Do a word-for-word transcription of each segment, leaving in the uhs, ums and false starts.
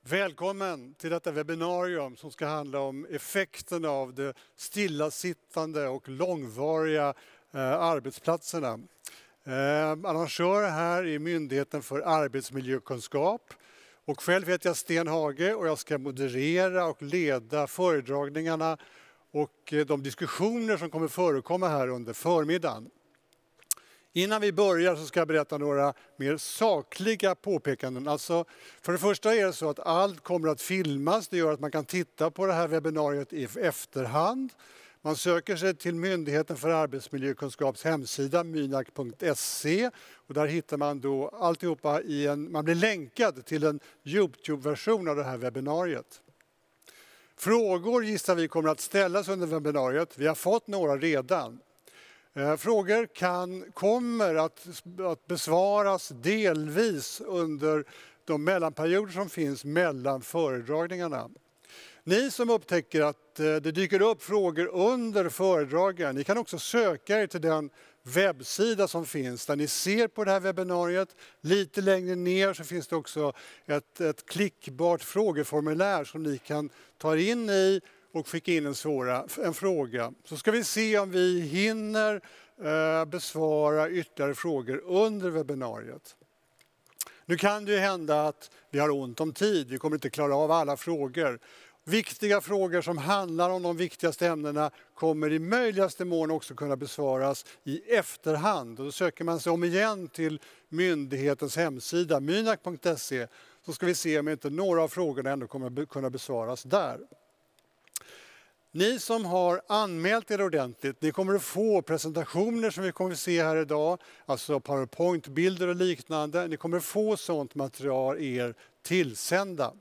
Välkommen till detta webbinarium som ska handla om effekten av de stillasittande och långvariga eh, arbetsplatserna. Eh, arrangör här är Myndigheten för arbetsmiljökunskap. Och själv heter jag Sten Hage och jag ska moderera och leda föredragningarna och eh, de diskussioner som kommer förekomma här under förmiddagen. Innan vi börjar så ska jag berätta några mer sakliga påpekanden. Alltså, för det första är det så att allt kommer att filmas. Det gör att man kan titta på det här webbinariet i efterhand. Man söker sig till Myndigheten för arbetsmiljökunskaps hemsida mynak punkt se och där hittar man då alltihopa i en, man blir länkad till en YouTube-version av det här webbinariet. Frågor gissar vi kommer att ställas under webbinariet. Vi har fått några redan. Frågor kan, kommer att, att besvaras delvis under de mellanperioder som finns mellan föredragningarna. Ni som upptäcker att det dyker upp frågor under föredragen, ni kan också söka er till den webbsida som finns där ni ser på det här webbinariet. Lite längre ner så finns det också ett, ett klickbart frågeformulär som ni kan ta in i och skicka in en, svåra, en fråga. Så ska vi se om vi hinner eh, besvara ytterligare frågor under webbinariet. Nu kan det ju hända att vi har ont om tid. Vi kommer inte klara av alla frågor. Viktiga frågor som handlar om de viktigaste ämnena kommer i möjligaste mån också kunna besvaras i efterhand. Och då söker man sig om igen till myndighetens hemsida mynak punkt se så ska vi se om inte några av frågorna ändå kommer kunna besvaras där. Ni som har anmält er ordentligt, ni kommer att få presentationer som vi kommer att se här idag, alltså PowerPoint-bilder och liknande. Ni kommer att få sånt material er tillsända.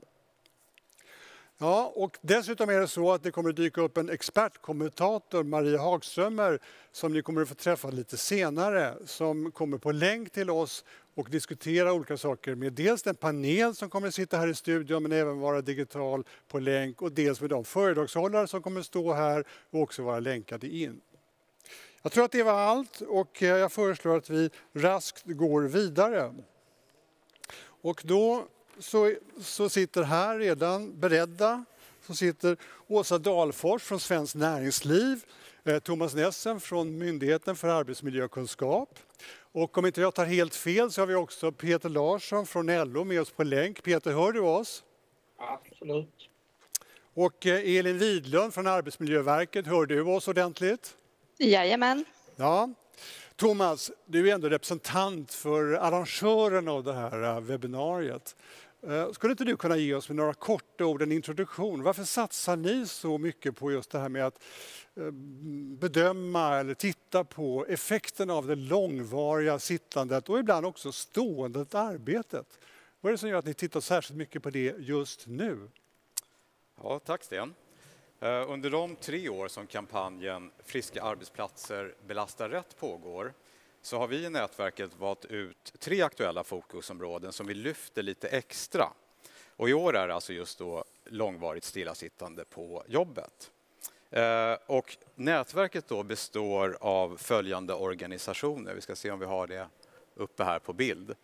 Ja, och dessutom är det så att det kommer att dyka upp en expertkommentator, Maria Hagströmer, som ni kommer att få träffa lite senare, som kommer på länk till oss och diskutera olika saker med dels den panel som kommer att sitta här i studion men även vara digital på länk och dels med de föredragshållare som kommer att stå här och också vara länkade in. Jag tror att det var allt och jag föreslår att vi raskt går vidare. Och då så, så sitter här redan beredda, så sitter Åsa Dahlfors från Svenskt Näringsliv, eh, Thomas Nessen från Myndigheten för arbetsmiljökunskap. Och om inte jag tar helt fel så har vi också Peter Larsson från L O med oss på länk. Peter, hör du oss? Absolut. Och eh, Elin Widlund från Arbetsmiljöverket, hör du oss ordentligt? Jajamän. Ja. Thomas, du är ändå representant för arrangören av det här webbinariet. Skulle inte du kunna ge oss med några korta ord en introduktion? Varför satsar ni så mycket på just det här med att bedöma eller titta på effekten av det långvariga sittandet och ibland också ståendet arbetet? Vad är det som gör att ni tittar särskilt mycket på det just nu? Ja, tack Sten. Under de tre år som kampanjen Friska arbetsplatser belastar rätt pågår så har vi i nätverket valt ut tre aktuella fokusområden som vi lyfter lite extra. Och i år är det alltså just då långvarigt stillasittande på jobbet. Och nätverket då består av följande organisationer. Vi ska se om vi har det uppe här på bild.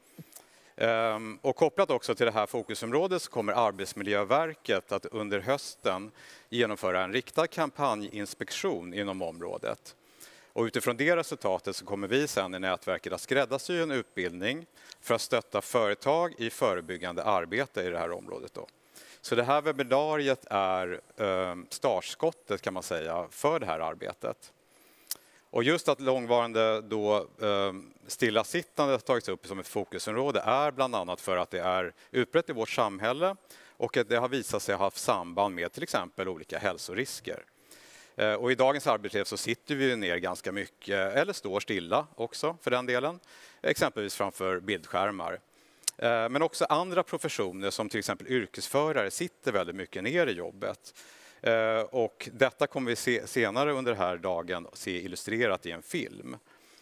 Och kopplat också till det här fokusområdet så kommer Arbetsmiljöverket att under hösten genomföra en riktad kampanjinspektion inom området. Och utifrån det resultatet så kommer vi sedan i nätverket att skräddarsy en utbildning för att stötta företag i förebyggande arbete i det här området då. Så det här webbinariet är eh, startskottet kan man säga för det här arbetet. Och just att långvarande då, eh, stillasittande har tagits upp som ett fokusområde är bland annat för att det är utbrett i vårt samhälle och att det har visat sig ha haft samband med till exempel olika hälsorisker. Eh, och i dagens arbetsliv så sitter vi ner ganska mycket, eller står stilla också för den delen, exempelvis framför bildskärmar. Eh, men också andra professioner som till exempel yrkesförare sitter väldigt mycket ner i jobbet. Uh, och detta kommer vi se senare under den här dagen se illustrerat i en film.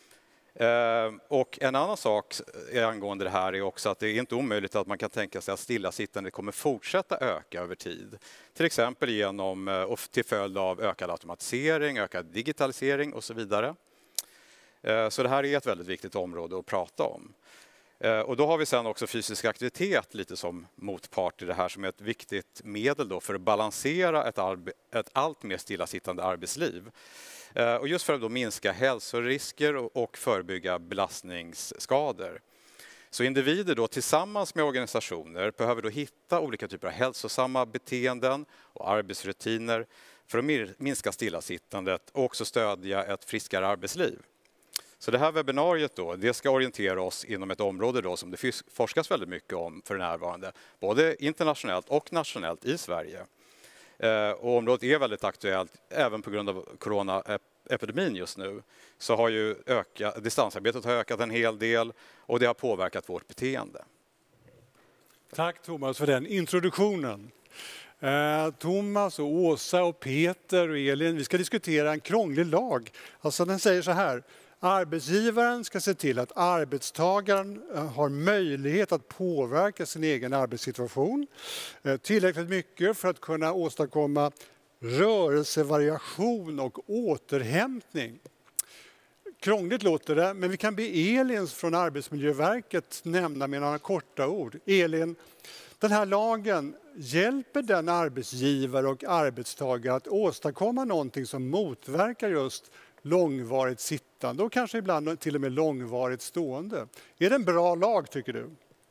Uh, och en annan sak angående det här är också att det är inte omöjligt att man kan tänka sig att stillasittande kommer fortsätta öka över tid. Till exempel genom och till följd av ökad automatisering, ökad digitalisering och så vidare. Uh, så det här är ett väldigt viktigt område att prata om. Och då har vi sen också fysisk aktivitet lite som motpart i det här, som är ett viktigt medel då för att balansera ett, arbe- ett allt mer stillasittande arbetsliv. Och just för att då minska hälsorisker och förebygga belastningsskador. Så individer då tillsammans med organisationer behöver då hitta olika typer av hälsosamma beteenden och arbetsrutiner för att minska stillasittandet och också stödja ett friskare arbetsliv. Så det här webbinariet då, det ska orientera oss inom ett område då som det forskas väldigt mycket om för närvarande, både internationellt och nationellt i Sverige. Och området är väldigt aktuellt även på grund av coronaepidemin just nu. Så har ju ökat, distansarbetet har ökat en hel del och det har påverkat vårt beteende. Tack Thomas för den introduktionen. Eh, Thomas och Åsa och Peter och Elin, vi ska diskutera en krånglig lag. Alltså den säger så här: arbetsgivaren ska se till att arbetstagaren har möjlighet att påverka sin egen arbetssituation eh, tillräckligt mycket för att kunna åstadkomma rörelsevariation och återhämtning. Krångligt låter det, men vi kan be Elin från Arbetsmiljöverket nämna med några korta ord. Elin, den här lagen, hjälper den arbetsgivare och arbetstagare att åstadkomma någonting som motverkar just långvarigt sittande och kanske ibland till och med långvarigt stående? Är det en bra lag tycker du?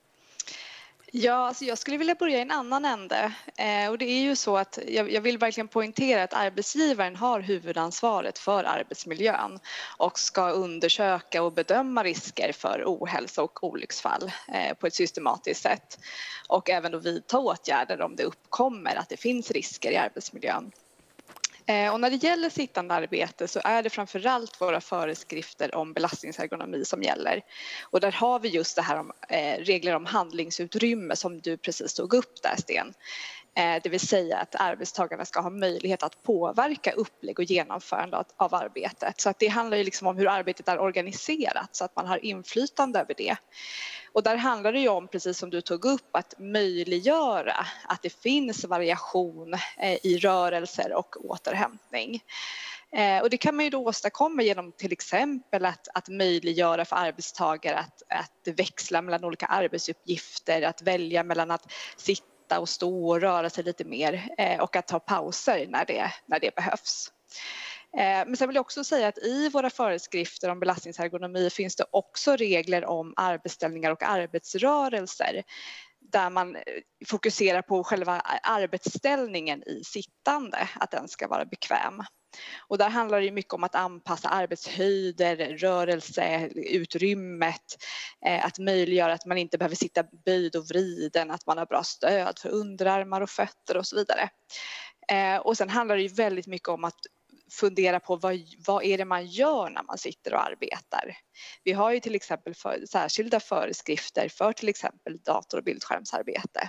Ja, alltså jag skulle vilja börja i en annan ände. Eh, och det är ju så att jag, jag vill verkligen poängtera att arbetsgivaren har huvudansvaret för arbetsmiljön och ska undersöka och bedöma risker för ohälsa och olycksfall eh, på ett systematiskt sätt. Och även då vidta åtgärder om det uppkommer att det finns risker i arbetsmiljön. Och när det gäller sittande arbete så är det framförallt våra föreskrifter om belastningsergonomi som gäller. Och där har vi just det här om eh, regler om handlingsutrymme som du precis tog upp där, Sten. Eh, det vill säga att arbetstagarna ska ha möjlighet att påverka upplägg och genomförande av, av arbetet. Så att det handlar ju liksom om hur arbetet är organiserat så att man har inflytande över det. Och där handlar det ju om, precis som du tog upp, att möjliggöra att det finns variation i rörelser och återhämtning. Och det kan man ju då åstadkomma genom till exempel att, att möjliggöra för arbetstagare att, att växla mellan olika arbetsuppgifter, att välja mellan att sitta och stå och röra sig lite mer och att ta pauser när det, när det behövs. Men sen vill jag också säga att i våra föreskrifter om belastningsergonomi finns det också regler om arbetsställningar och arbetsrörelser där man fokuserar på själva arbetsställningen i sittande, att den ska vara bekväm. Och där handlar det mycket om att anpassa arbetshöjder, rörelseutrymmet, att möjliggöra att man inte behöver sitta böjd och vriden, att man har bra stöd för underarmar och fötter och så vidare. Och sen handlar det ju väldigt mycket om att fundera på vad, vad är det man gör när man sitter och arbetar. Vi har ju till exempel för, särskilda föreskrifter för till exempel dator- och bildskärmsarbete.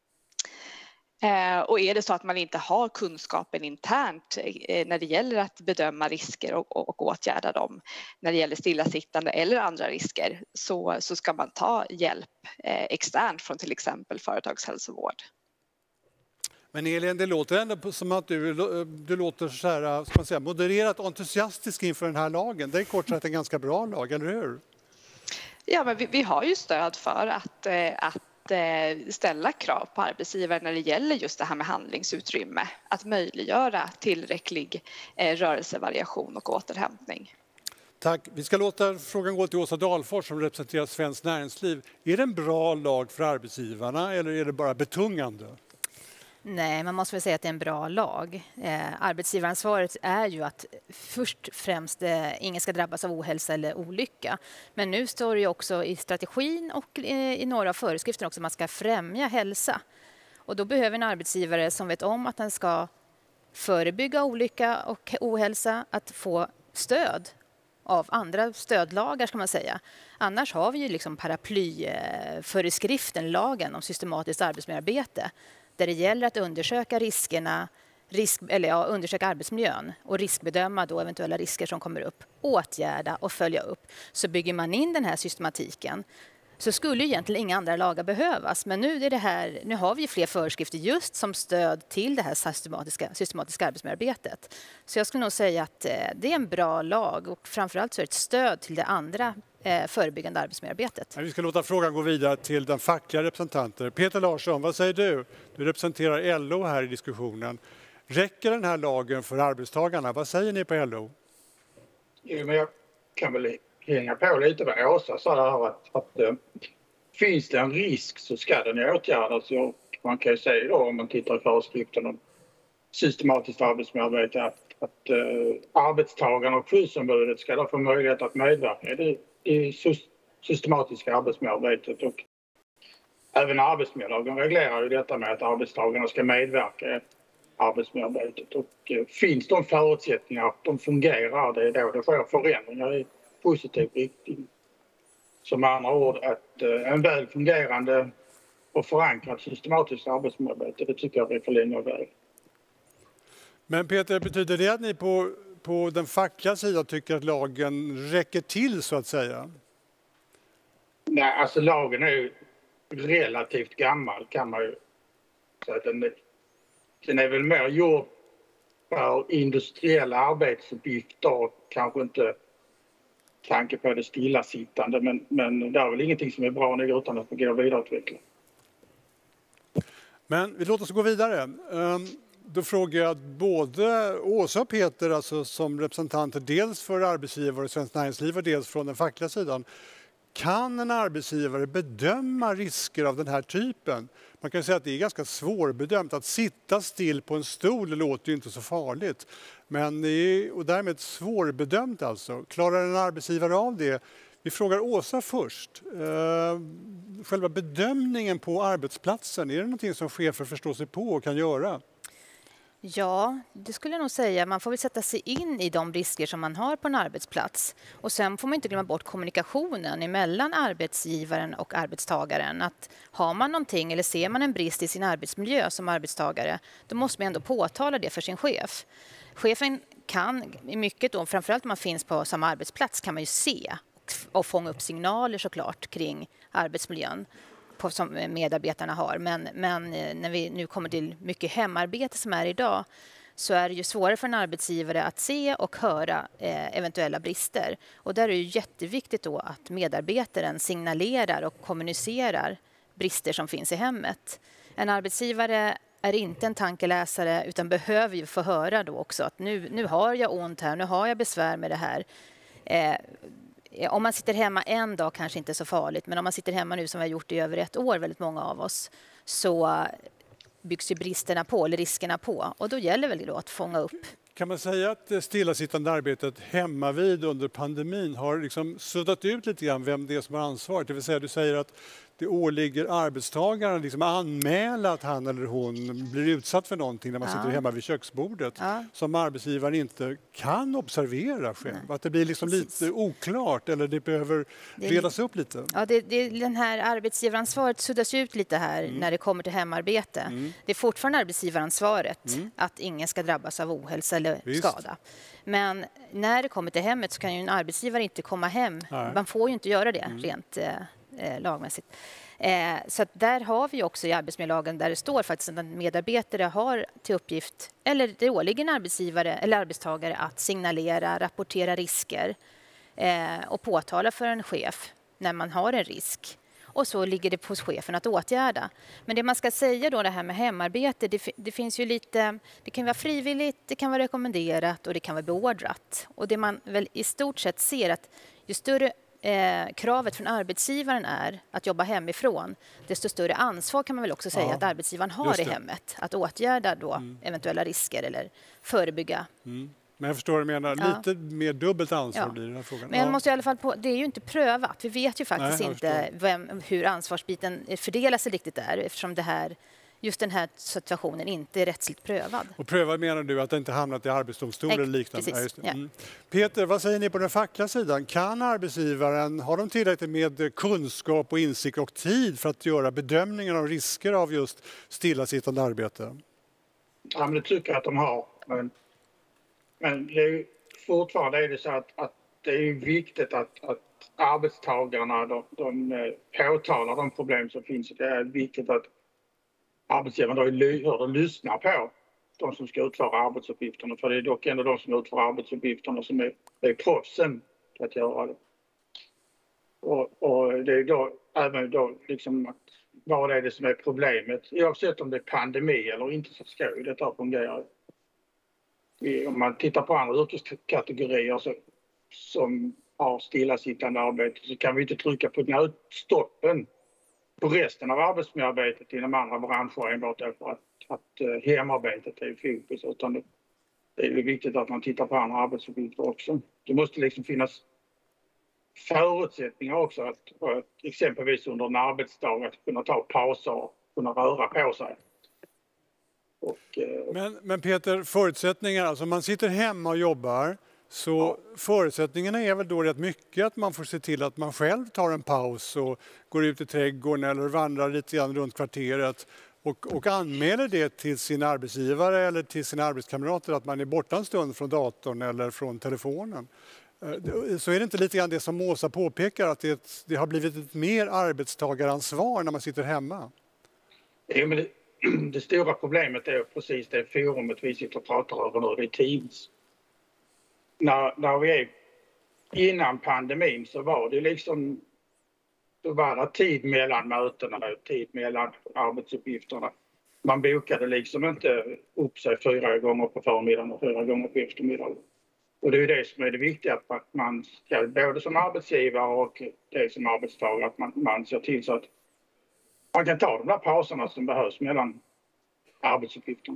Eh, och är det så att man inte har kunskapen internt eh, när det gäller att bedöma risker och, och, och åtgärda dem när det gäller stillasittande eller andra risker så, så ska man ta hjälp eh, externt från till exempel företagshälsovård. Men Elin, det låter ändå som att du, du låter så här, ska man säga, modererat och entusiastisk inför den här lagen. Det är kort sagt en ganska bra lag, eller hur? Ja, men vi, vi har ju stöd för att, att ställa krav på arbetsgivare när det gäller just det här med handlingsutrymme. Att möjliggöra tillräcklig rörelsevariation och återhämtning. Tack. Vi ska låta frågan gå till Åsa Dahlfors som representerar Svenskt Näringsliv. Är det en bra lag för arbetsgivarna eller är det bara betungande? Nej, man måste väl säga att det är en bra lag. Eh, arbetsgivaransvaret är ju att först främst eh, ingen ska drabbas av ohälsa eller olycka. Men nu står det ju också i strategin och eh, i några föreskrifter också att man ska främja hälsa. Och då behöver en arbetsgivare som vet om att den ska förebygga olycka och ohälsa att få stöd av andra stödlagar ska man säga. Annars har vi ju liksom paraplyföreskriften, lagen om systematiskt arbetsmiljöarbete. Där det gäller att undersöka riskerna, risk, eller ja, undersöka arbetsmiljön och riskbedöma då eventuella risker som kommer upp, åtgärda och följa upp. Så bygger man in den här systematiken så skulle egentligen inga andra lagar behövas. Men nu, är det här, nu har vi fler föreskrifter just som stöd till det här systematiska, systematiska arbetsmiljöarbetet. Så jag skulle nog säga att det är en bra lag och framförallt så är det ett stöd till det andra eh, förebyggande arbetsmiljöarbetet. Vi ska låta frågan gå vidare till den fackliga representanten. Peter Larsson, vad säger du? Du representerar L O här i diskussionen. Räcker den här lagen för arbetstagarna? Vad säger ni på L O? Jo, men jag kan väl hänga på lite vad Åsa sa där, att, att äh, finns det en risk så ska den åtgärdas. Och man kan ju säga då, om man tittar i föreskriften om systematiskt arbetsmiljöarbete, att, att äh, arbetstagarna och skyddsombudet ska då få möjlighet att medverka i det i systematiska arbetsmiljöarbetet. Och även arbetsmiljölagen reglerar ju detta med att arbetstagarna ska medverka i arbetsmiljöarbetet. Och eh, finns de förutsättningar att de fungerar, det är då det sker förändringar i positiv riktning. Som andra ord, att eh, en väl fungerande och förankrat systematiskt arbetsmiljöarbete, det tycker jag är för länge och väl. Men Peter, betyder det att ni på, på den fackliga sidan tycker att lagen räcker till så att säga? Nej, alltså lagen är ju relativt gammal kan man ju säga. Den, den är väl mer gjord för industriella arbetsuppgifter och kanske inte tanke på det stillasittande. Men, men det är väl ingenting som är bra nu utan att man går vidareutveckla. Men vi låter oss gå vidare. Då frågar jag både Åsa och Peter, alltså som representanter dels för arbetsgivare och Svenskt Näringsliv och dels från den fackliga sidan. Kan en arbetsgivare bedöma risker av den här typen? Man kan säga att det är ganska svårbedömt. Att sitta still på en stol låter ju inte så farligt. Men det är, och därmed svårbedömt alltså. Klarar en arbetsgivare av det? Vi frågar Åsa först. Själva bedömningen på arbetsplatsen, är det någonting som chefer förstår sig på och kan göra? Ja, det skulle jag nog säga. Man får väl sätta sig in i de risker som man har på en arbetsplats. Och sen får man inte glömma bort kommunikationen mellan arbetsgivaren och arbetstagaren. Att har man någonting eller ser man en brist i sin arbetsmiljö som arbetstagare, då måste man ändå påtala det för sin chef. Chefen kan i mycket då, framförallt om man finns på samma arbetsplats, kan man ju se och, och fånga upp signaler såklart kring arbetsmiljön som medarbetarna har. Men, men när vi nu kommer till mycket hemarbete som är idag, så är det ju svårare för en arbetsgivare att se och höra eh, eventuella brister. Och där är det ju jätteviktigt då att medarbetaren signalerar och kommunicerar brister som finns i hemmet. En arbetsgivare är inte en tankeläsare utan behöver ju få höra då också att nu, nu har jag ont här, nu har jag besvär med det här. Eh, Om man sitter hemma en dag kanske inte så farligt, men om man sitter hemma nu som vi har gjort i över ett år, väldigt många av oss, så byggs ju bristerna på eller riskerna på. Och då gäller väl då att fånga upp. Kan man säga att det stillasittande arbetet hemma vid under pandemin har liksom suddat ut lite grann vem det är som har ansvaret? Det vill säga, du säger att det åligger arbetstagaren liksom anmäla att han eller hon blir utsatt för någonting när man ja. sitter hemma vid köksbordet ja. som arbetsgivaren inte kan observera själv. Nej. Att det blir liksom lite oklart eller det behöver det är, redas upp lite. Ja, det, det, den här arbetsgivaransvaret suddas ut lite här mm. när det kommer till hemarbete. Mm. Det är fortfarande arbetsgivaransvaret mm. att ingen ska drabbas av ohälsa eller Visst. skada. Men när det kommer till hemmet så kan ju en arbetsgivare inte komma hem. Nej. Man får ju inte göra det mm. rent eh, lagmässigt. Eh, så att där har vi också i arbetsmiljölagen där det står faktiskt att en medarbetare har till uppgift, eller det åligger en arbetsgivare eller arbetstagare att signalera, rapportera risker eh, och påtala för en chef när man har en risk. Och så ligger det på chefen att åtgärda. Men det man ska säga då, det här med hemarbete, det, det finns ju lite, det kan vara frivilligt, det kan vara rekommenderat och det kan vara beordrat. Och det man väl i stort sett ser att ju större eh, kravet från arbetsgivaren är att jobba hemifrån, desto större ansvar kan man väl också säga ja, att arbetsgivaren har i hemmet. Att åtgärda då mm. eventuella risker eller förebygga. Mm. Men jag förstår vad du menar. Ja. Lite mer dubbelt ansvar ja. blir den här frågan. Men jag måste i alla fall på, det är ju inte prövat. Vi vet ju faktiskt Nej, inte vem, hur ansvarsbiten fördelar sig riktigt där eftersom det här, just den här situationen inte är rättsligt prövad. Och prövad menar du att det inte hamnat i arbetsdomstol eller liknande? Precis, ja, mm. Peter, vad säger ni på den fackliga sidan? Kan arbetsgivaren, har de tillräckligt med kunskap och insikt och tid för att göra bedömningar av risker av just stillasittande arbete? Ja, men det tycker jag att de har. Men... Men det är fortfarande är det så att, att det är viktigt att, att arbetstagarna de, de påtalar de problem som finns. Det är viktigt att arbetsgivaren då är lyhörd och lyssnar på de som ska utföra arbetsuppgifterna. För det är dock ändå de som utför arbetsuppgifterna som är, är proffsen att göra det. Och, och det är då även då liksom att vad är det som är problemet? Oavsett om det är pandemi eller inte så ska ju detta fungera. Om man tittar på andra yrkeskategorier så, som har stillasittande arbete så kan vi inte trycka på nödstoppen på resten av arbetsmiljöarbetet inom andra branscher enbart därför att, att uh, hemarbetet är i fokus. Utan det, det är viktigt att man tittar på andra arbetsuppgifter också. Det måste liksom finnas förutsättningar också att, att exempelvis under en arbetsdag att kunna ta pauser och kunna röra på sig. Och, uh, men, men Peter, förutsättningar, alltså man sitter hemma och jobbar. Så ja. Förutsättningarna är väl då rätt mycket att man får se till att man själv tar en paus och går ut i trädgården eller vandrar lite grann runt kvarteret och, och anmäler det till sin arbetsgivare eller till sina arbetskamrater att man är borta en stund från datorn eller från telefonen. Så är det inte lite grann det som Åsa påpekar att det, det har blivit ett mer arbetstagaransvar när man sitter hemma? Ja, men det, det stora problemet är precis det forumet vi sitter och pratar över nu, det är Teams. När, när vi är innan pandemin så var det liksom då var det tid mellan mötena och tid mellan arbetsuppgifterna. Man bokade liksom inte upp sig fyra gånger på förmiddagen och fyra gånger på eftermiddagen. Och det är det som är det viktiga, att man ska, både som arbetsgivare och det som arbetstagare, att man, man ser till så att man kan ta de där pauserna som behövs mellan arbetsuppgifterna.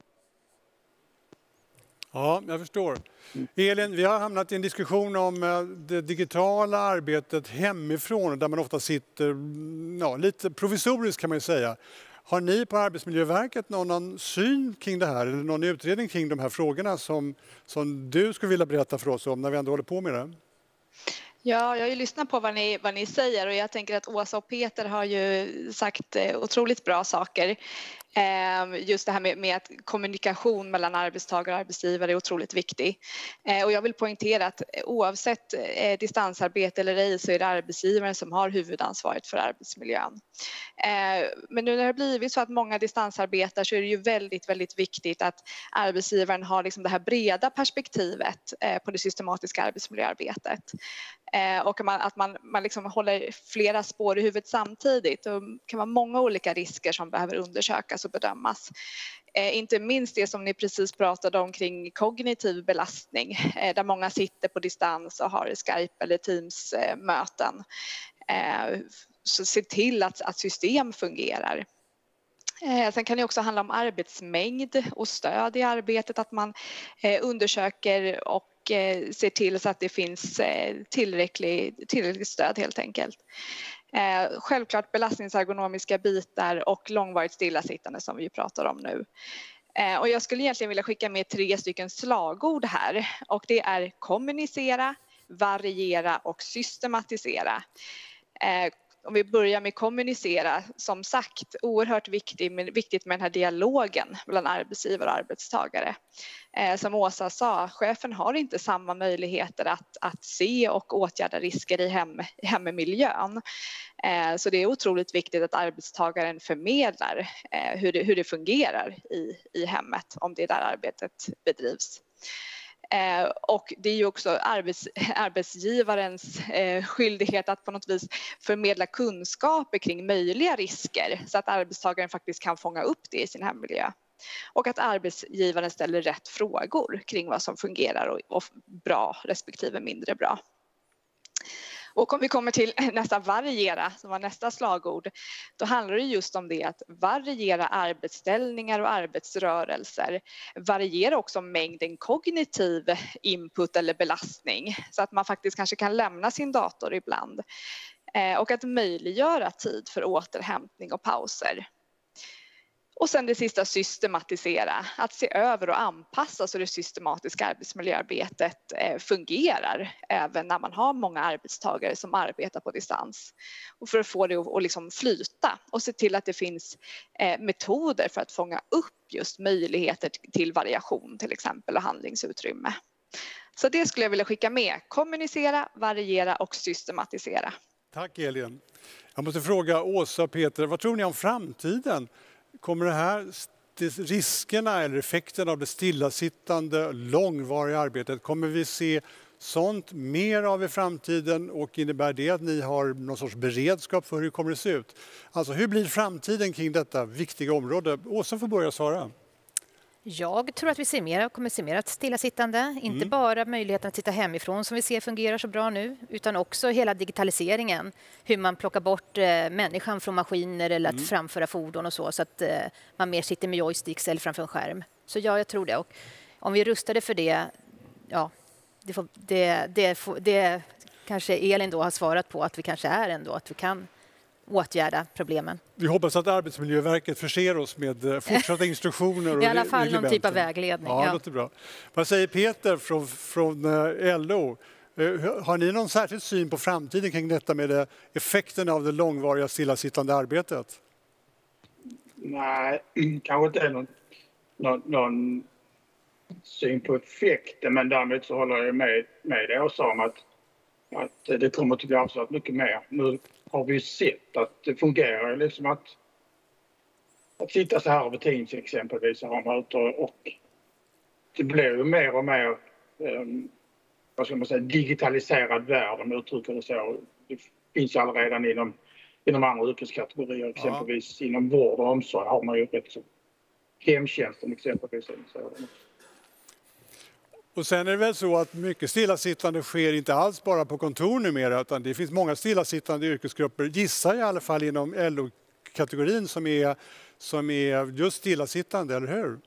Ja, jag förstår. Elin, vi har hamnat i en diskussion om det digitala arbetet hemifrån där man ofta sitter ja, lite provisoriskt kan man ju säga. Har ni på Arbetsmiljöverket någon syn kring det här eller någon utredning kring de här frågorna som, som du skulle vilja berätta för oss om när vi ändå håller på med det? Ja, jag har ju lyssnat på vad ni, vad ni säger och jag tänker att Åsa och Peter har ju sagt otroligt bra saker. Just det här med, med att kommunikation mellan arbetstagare och arbetsgivare är otroligt viktig. Och jag vill poängtera att oavsett distansarbete eller ej så är det arbetsgivaren som har huvudansvaret för arbetsmiljön. Men nu när det har blivit så att många distansarbetar så är det ju väldigt, väldigt viktigt att arbetsgivaren har liksom det här breda perspektivet på det systematiska arbetsmiljöarbetet. Och att man, man liksom håller flera spår i huvudet samtidigt. Och det kan vara många olika risker som behöver undersökas och bedömas. Eh, inte minst det som ni precis pratade om kring kognitiv belastning. Eh, där många sitter på distans och har Skype eller Teams-möten. Eh, så se till att, att system fungerar. Eh, sen kan det också handla om arbetsmängd och stöd i arbetet. Att man eh, undersöker och ser till så att det finns tillräckligt, tillräckligt stöd helt enkelt. Självklart belastningsergonomiska bitar och långvarigt stillasittande som vi pratar om nu. Och jag skulle egentligen vilja skicka med tre stycken slagord här och det är kommunicera, variera och systematisera. Om vi börjar med kommunicera, som sagt, oerhört viktigt med, viktigt med den här dialogen mellan arbetsgivare och arbetstagare. Eh, som Åsa sa, chefen har inte samma möjligheter att, att se och åtgärda risker i hem, hemmiljön. Eh, så det är otroligt viktigt att arbetstagaren förmedlar eh, hur, det, hur det fungerar i, i hemmet, om det är där arbetet bedrivs. Eh, och det är ju också arbets, arbetsgivarens eh, skyldighet att på något vis förmedla kunskaper kring möjliga risker så att arbetstagaren faktiskt kan fånga upp det i sin hemmiljö. Och att arbetsgivaren ställer rätt frågor kring vad som fungerar och, och bra respektive mindre bra. Och om vi kommer till nästa variera, som var nästa slagord, då handlar det just om det att variera arbetsställningar och arbetsrörelser. Variera också mängden kognitiv input eller belastning så att man faktiskt kanske kan lämna sin dator ibland. Och att möjliggöra tid för återhämtning och pauser. Och sen det sista, systematisera. Att se över och anpassa så det systematiska arbetsmiljöarbetet fungerar även när man har många arbetstagare som arbetar på distans. Och för att få det att liksom flyta och se till att det finns metoder för att fånga upp just möjligheter till variation till exempel och handlingsutrymme. Så det skulle jag vilja skicka med. Kommunicera, variera och systematisera. Tack Elin. Jag måste fråga Åsa och Peter, vad tror ni om framtiden? Kommer det här riskerna eller effekterna av det stillasittande, långvariga arbetet, kommer vi se sånt mer av i framtiden, och innebär det att ni har någon sorts beredskap för hur det kommer att se ut? Alltså hur blir framtiden kring detta viktiga område? Åsa får börja svara. Jag tror att vi ser mer, kommer se mer att stillasittande. Inte Mm. bara möjligheten att sitta hemifrån som vi ser fungerar så bra nu, utan också hela digitaliseringen. Hur man plockar bort eh, människan från maskiner eller att Mm. framföra fordon och så, så att eh, man mer sitter med joysticks eller framför en skärm. Så ja, jag tror det. Och om vi rustade för det, ja, det, får, det, det, får, det kanske Elin då har svarat på, att vi kanske är ändå, att vi kan åtgärda problemen. Vi hoppas att Arbetsmiljöverket förser oss med eh, fortsatta instruktioner. Och I alla fall någon typ av reglementen. vägledning. Ja, det Ja. låter bra. Vad säger Peter från, från eh, L O? Eh, Har ni någon särskild syn på framtiden kring detta med eh, effekten av det långvariga stillasittande arbetet? Nej, kanske inte är någon, någon, någon syn på effekten, men däremot så håller jag med, med det också om att, att det kommer att bli avsevärt mycket mer. Nu har vi ju sett att det fungerar liksom att, att sitta så här över Teams exempelvis och ha möten, och det blir ju mer och mer um, vad ska man säga, digitaliserad värld, om jag uttrycker det så. Det finns ju redan inom, inom andra yrkeskategorier, exempelvis ja. Inom vård och omsorg har man ju rätt så. Hemtjänsten exempelvis. Så. Och sen är det väl så att mycket stillasittande sker inte alls bara på kontor numera, utan det finns många stillasittande yrkesgrupper, gissar jag i alla fall inom L O-kategorin, som är, som är just stillasittande, eller hur?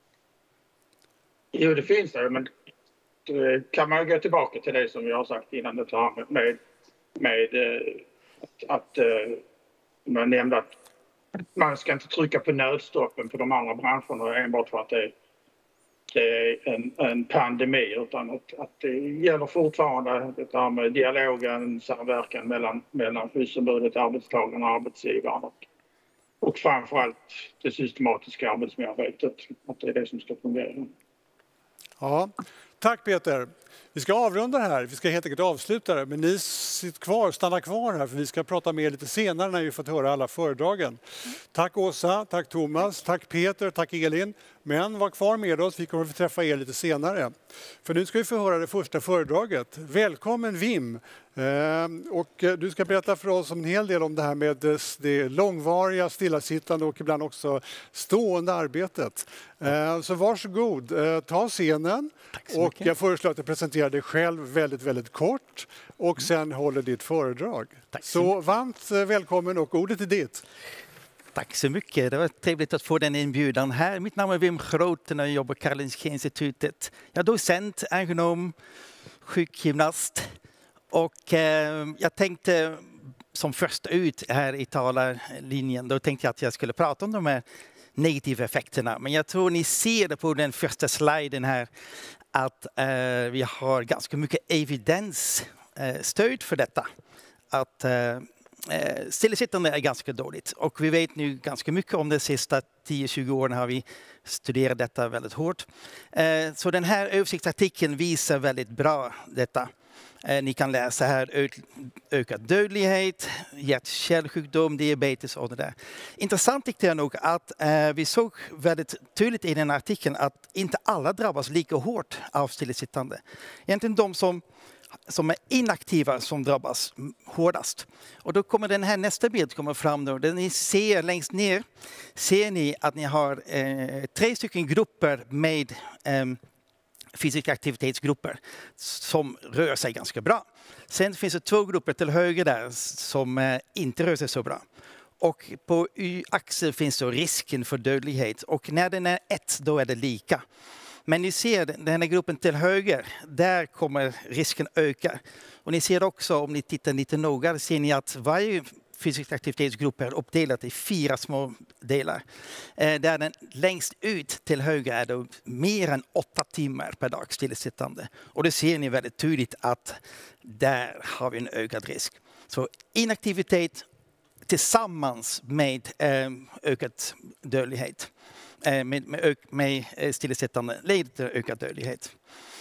Jo, det finns det, men kan man gå tillbaka till det som jag har sagt innan, det här med, med, med att, att man nämnde att man ska inte trycka på nödstoppen på de andra branscherna enbart för att det, det är en, en pandemi, utan att, att det gäller fortfarande det här med dialogen, samverkan mellan, mellan skyddsombudet, arbetstagarna och arbetsgivaren, och, och framförallt det systematiska arbetsmiljöarbetet, att det är det som ska fungera. Ja, tack Peter. Vi ska avrunda här, vi ska helt enkelt avsluta det, men ni sitter kvar, stanna kvar här, för vi ska prata mer lite senare när vi fått höra alla föredragen. Tack Åsa, tack Thomas, tack Peter, tack Elin. Men var kvar med oss, vi kommer att träffa er lite senare. För nu ska vi få höra det första föredraget. Välkommen Wim! Och du ska berätta för oss om en hel del om det här med det långvariga, stillasittande och ibland också stående arbetet. Så varsågod, ta scenen. Och jag föreslår att du presenterar dig själv väldigt, väldigt kort och sen håller ditt föredrag. Tack så, så varmt välkommen och ordet är ditt. Tack så mycket. Det var trevligt att få den inbjudan här. Mitt namn är Wim Groten och jag jobbar på Karolinska institutet. Jag är docent, ergonom, sjukgymnast. Och eh, jag tänkte som första ut här i talarlinjen, då tänkte jag att jag skulle prata om de här negativa effekterna. Men jag tror ni ser det på den första sliden här att eh, vi har ganska mycket evidens, eh, stöd för detta. Att eh, stillasittande är ganska dåligt. Och vi vet nu ganska mycket om de sista tio till tjugo åren har vi studerat detta väldigt hårt. Eh, så den här översiktsartikeln visar väldigt bra detta. Eh, ni kan läsa här ö- ökad dödlighet, hjärt-kärlsjukdom, diabetes och det där. Intressant tyckte jag nog att eh, vi såg väldigt tydligt i den artikeln att inte alla drabbas lika hårt av stillasittande. Egentligen de som som är inaktiva som drabbas hårdast. Och då kommer den här nästa bild kommer fram då. Där ni ser längst ner ser ni att ni har eh, tre stycken grupper med eh, fysiska aktivitetsgrupper som rör sig ganska bra. Sen finns det två grupper till höger där som eh, inte rör sig så bra. Och på y-axeln finns då risken för dödlighet. Och när den är ett, då är det lika. Men ni ser den här gruppen till höger, där kommer risken öka. Och ni ser också, om ni tittar lite noga, ser ni att varje fysisk aktivitetsgrupp är uppdelad i fyra små delar. Eh, där den längst ut till höger är det mer än åtta timmar per dag stillasittande. Och det ser ni väldigt tydligt att där har vi en ökad risk. Så inaktivitet tillsammans med eh, ökad dödlighet. Med, med, med stillasittande leder till ökad dödlighet.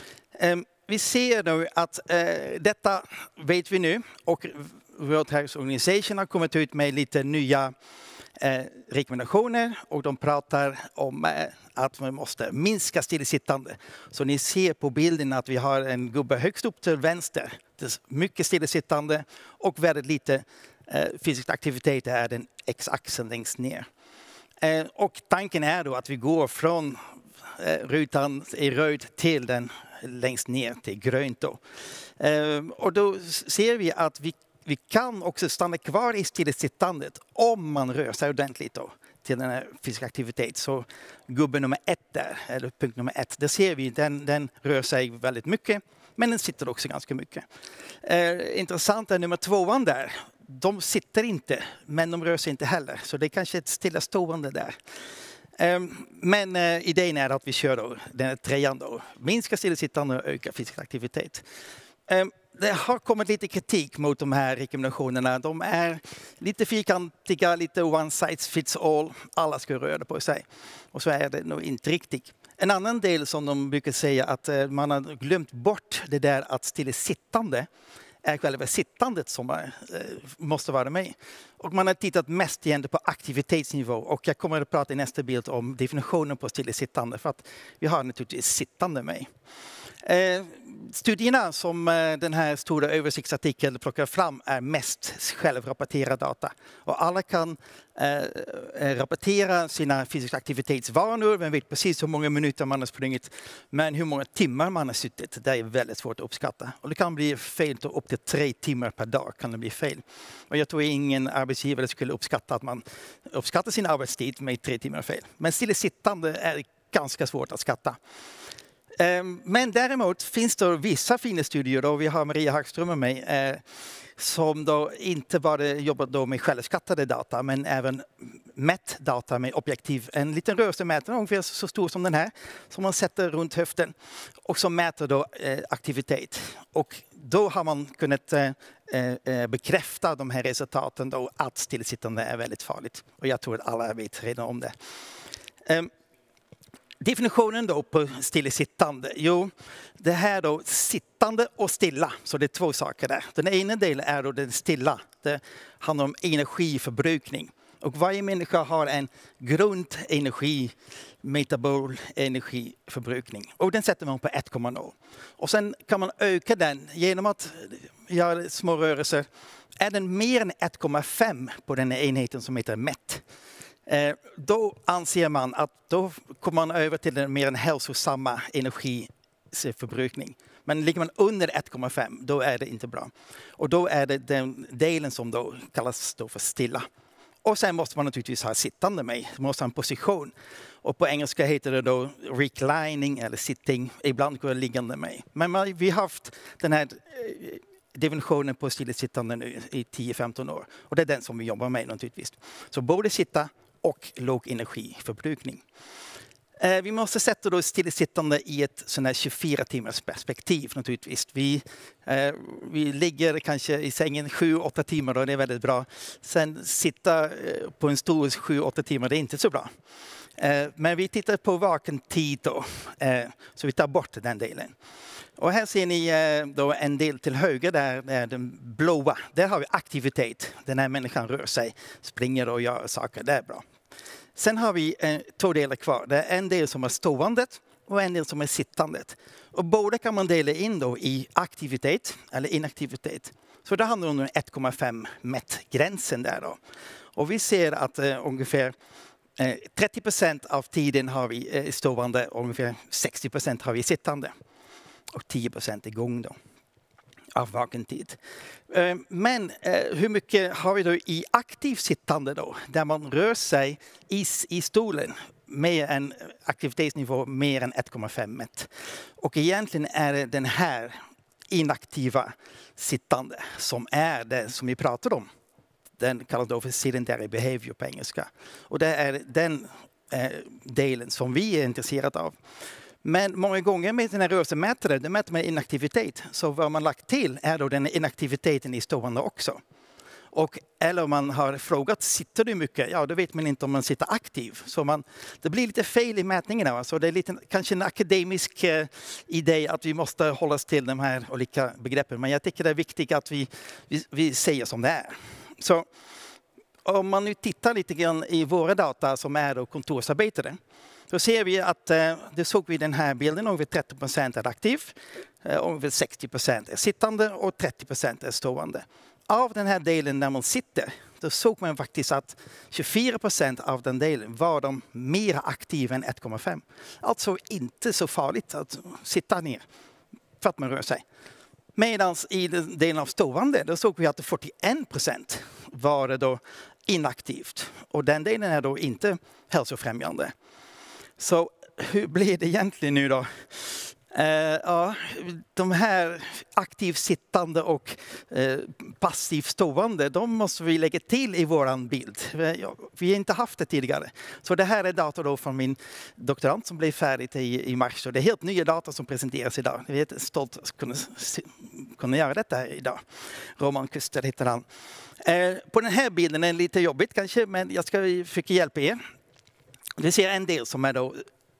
Vi ser nu att eh, detta vet vi nu och World Health Organization har kommit ut med lite nya eh, rekommendationer och de pratar om eh, att man måste minska stillasittande. Så ni ser på bilden att vi har en gubbe högst upp till vänster. Det är mycket stillasittande och väldigt lite eh, fysisk aktivitet är den x-axeln längst ner. Eh, och tanken är då att vi går från eh, rutan i röd till den längst ner till grönt. Då. Eh, och då ser vi att vi, vi kan också stanna kvar i stillasittandet om man rör sig ordentligt då, till den här fysiska aktivitet. Så gubben nummer ett där, eller punkt nummer ett, där ser vi den, den rör sig väldigt mycket, men den sitter också ganska mycket. Eh, intressant är nummer tvåan där. De sitter inte, men de rör sig inte heller. Så det är kanske ett stillastående där. Men idén är att vi kör då, den här trean då. Minska stillasittande och öka fysisk aktivitet. Det har kommit lite kritik mot de här rekommendationerna. De är lite fyrkantiga, lite one size fits all. Alla ska röra på sig. Och så är det nog inte riktigt. En annan del som de brukar säga att man har glömt bort det där att stillasittande är själva sittandet som är, eh, måste vara med. Och man har tittat mest igen på aktivitetsnivå. Och jag kommer att prata i nästa bild om definitionen på stillasittande. För att vi har naturligtvis sittande med. Eh, studierna som eh, den här stora översiktsartikeln plockar fram är mest självrapporterad data. Och alla kan eh, rapportera sina fysiska aktivitetsvanor. Man vet precis hur många minuter man har sprungit. Men hur många timmar man har suttit, det är väldigt svårt att uppskatta. Och det kan bli fel upp till tre timmar per dag kan det bli fel. Och jag tror ingen arbetsgivare skulle uppskatta att man uppskattar sin arbetstid med tre timmar fel. Men stillasittande är ganska svårt att skatta. Men däremot finns det vissa fina studier, och vi har Maria Hagström med mig, eh, som då inte bara jobbar då med självskattade data, men även mätt data med objektiv. En liten rörelsemätare ungefär så stor som den här, som man sätter runt höften och som mäter då eh, aktivitet. Och då har man kunnat eh, eh, bekräfta de här resultaten då, att stillasittande är väldigt farligt. Och jag tror att alla vet redan om det. Eh, Definitionen då på stillasittande, jo, det här då sittande och stilla, så det är två saker där. Den ena delen är då den stilla, det handlar om energiförbrukning. Och varje människa har en grundenergi, metabol energiförbrukning. Och den sätter man på ett komma noll. Och sen kan man öka den genom att göra små rörelser. Är den mer än ett komma fem på den enheten som heter mätt, Eh, då anser man att då kommer man över till en mer än hälsosamma energiförbrukning. Men ligger man under ett komma fem, då är det inte bra. Och då är det den delen som då kallas då för stilla. Och sen måste man naturligtvis ha sittande med, man måste ha en position. Och på engelska heter det då reclining eller sitting, ibland går det liggande med. Men man, vi har haft den här eh, definitionen på stillasittande nu i tio femton år. Och det är den som vi jobbar med naturligtvis. Så både sitta och låg energiförbrukning. Eh, vi måste sätta då stillasittande i ett sån här tjugofyra timmars perspektiv naturligtvis. Vi, eh, vi ligger kanske i sängen sju åtta timmar och det är väldigt bra. Sen sitta eh, på en stol sju åtta timmar, det är inte så bra. Eh, men vi tittar på vaken tid då, eh, så vi tar bort den delen. Och här ser ni eh, då en del till höger, där är den blåa. Där har vi aktivitet. Den här människan rör sig, springer och gör saker. Det är bra. Sen har vi eh, två delar kvar. Det är en del som är ståendet och en del som är sittandet. Och båda kan man dela in då i aktivitet eller inaktivitet. Så det handlar om ett komma fem mätgränsen där då. Och vi ser att eh, ungefär eh, trettio procent av tiden har vi eh, stående och ungefär sextio procent har vi sittande. Och tio procent igång då, av vaken tid. Men hur mycket har vi då i aktivt sittande då? Där man rör sig i, i stolen med en aktivitetsnivå mer än ett komma fem mätt. Och egentligen är det den här inaktiva sittande som är det som vi pratar om. Den kallas då för sedentary behavior på engelska. Och det är den eh, delen som vi är intresserade av. Men många gånger med den här rörelsemätaren, det mäter man inaktivitet. Så vad man lagt till är då den inaktiviteten i stående också. Och eller om man har frågat, sitter du mycket? Ja, då vet man inte om man sitter aktiv. Så man, det blir lite fel i mätningarna. Så det är lite, kanske en akademisk eh, idé att vi måste hålla oss till de här olika begreppen. Men jag tycker det är viktigt att vi, vi, vi säger som det är. Så om man nu tittar lite grann i våra data som är då kontorsarbetare, då ser vi att, eh, det såg vi i den här bilden, ungefär trettio procent är aktiv, eh, ungefär sextio procent är sittande och trettio procent är stående. Av den här delen när man sitter, då såg man faktiskt att tjugofyra procent av den delen var de mer aktiva än ett komma fem. Alltså inte så farligt att sitta ner för att man rör sig. Medan i den delen av stående, då såg vi att fyrtioen procent var det då inaktivt. Och den delen är då inte hälsofrämjande. Så hur blir det egentligen nu då? Uh, ja, de här aktivt sittande och uh, passivt stående, de måste vi lägga till i våran bild. Vi, vi har inte haft det tidigare. Så det här är data då från min doktorand som blev färdig i, i mars. Så det är helt nya data som presenteras idag. Jag är jätte stolt att kunna, kunna göra detta idag. Roman Kuster heter han. Uh, på den här bilden är det lite jobbigt kanske, men jag ska försöka hjälpa er. Vi ser en del som är då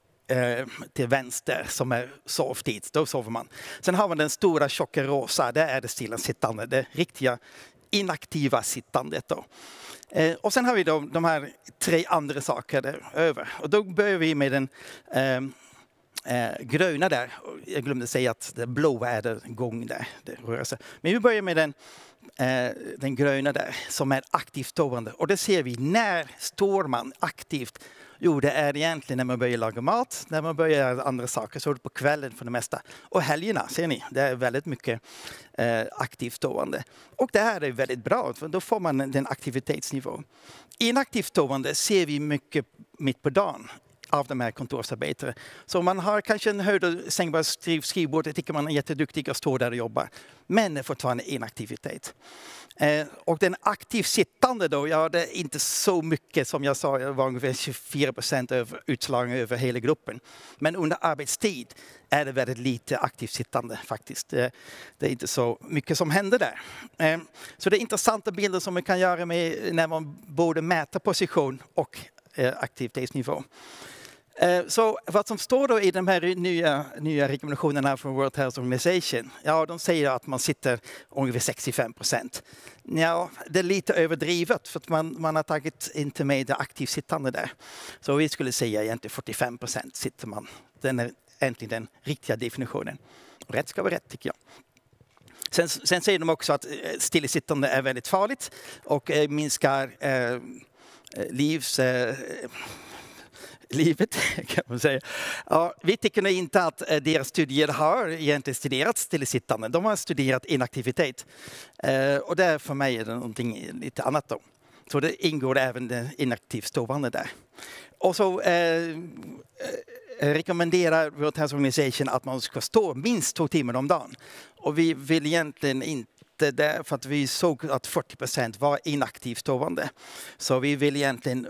till vänster som är sovtid, då sover man. Sen har man den stora tjocka rosa, det är det stillasittande, det riktiga inaktiva sittandet då. Eh, och sen har vi då de här tre andra saker där över. Och då börjar vi med den eh, eh, gröna där. Jag glömde säga att det blå är det gång där, det rör sig. Men vi börjar med den eh, den gröna där som är aktivt stående. Och det ser vi, när står man aktivt? Jo, det är egentligen när man börjar laga mat, när man börjar göra andra saker, så är det på kvällen för det mesta. Och helgerna, ser ni, det är väldigt mycket eh, aktivt stående. Och det här är väldigt bra, för då får man den aktivitetsnivå. Inaktivt stående ser vi mycket mitt på dagen av de här kontorsarbetare. Så man har kanske en höjd och sängbar skrivbord, det tycker man är jätteduktig att stå där och jobba. Men det är fortfarande inaktivitet. Eh, och den aktivt sittande då, ja det är inte så mycket som jag sa, det var ungefär tjugofyra procent över, utslagen över hela gruppen. Men under arbetstid är det väldigt lite aktivt sittande faktiskt. Det, det är inte så mycket som händer där. Eh, så det är intressanta bilder som man kan göra med när man både mäter position och eh, aktivitetsnivå. Så vad som står då i de här nya, nya rekommendationerna från World Health Organization, ja de säger att man sitter ungefär sextiofem procent. Ja, det är lite överdrivet för att man, man har tagit inte med det aktivt sittande där. Så vi skulle säga egentligen fyrtiofem procent sitter man. Den är egentligen den riktiga definitionen. Och rätt ska vara rätt tycker jag. Sen, sen säger de också att stillasittande är väldigt farligt och eh, minskar eh, livs... Eh, livet kan man säga. Ja, vi tycker inte att deras studier har egentligen studerat stillasittande. De har studerat inaktivitet. Eh, och det är för mig är det någonting lite annat då. Så det ingår även det inaktivt stående där. Och så eh, rekommenderar World Health Organization att man ska stå minst två timmar om dagen. Och vi vill egentligen inte det för att vi såg att fyrtio procent var inaktivt stående. Så vi vill egentligen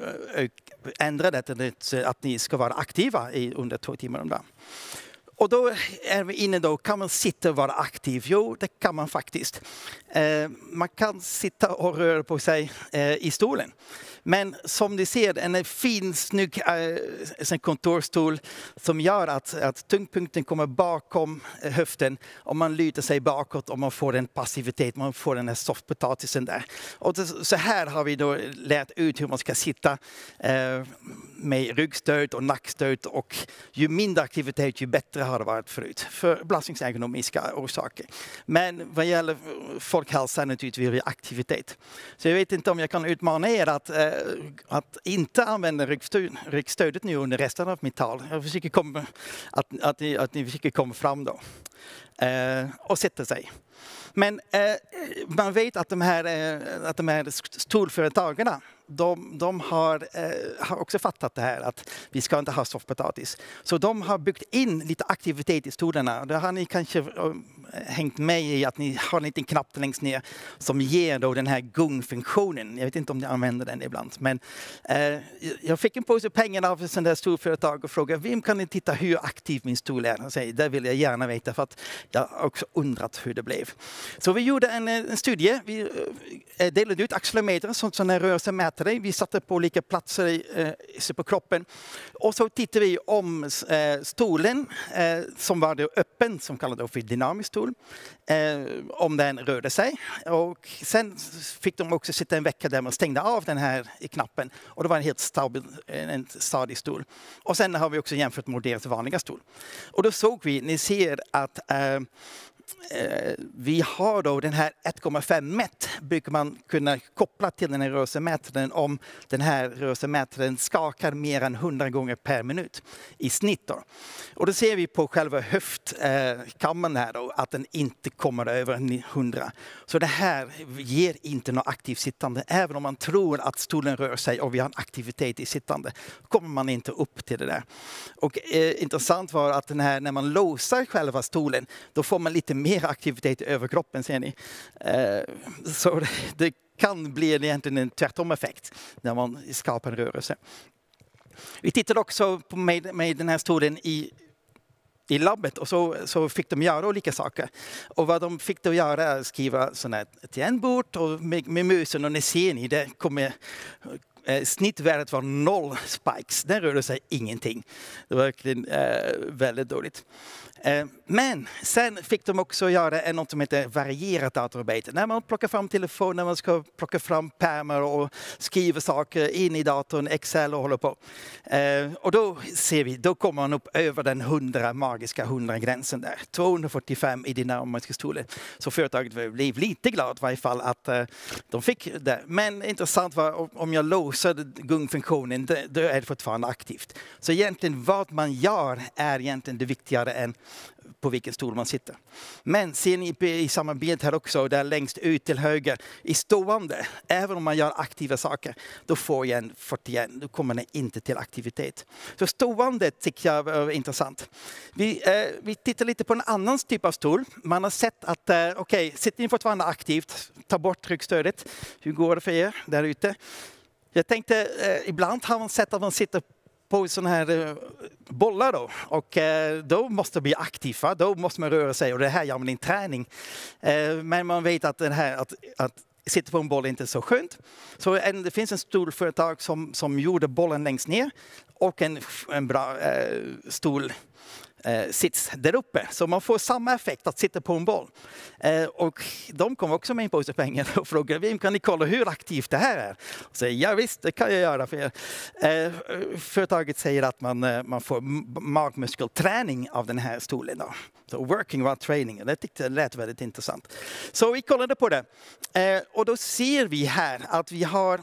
ändra det till att ni ska vara aktiva i under två timmar om dagen. Och då är vi inne då, kan man sitta och vara aktiv? Jo, det kan man faktiskt. Eh, man kan sitta och röra på sig eh, i stolen. Men som ni ser, en fin, snygg eh, kontorstol som gör att, att tyngdpunkten kommer bakom höften och man lutar sig bakåt och man får en passivitet, man får den här softpotatisen där. Och det, så här har vi då lärt ut hur man ska sitta eh, med ryggstöd och nackstöd, och ju mindre aktivitet ju bättre har det varit förut för belastningsergonomiska orsaker. Men vad gäller folkhälsa naturligtvis vill vi aktivitet. Så jag vet inte om jag kan utmana er att, eh, att inte använda ryggstöd, ryggstödet nu under resten av mitt tal. Jag försöker komma, att, att, ni, att ni försöker komma fram då eh, och sätta sig. Men eh, man vet att de här, eh, att de här stolföretagen, de, de har, eh, har också fattat det här att vi ska inte ha soffpotatis. Så de har byggt in lite aktivitet i stolarna. Det har ni kanske uh, hängt med i, att ni har en liten knapp längst ner som ger då den här gungfunktionen. Jag vet inte om ni använder den ibland. Men eh, jag fick en påse pengar av ett sånt där storföretag och frågade vem kan ni titta hur aktiv min stol är? Och säger, det vill jag gärna veta för att jag har också undrat hur det blev. Så vi gjorde en, en studie. Vi uh, delade ut accelerometrar som sådana rörelsemätare. Vi satte på olika platser eh, på kroppen. Och så tittade vi om eh, stolen eh, som var då öppen, som kallades för dynamisk stol. stol eh, om den rörde sig. Och sen fick de också sitta en vecka där man stängde av den här knappen. Och det var en helt stabil, en stadig stol. Och sen har vi också jämfört med deras vanliga stol. Och då såg vi, ni ser att eh, Eh, vi har då den här ett komma fem met brukar man kunna koppla till den här rörelsemätaren om den här rörelsemätaren skakar mer än hundra gånger per minut i snitt. Då. Och då ser vi på själva höftkammen här då att den inte kommer över hundra. Så det här ger inte något aktivt sittande. Även om man tror att stolen rör sig och vi har en aktivitet i sittande kommer man inte upp till det där. Och eh, intressant var att den här, när man låser själva stolen då får man lite mer aktivitet över kroppen, ser ni. Eh, så det, det kan bli egentligen en tvärtom effekt när man skapar en rörelse. Vi tittade också på med, med den här stolen i, i labbet och så, så fick de göra olika saker. Och vad de fick då göra är att skriva sådana tangentbord och med, med musen, och ni ser ni, det kommer Eh, snittvärdet var noll spikes. Den rörde sig ingenting. Det var verkligen eh, väldigt dåligt. Eh, men sen fick de också göra en något som heter varierat datorarbete. När man plockar fram telefon, när man ska plocka fram pärmar och skriva saker in i datorn, Excel och håller på. Eh, och då ser vi, då kommer man upp över den hundra magiska hundra gränsen där. tvåhundrafyrtiofem i dynamiska stolen. Så företaget blev lite glad i varje fall att eh, de fick det. Men intressant var om jag låsade gungfunktionen, då är det fortfarande aktivt. Så egentligen vad man gör är egentligen det viktigare än på vilken stol man sitter. Men ser ni i samma bild här också, där längst ut till höger, i stående, även om man gör aktiva saker, då får jag en fyrtioen, då kommer det inte till aktivitet. Så stående tycker jag var intressant. Vi, eh, vi tittar lite på en annan typ av stol. Man har sett att, eh, okej, okay, sitter ni fortfarande aktivt, ta bort ryggstödet. Hur går det för er där ute? Jag tänkte, eh, ibland har man sett att man sitter på sådana här eh, bollar då. Och eh, då måste det bli aktiva, då måste man röra sig. Och det här gör man i träning. Eh, men man vet att, den här, att, att sitta på en boll är inte så skönt. Så en, det finns en stor företag som, som gjorde bollen längst ner. Och en, en bra eh, stol eh, sits där uppe. Så man får samma effekt att sitta på en boll. Eh, och de kom också med en påse pengar och frågade, vem kan ni kolla hur aktivt det här är? Och säger, ja visst, det kan jag göra för er. Eh, företaget säger att man, man får magmuskelträning av den här stolen. Då. Så working while training. Det tyckte jag lät väldigt intressant. Så vi kollade på det. Eh, och då ser vi här att vi har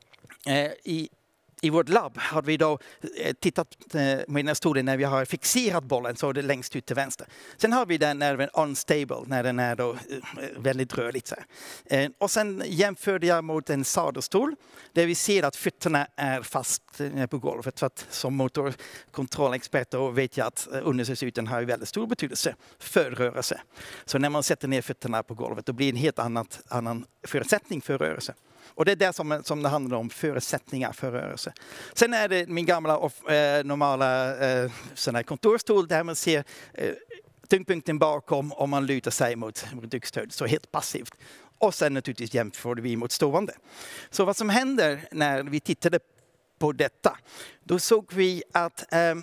eh, i I vårt labb har vi då tittat med den här stolen när vi har fixerat bollen, så är det längst ut till vänster. Sen har vi den när den är unstable, när den är då väldigt rörlig. Så här. Och sen jämförde jag mot en sadelstol där vi ser att fötterna är fast på golvet. För att som motorkontrollexperter vet jag att undersökningsytan har väldigt stor betydelse för rörelse. Så när man sätter ner fötterna på golvet då blir det en helt annat, annan förutsättning för rörelse. Och det är det som, som det handlar om, förutsättningar för rörelse. Sen är det min gamla eh, normala eh, sån här kontorstol där man ser eh, tyngdpunkten bakom om man lutar sig mot ryggstöd, så helt passivt. Och sen naturligtvis jämförde vi mot stående. Så vad som händer när vi tittade på detta, då såg vi att eh,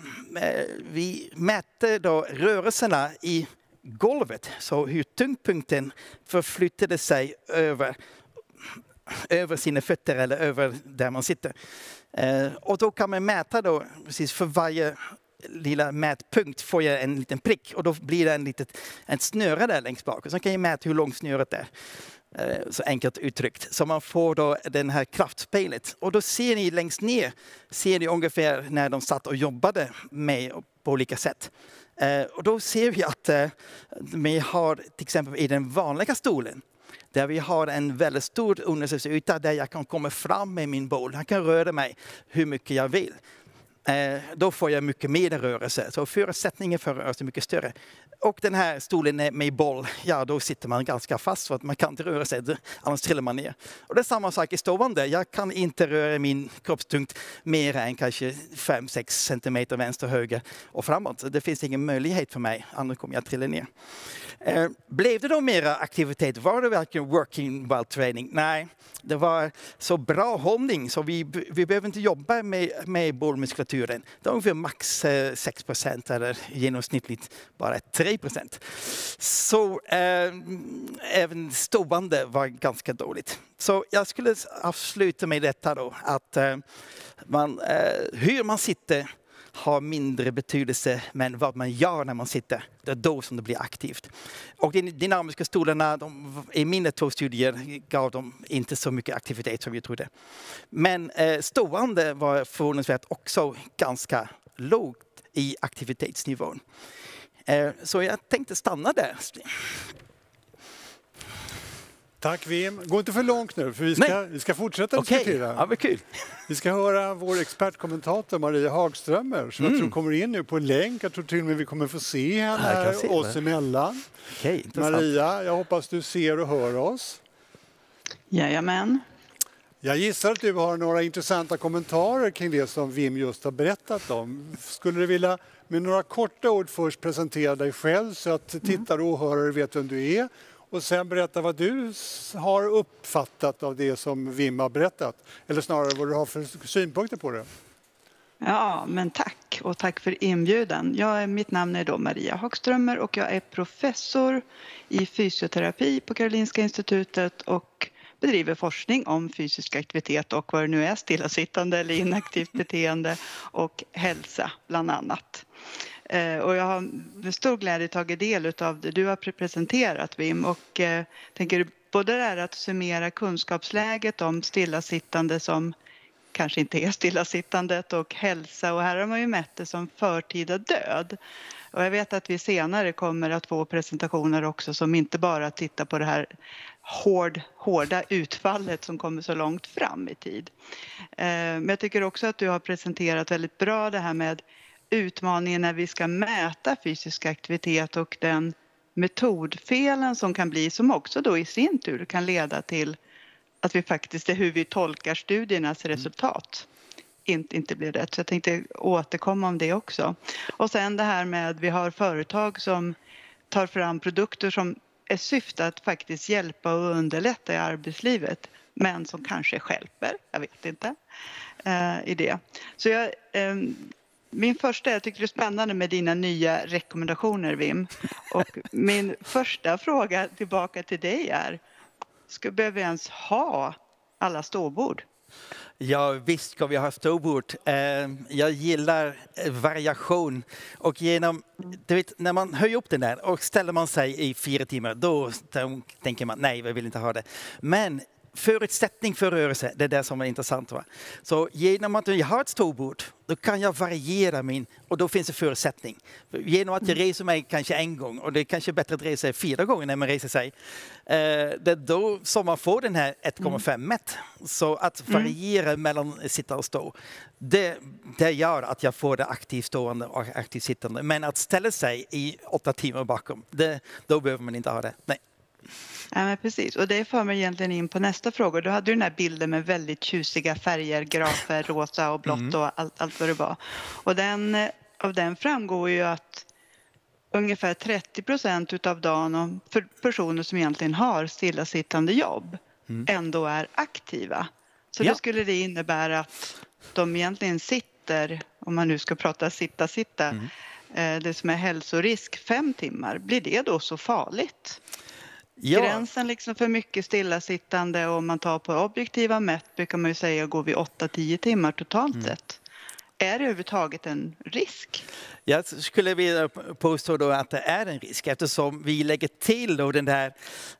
vi mätte då rörelserna i golvet. Så hur tyngdpunkten förflyttade sig över över sina fötter eller över där man sitter. Eh, och då kan man mäta då, precis för varje lilla mätpunkt får jag en liten prick och då blir det en litet en snöre där längst bak. Och så kan jag mäta hur långt snöret är. Eh, så enkelt uttryckt. Så man får då den här kraftspelet. Och då ser ni längst ner, ser ni ungefär när de satt och jobbade med på olika sätt. Eh, och då ser vi att eh, vi har till exempel i den vanliga stolen där vi har en väldigt stor undersökningsyta där jag kan komma fram med min boll. Jag kan röra mig hur mycket jag vill. Eh, då får jag mycket mer rörelse. Så förutsättningen för rörelse är mycket större. Och den här stolen med boll, ja då sitter man ganska fast för att man kan inte röra sig, annars trillar man ner. Och det är samma sak i stående. Jag kan inte röra min kroppstyngd mer än kanske fem sex centimeter vänster och höger och framåt. Det finns ingen möjlighet för mig, annars kommer jag trilla ner. Eh, blev det då mera aktivitet? Var det verkligen working while training? Nej, det var så bra hållning så vi, vi behöver inte jobba med, med bollmuskulatur temperaturen. Det är ungefär max sex procent eller genomsnittligt bara tre procent. Så eh, även stående var ganska dåligt. Så jag skulle avsluta med detta då, att eh, man, eh, hur man sitter har mindre betydelse, men vad man gör när man sitter, det är då som det blir aktivt. Och de dynamiska stolarna, de, i mina två studier gav de inte så mycket aktivitet som jag trodde. Men eh, stående var förvånansvärt också ganska lågt i aktivitetsnivån. Eh, så jag tänkte stanna där. Tack Wim. Gå inte för långt nu, för vi ska, vi ska fortsätta Okej, diskutera. ja, vad kul. Vi ska höra vår expertkommentator Maria Hagströmer som mm. jag tror kommer in nu på en länk. Jag tror till och med vi kommer få se henne här se oss det. emellan. Okej, Maria, jag hoppas du ser och hör oss. Jajamän. Jag gissar att du har några intressanta kommentarer kring det som Wim just har berättat om. Skulle du vilja med några korta ord först presentera dig själv så att tittare och åhörare vet vem du är? Och sen berätta vad du har uppfattat av det som Wim har berättat. Eller snarare vad du har för synpunkter på det. Ja, men tack. Och tack för inbjudan. Jag, mitt namn är då Maria Hagströmer och jag är professor i fysioterapi på Karolinska institutet och bedriver forskning om fysisk aktivitet och vad det nu är, stillasittande eller inaktivt beteende och hälsa bland annat. Och jag har med stor glädje tagit del av det du har presenterat, Wim, och eh, tänker både det här att summera kunskapsläget om stillasittande som kanske inte är stillasittandet och hälsa, och här har man ju mätt det som förtida död. Och jag vet att vi senare kommer att få presentationer också som inte bara tittar på det här hård, hårda utfallet som kommer så långt fram i tid. Eh, men jag tycker också att du har presenterat väldigt bra det här med utmaningen när vi ska mäta fysisk aktivitet och den metodfelen som kan bli, som också då i sin tur kan leda till att vi faktiskt är hur vi tolkar studiernas resultat inte, inte blir rätt. Så jag tänkte återkomma om det också. Och sen det här med vi har företag som tar fram produkter som är syfte att faktiskt hjälpa och underlätta i arbetslivet, men som kanske stjälper, jag vet inte, eh, i det. Så jag... Eh, Min första, jag tycker det är spännande med dina nya rekommendationer, Wim. Och min första fråga tillbaka till dig är, ska behöver vi ens ha alla ståbord? Ja, visst ska vi ha ståbord. Jag gillar variation. Och genom, du vet, när man höjer upp den där och ställer man sig i fyra timmar, då, då tänker man, nej, vi vill inte ha det. Men förutsättning för rörelse, det är det som är intressant. Va? Så genom att jag har ett ståbord, då kan jag variera min, och då finns det förutsättning. Genom att jag reser mig kanske en gång, och det är kanske bättre att resa sig fyra gånger när man reser sig, eh, det är då som man får den här ett komma fem mätt. Så att variera mm. mellan sitta och stå, det, det gör att jag får det aktivt stående och aktivt sittande. Men att ställa sig i åtta timmar bakom, det, då behöver man inte ha det. Nej. Ja, men precis. Och det för mig egentligen in på nästa fråga. Du hade ju den här bilden med väldigt tjusiga färger, grafer, rosa och blått mm. och allt, allt vad det var. Och den, av den framgår ju att ungefär trettio procent av dagen för personer som egentligen har stillasittande jobb mm. ändå är aktiva. Så ja. Det skulle det innebära att de egentligen sitter, om man nu ska prata sitta-sitta, mm. det som är hälsorisk fem timmar. Blir det då så farligt? Ja. Gränsen liksom för mycket stillasittande, och om man tar på objektiva mätt brukar man ju säga går vi åtta till tio timmar totalt mm. sett. Är det överhuvudtaget en risk? Jag skulle vilja påstå då att det är en risk, eftersom vi lägger till då den där,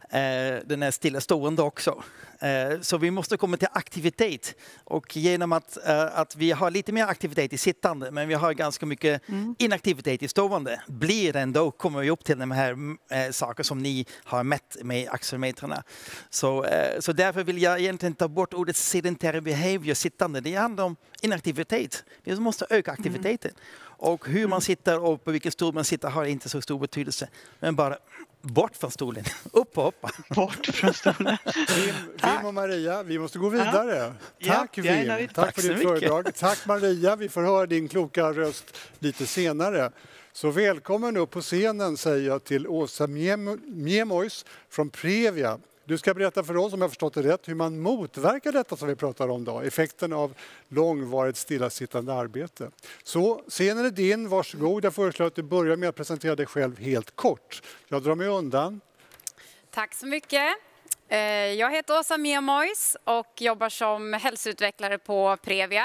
eh, den här stillastående också. Eh, så vi måste komma till aktivitet, och genom att, eh, att vi har lite mer aktivitet i sittande, men vi har ganska mycket mm. inaktivitet i stående, blir det ändå, kommer vi upp till de här eh, saker som ni har mätt med axelmetrarna. Så, eh, så därför vill jag egentligen ta bort ordet sedentary behavior, sittande. Det handlar om inaktivitet. Vi måste öka aktiviteten. Mm. Och hur man sitter och på vilken stol man sitter har inte så stor betydelse. Men bara bort från stolen. Upp och hoppa. Bort från stolen. Wim, Wim och Maria, vi måste gå vidare. Ja. Tack ja, Wim. Tack, Tack för ditt föredrag. Tack Maria. Vi får höra din kloka röst lite senare. Så välkommen upp på scenen, säger jag till Åsa Miemois från Previa. Du ska berätta för oss, om jag förstått det rätt, hur man motverkar detta som vi pratar om då, effekten av långvarigt stillasittande arbete. Så scenen är din, varsågod. Jag föreslår att du börjar med att presentera dig själv helt kort. Jag drar mig undan. Tack så mycket. Jag heter Åsa Miemois och jobbar som hälsoutvecklare på Previa.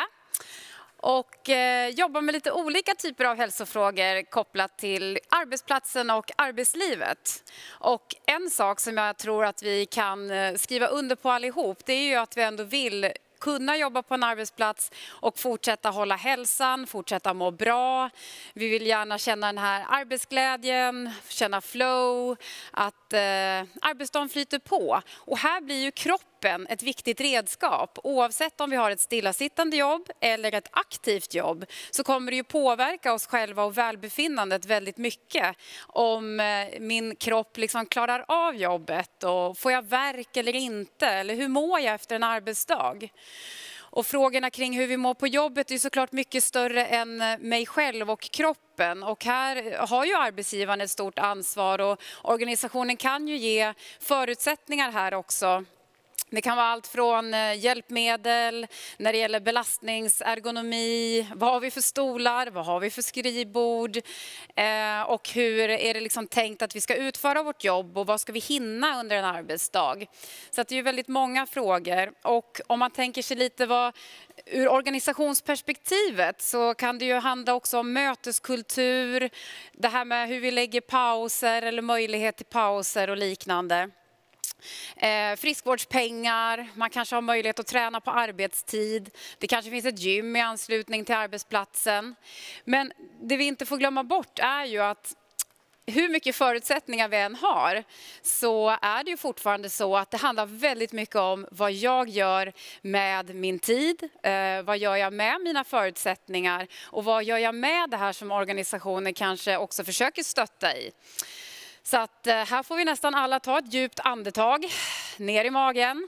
Och eh, jobbar med lite olika typer av hälsofrågor kopplat till arbetsplatsen och arbetslivet. Och en sak som jag tror att vi kan skriva under på allihop, det är ju att vi ändå vill kunna jobba på en arbetsplats och fortsätta hålla hälsan, fortsätta må bra. Vi vill gärna känna den här arbetsglädjen, känna flow, att eh, arbetsdagen flyter på. Och här blir ju kroppen ett viktigt redskap. Oavsett om vi har ett stillasittande jobb eller ett aktivt jobb så kommer det ju påverka oss själva och välbefinnandet väldigt mycket. Om eh, min kropp liksom klarar av jobbet och får jag värk eller inte, eller hur mår jag efter en arbetsdag? Och frågorna kring hur vi mår på jobbet är såklart mycket större än mig själv och kroppen. Och här har ju arbetsgivaren ett stort ansvar och organisationen kan ju ge förutsättningar här också. Det kan vara allt från hjälpmedel, när det gäller belastningsergonomi, vad har vi för stolar, vad har vi för skrivbord eh, och hur är det liksom tänkt att vi ska utföra vårt jobb och vad ska vi hinna under en arbetsdag. Så att det är ju väldigt många frågor och om man tänker sig lite vad ur organisationsperspektivet så kan det ju handla också om möteskultur, det här med hur vi lägger pauser eller möjlighet till pauser och liknande. Eh, friskvårdspengar, man kanske har möjlighet att träna på arbetstid. Det kanske finns ett gym i anslutning till arbetsplatsen. Men det vi inte får glömma bort är ju att hur mycket förutsättningar vi än har så är det ju fortfarande så att det handlar väldigt mycket om vad jag gör med min tid, eh, vad gör jag med mina förutsättningar och vad gör jag med det här som organisationen kanske också försöker stötta i. Så att här får vi nästan alla ta ett djupt andetag ner i magen,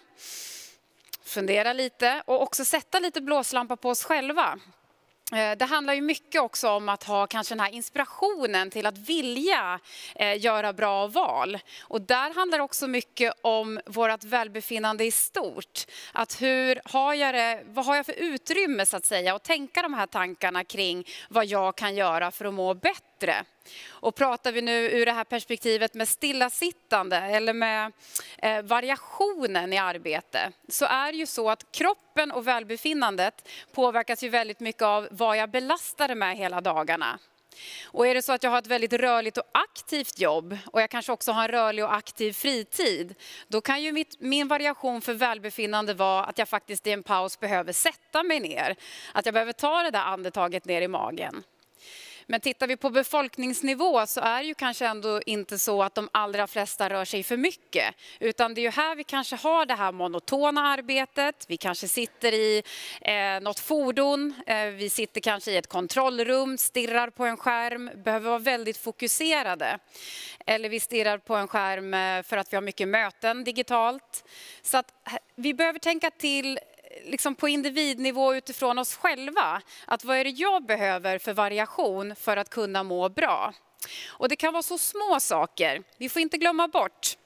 fundera lite och också sätta lite blåslampa på oss själva. Det handlar ju mycket också om att ha kanske den här inspirationen till att vilja eh, göra bra val. Och där handlar det också mycket om vårt välbefinnande i stort. Att hur har jag det, vad har jag för utrymme så att säga och tänka de här tankarna kring vad jag kan göra för att må bättre. Och pratar vi nu ur det här perspektivet med stillasittande eller med eh, variationen i arbete så är det ju så att kroppen och välbefinnandet påverkas ju väldigt mycket av vad jag belastar med hela dagarna. Och är det så att jag har ett väldigt rörligt och aktivt jobb och jag kanske också har en rörlig och aktiv fritid, då kan ju mitt, min variation för välbefinnande vara att jag faktiskt i en paus behöver sätta mig ner. Att jag behöver ta det där andetaget ner i magen. Men tittar vi på befolkningsnivå så är det ju kanske ändå inte så att de allra flesta rör sig för mycket. Utan det är ju här vi kanske har det här monotona arbetet. Vi kanske sitter i eh, något fordon. Eh, vi sitter kanske i ett kontrollrum, stirrar på en skärm, behöver vara väldigt fokuserade. Eller vi stirrar på en skärm för att vi har mycket möten digitalt. Så att vi behöver tänka till liksom på individnivå utifrån oss själva. Att vad är det jag behöver för variation för att kunna må bra? Och det kan vara så små saker. Vi får inte glömma bort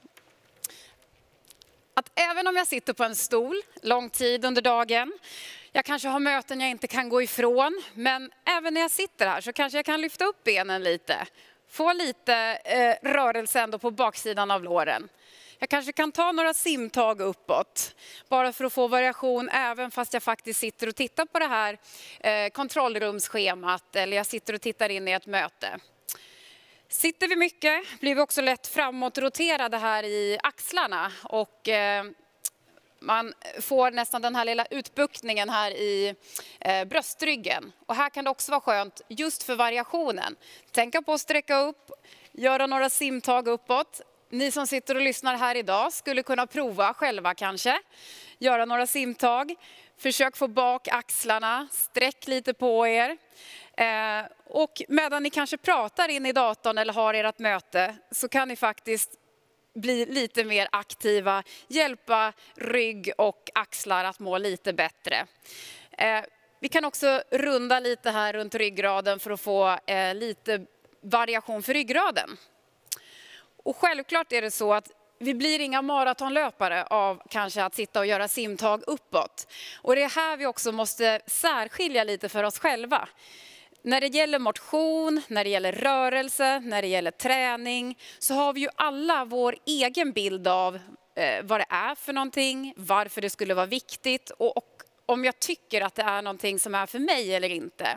att även om jag sitter på en stol lång tid under dagen, jag kanske har möten jag inte kan gå ifrån, men även när jag sitter här så kanske jag kan lyfta upp benen lite. Få lite eh, rörelse ändå på baksidan av låren. Jag kanske kan ta några simtag uppåt, bara för att få variation även fast jag faktiskt sitter och tittar på det här eh, kontrollrumsschemat eller jag sitter och tittar in i ett möte. Sitter vi mycket blir vi också lätt framåt roterade här i axlarna och eh, man får nästan den här lilla utbuktningen här i eh, bröstryggen. Och här kan det också vara skönt just för variationen. Tänka på att sträcka upp, göra några simtag uppåt. Ni som sitter och lyssnar här idag skulle kunna prova själva kanske. Göra några simtag. Försök få bak axlarna. Sträck lite på er. Eh, och medan ni kanske pratar in i datorn eller har ert möte så kan ni faktiskt bli lite mer aktiva. Hjälpa rygg och axlar att må lite bättre. Eh, vi kan också runda lite här runt ryggraden för att få eh, lite variation för ryggraden. Och självklart är det så att vi blir inga maratonlöpare av kanske att sitta och göra simtag uppåt. Och det är här vi också måste särskilja lite för oss själva. När det gäller motion, när det gäller rörelse, när det gäller träning så har vi ju alla vår egen bild av eh, vad det är för någonting, varför det skulle vara viktigt och, och om jag tycker att det är någonting som är för mig eller inte.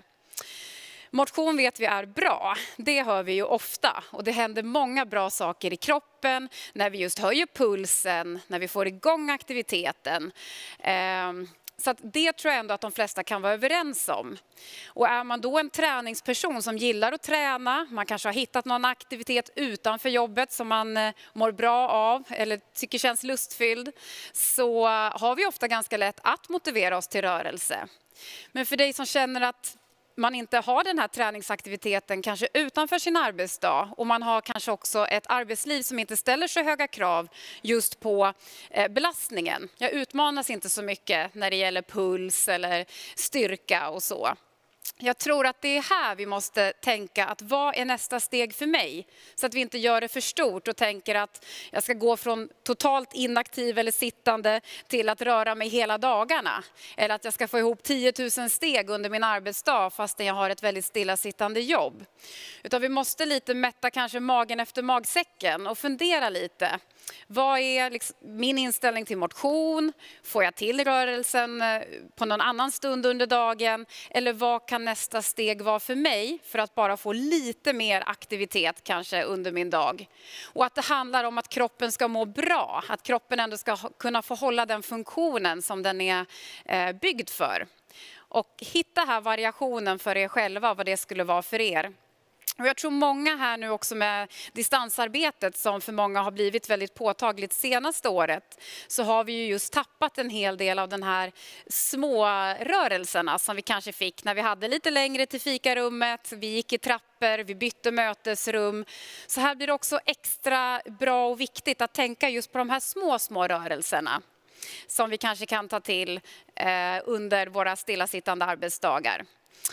Motion vet vi är bra, det hör vi ju ofta och det händer många bra saker i kroppen när vi just höjer pulsen, när vi får igång aktiviteten. Ehm, Så att det tror jag ändå att de flesta kan vara överens om. Och är man då en träningsperson som gillar att träna, man kanske har hittat någon aktivitet utanför jobbet som man mår bra av eller tycker känns lustfylld, så har vi ofta ganska lätt att motivera oss till rörelse. Men för dig som känner att man inte har den här träningsaktiviteten kanske utanför sin arbetsdag och man har kanske också ett arbetsliv som inte ställer så höga krav just på eh, belastningen. Jag utmanas inte så mycket när det gäller puls eller styrka och så. Jag tror att det är här vi måste tänka att vad är nästa steg för mig? Så att vi inte gör det för stort och tänker att jag ska gå från totalt inaktiv eller sittande till att röra mig hela dagarna. Eller att jag ska få ihop tio tusen steg under min arbetsdag fastän jag har ett väldigt stillasittande jobb. Utan vi måste lite mätta kanske magen efter magsäcken och fundera lite. Vad är liksom min inställning till motion? Får jag till rörelsen på någon annan stund under dagen? Eller vad kan nästa steg vara för mig för att bara få lite mer aktivitet kanske under min dag? Och att det handlar om att kroppen ska må bra. Att kroppen ändå ska kunna få hålla den funktionen som den är byggd för. Och hitta här variationen för er själva, vad det skulle vara för er. Och jag tror många här nu också med distansarbetet som för många har blivit väldigt påtagligt senaste året, så har vi ju just tappat en hel del av den här små rörelserna som vi kanske fick när vi hade lite längre till fikarummet, vi gick i trappor, vi bytte mötesrum. Så här blir det också extra bra och viktigt att tänka just på de här små, små rörelserna som vi kanske kan ta till eh, under våra stillasittande arbetsdagar.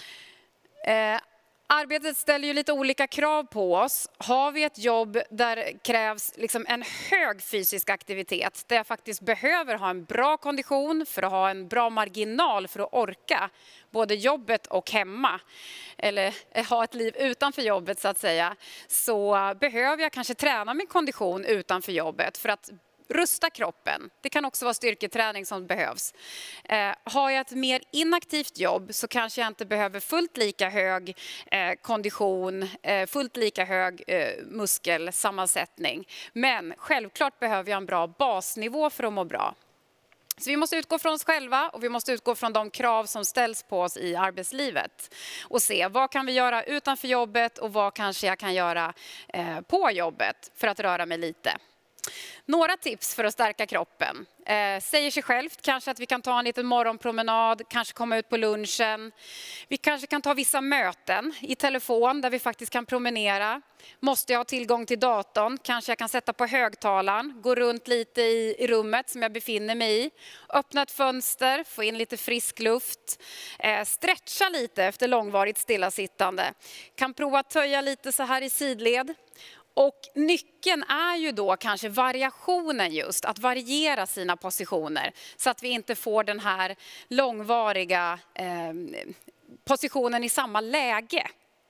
Eh, Arbetet ställer ju lite olika krav på oss. Har vi ett jobb där det krävs liksom en hög fysisk aktivitet, där jag faktiskt behöver ha en bra kondition för att ha en bra marginal för att orka både jobbet och hemma, eller ha ett liv utanför jobbet så att säga, så behöver jag kanske träna min kondition utanför jobbet för att rusta kroppen. Det kan också vara styrketräning som behövs. Eh, har jag ett mer inaktivt jobb så kanske jag inte behöver fullt lika hög eh, kondition, eh, fullt lika hög eh, muskelsammansättning. Men självklart behöver jag en bra basnivå för att må bra. Så vi måste utgå från oss själva och vi måste utgå från de krav som ställs på oss i arbetslivet. Och se vad kan vi göra utanför jobbet och vad kanske jag kan göra eh, på jobbet för att röra mig lite. Några tips för att stärka kroppen. Eh, säger sig självt kanske att vi kan ta en liten morgonpromenad, kanske komma ut på lunchen. Vi kanske kan ta vissa möten i telefon där vi faktiskt kan promenera. Måste jag ha tillgång till datorn, kanske jag kan sätta på högtalaren, gå runt lite i, i rummet som jag befinner mig i. Öppna ett fönster, få in lite frisk luft. Eh, stretcha lite efter långvarigt stillasittande. Kan prova att töja lite så här i sidled. Och nyckeln är ju då kanske variationen just, att variera sina positioner så att vi inte får den här långvariga eh, positionen i samma läge.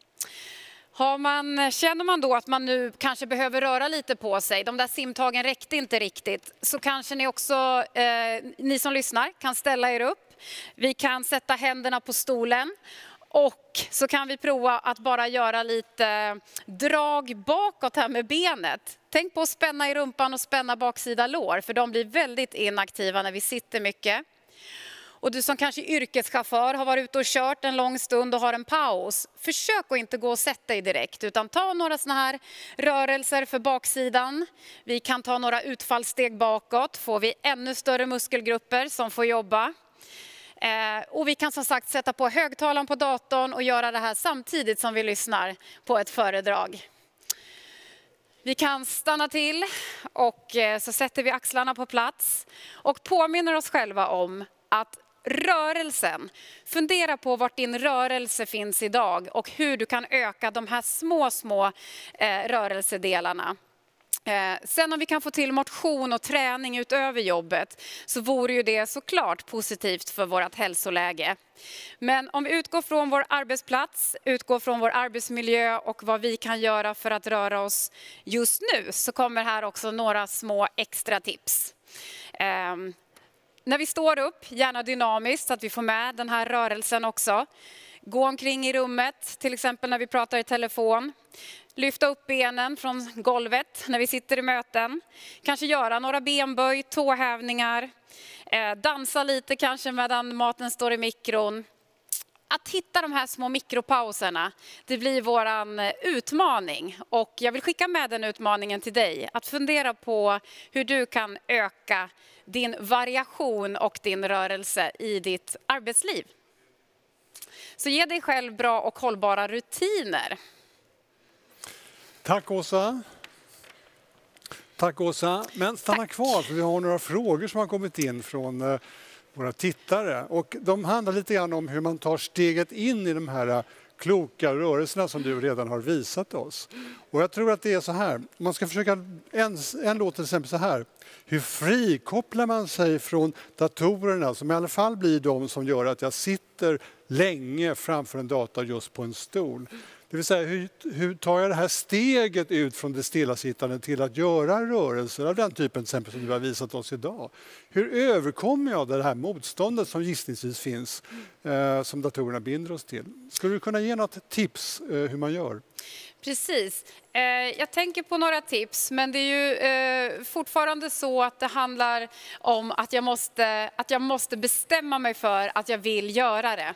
Har man, känner man då att man nu kanske behöver röra lite på sig, de där simtagen räckte inte riktigt, så kanske ni också, eh, ni som lyssnar, kan ställa er upp. Vi kan sätta händerna på stolen. Och så kan vi prova att bara göra lite drag bakåt här med benet. Tänk på att spänna i rumpan och spänna baksida lår, för de blir väldigt inaktiva när vi sitter mycket. Och du som kanske yrkeschaufför har varit ute och kört en lång stund och har en paus, försök att inte gå och sätta dig direkt, utan ta några såna här rörelser för baksidan. Vi kan ta några utfallssteg bakåt, får vi ännu större muskelgrupper som får jobba. Eh, och vi kan som sagt sätta på högtalaren på datorn och göra det här samtidigt som vi lyssnar på ett föredrag. Vi kan stanna till och eh, så sätter vi axlarna på plats och påminner oss själva om att rörelsen, fundera på vart din rörelse finns idag och hur du kan öka de här små, små eh, rörelsedelarna. Eh, sen om vi kan få till motion och träning utöver jobbet så vore ju det såklart positivt för vårt hälsoläge. Men om vi utgår från vår arbetsplats, utgår från vår arbetsmiljö och vad vi kan göra för att röra oss just nu, så kommer här också några små extra tips. Eh, när vi står upp, gärna dynamiskt så att vi får med den här rörelsen också. Gå omkring i rummet, till exempel när vi pratar i telefon. Lyfta upp benen från golvet när vi sitter i möten. Kanske göra några benböj, tåhävningar. Eh, dansa lite kanske medan maten står i mikron. Att hitta de här små mikropauserna, det blir våran utmaning. Och jag vill skicka med den utmaningen till dig. Att fundera på hur du kan öka din variation och din rörelse i ditt arbetsliv. Så ge dig själv bra och hållbara rutiner. Tack Åsa. Tack Åsa. Men stanna Tack. kvar för vi har några frågor som har kommit in från uh, våra tittare. Och de handlar lite grann om hur man tar steget in i de här uh, kloka rörelserna som du redan har visat oss. Och jag tror att det är så här. Man ska försöka, en, en låt till exempel så här. Hur frikopplar man sig från datorerna som i alla fall blir de som gör att jag sitter länge framför en dator just på en stol. Det vill säga, hur, hur tar jag det här steget ut från det stillasittande till att göra rörelser av den typen till exempel som du har visat oss idag? Hur överkommer jag det här motståndet som gissningsvis finns eh, som datorerna binder oss till? Skulle du kunna ge något tips eh, hur man gör? Precis. Eh, jag tänker på några tips, men det är ju eh, fortfarande så att det handlar om att jag, måste, att jag måste bestämma mig för att jag vill göra det.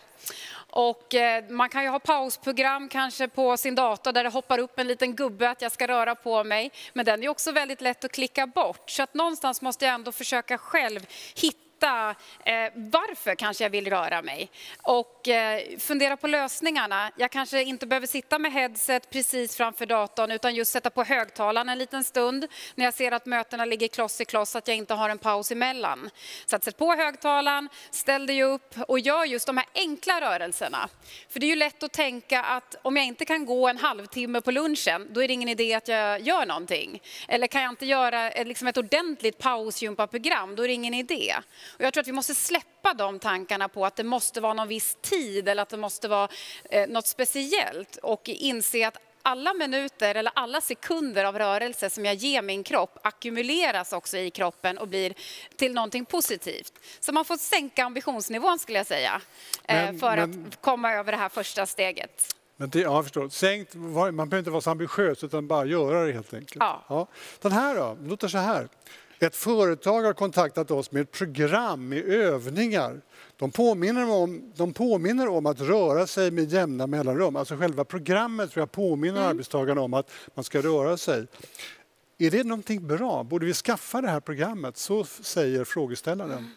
Och eh, man kan ju ha pausprogram kanske på sin dator där det hoppar upp en liten gubbe att jag ska röra på mig. Men den är också väldigt lätt att klicka bort. Så att någonstans måste jag ändå försöka själv hitta Eh, varför kanske jag vill röra mig och eh, fundera på lösningarna. Jag kanske inte behöver sitta med headset precis framför datorn utan just sätta på högtalaren en liten stund när jag ser att mötena ligger kloss i kloss så att jag inte har en paus emellan. Så att sätt på högtalaren, ställ dig upp och gör just de här enkla rörelserna. För det är ju lätt att tänka att om jag inte kan gå en halvtimme på lunchen då är det ingen idé att jag gör någonting. Eller kan jag inte göra liksom ett ordentligt pausgympaprogram då är det ingen idé. Och jag tror att vi måste släppa de tankarna på att det måste vara någon viss tid eller att det måste vara eh, något speciellt och inse att alla minuter eller alla sekunder av rörelse som jag ger min kropp ackumuleras också i kroppen och blir till någonting positivt. Så man får sänka ambitionsnivån skulle jag säga men, för men... att komma över det här första steget. Men det, ja, jag förstår. Sänkt, man behöver inte vara så ambitiös utan bara göra det helt enkelt. Ja. Ja. Den här då, låter så här. Ett företag har kontaktat oss med ett program med övningar. De påminner om, de påminner om att röra sig med jämna mellanrum. Alltså själva programmet tror jag påminner mm. arbetstagarna om att man ska röra sig. Är det någonting bra? Borde vi skaffa det här programmet? Så säger frågeställaren. Mm.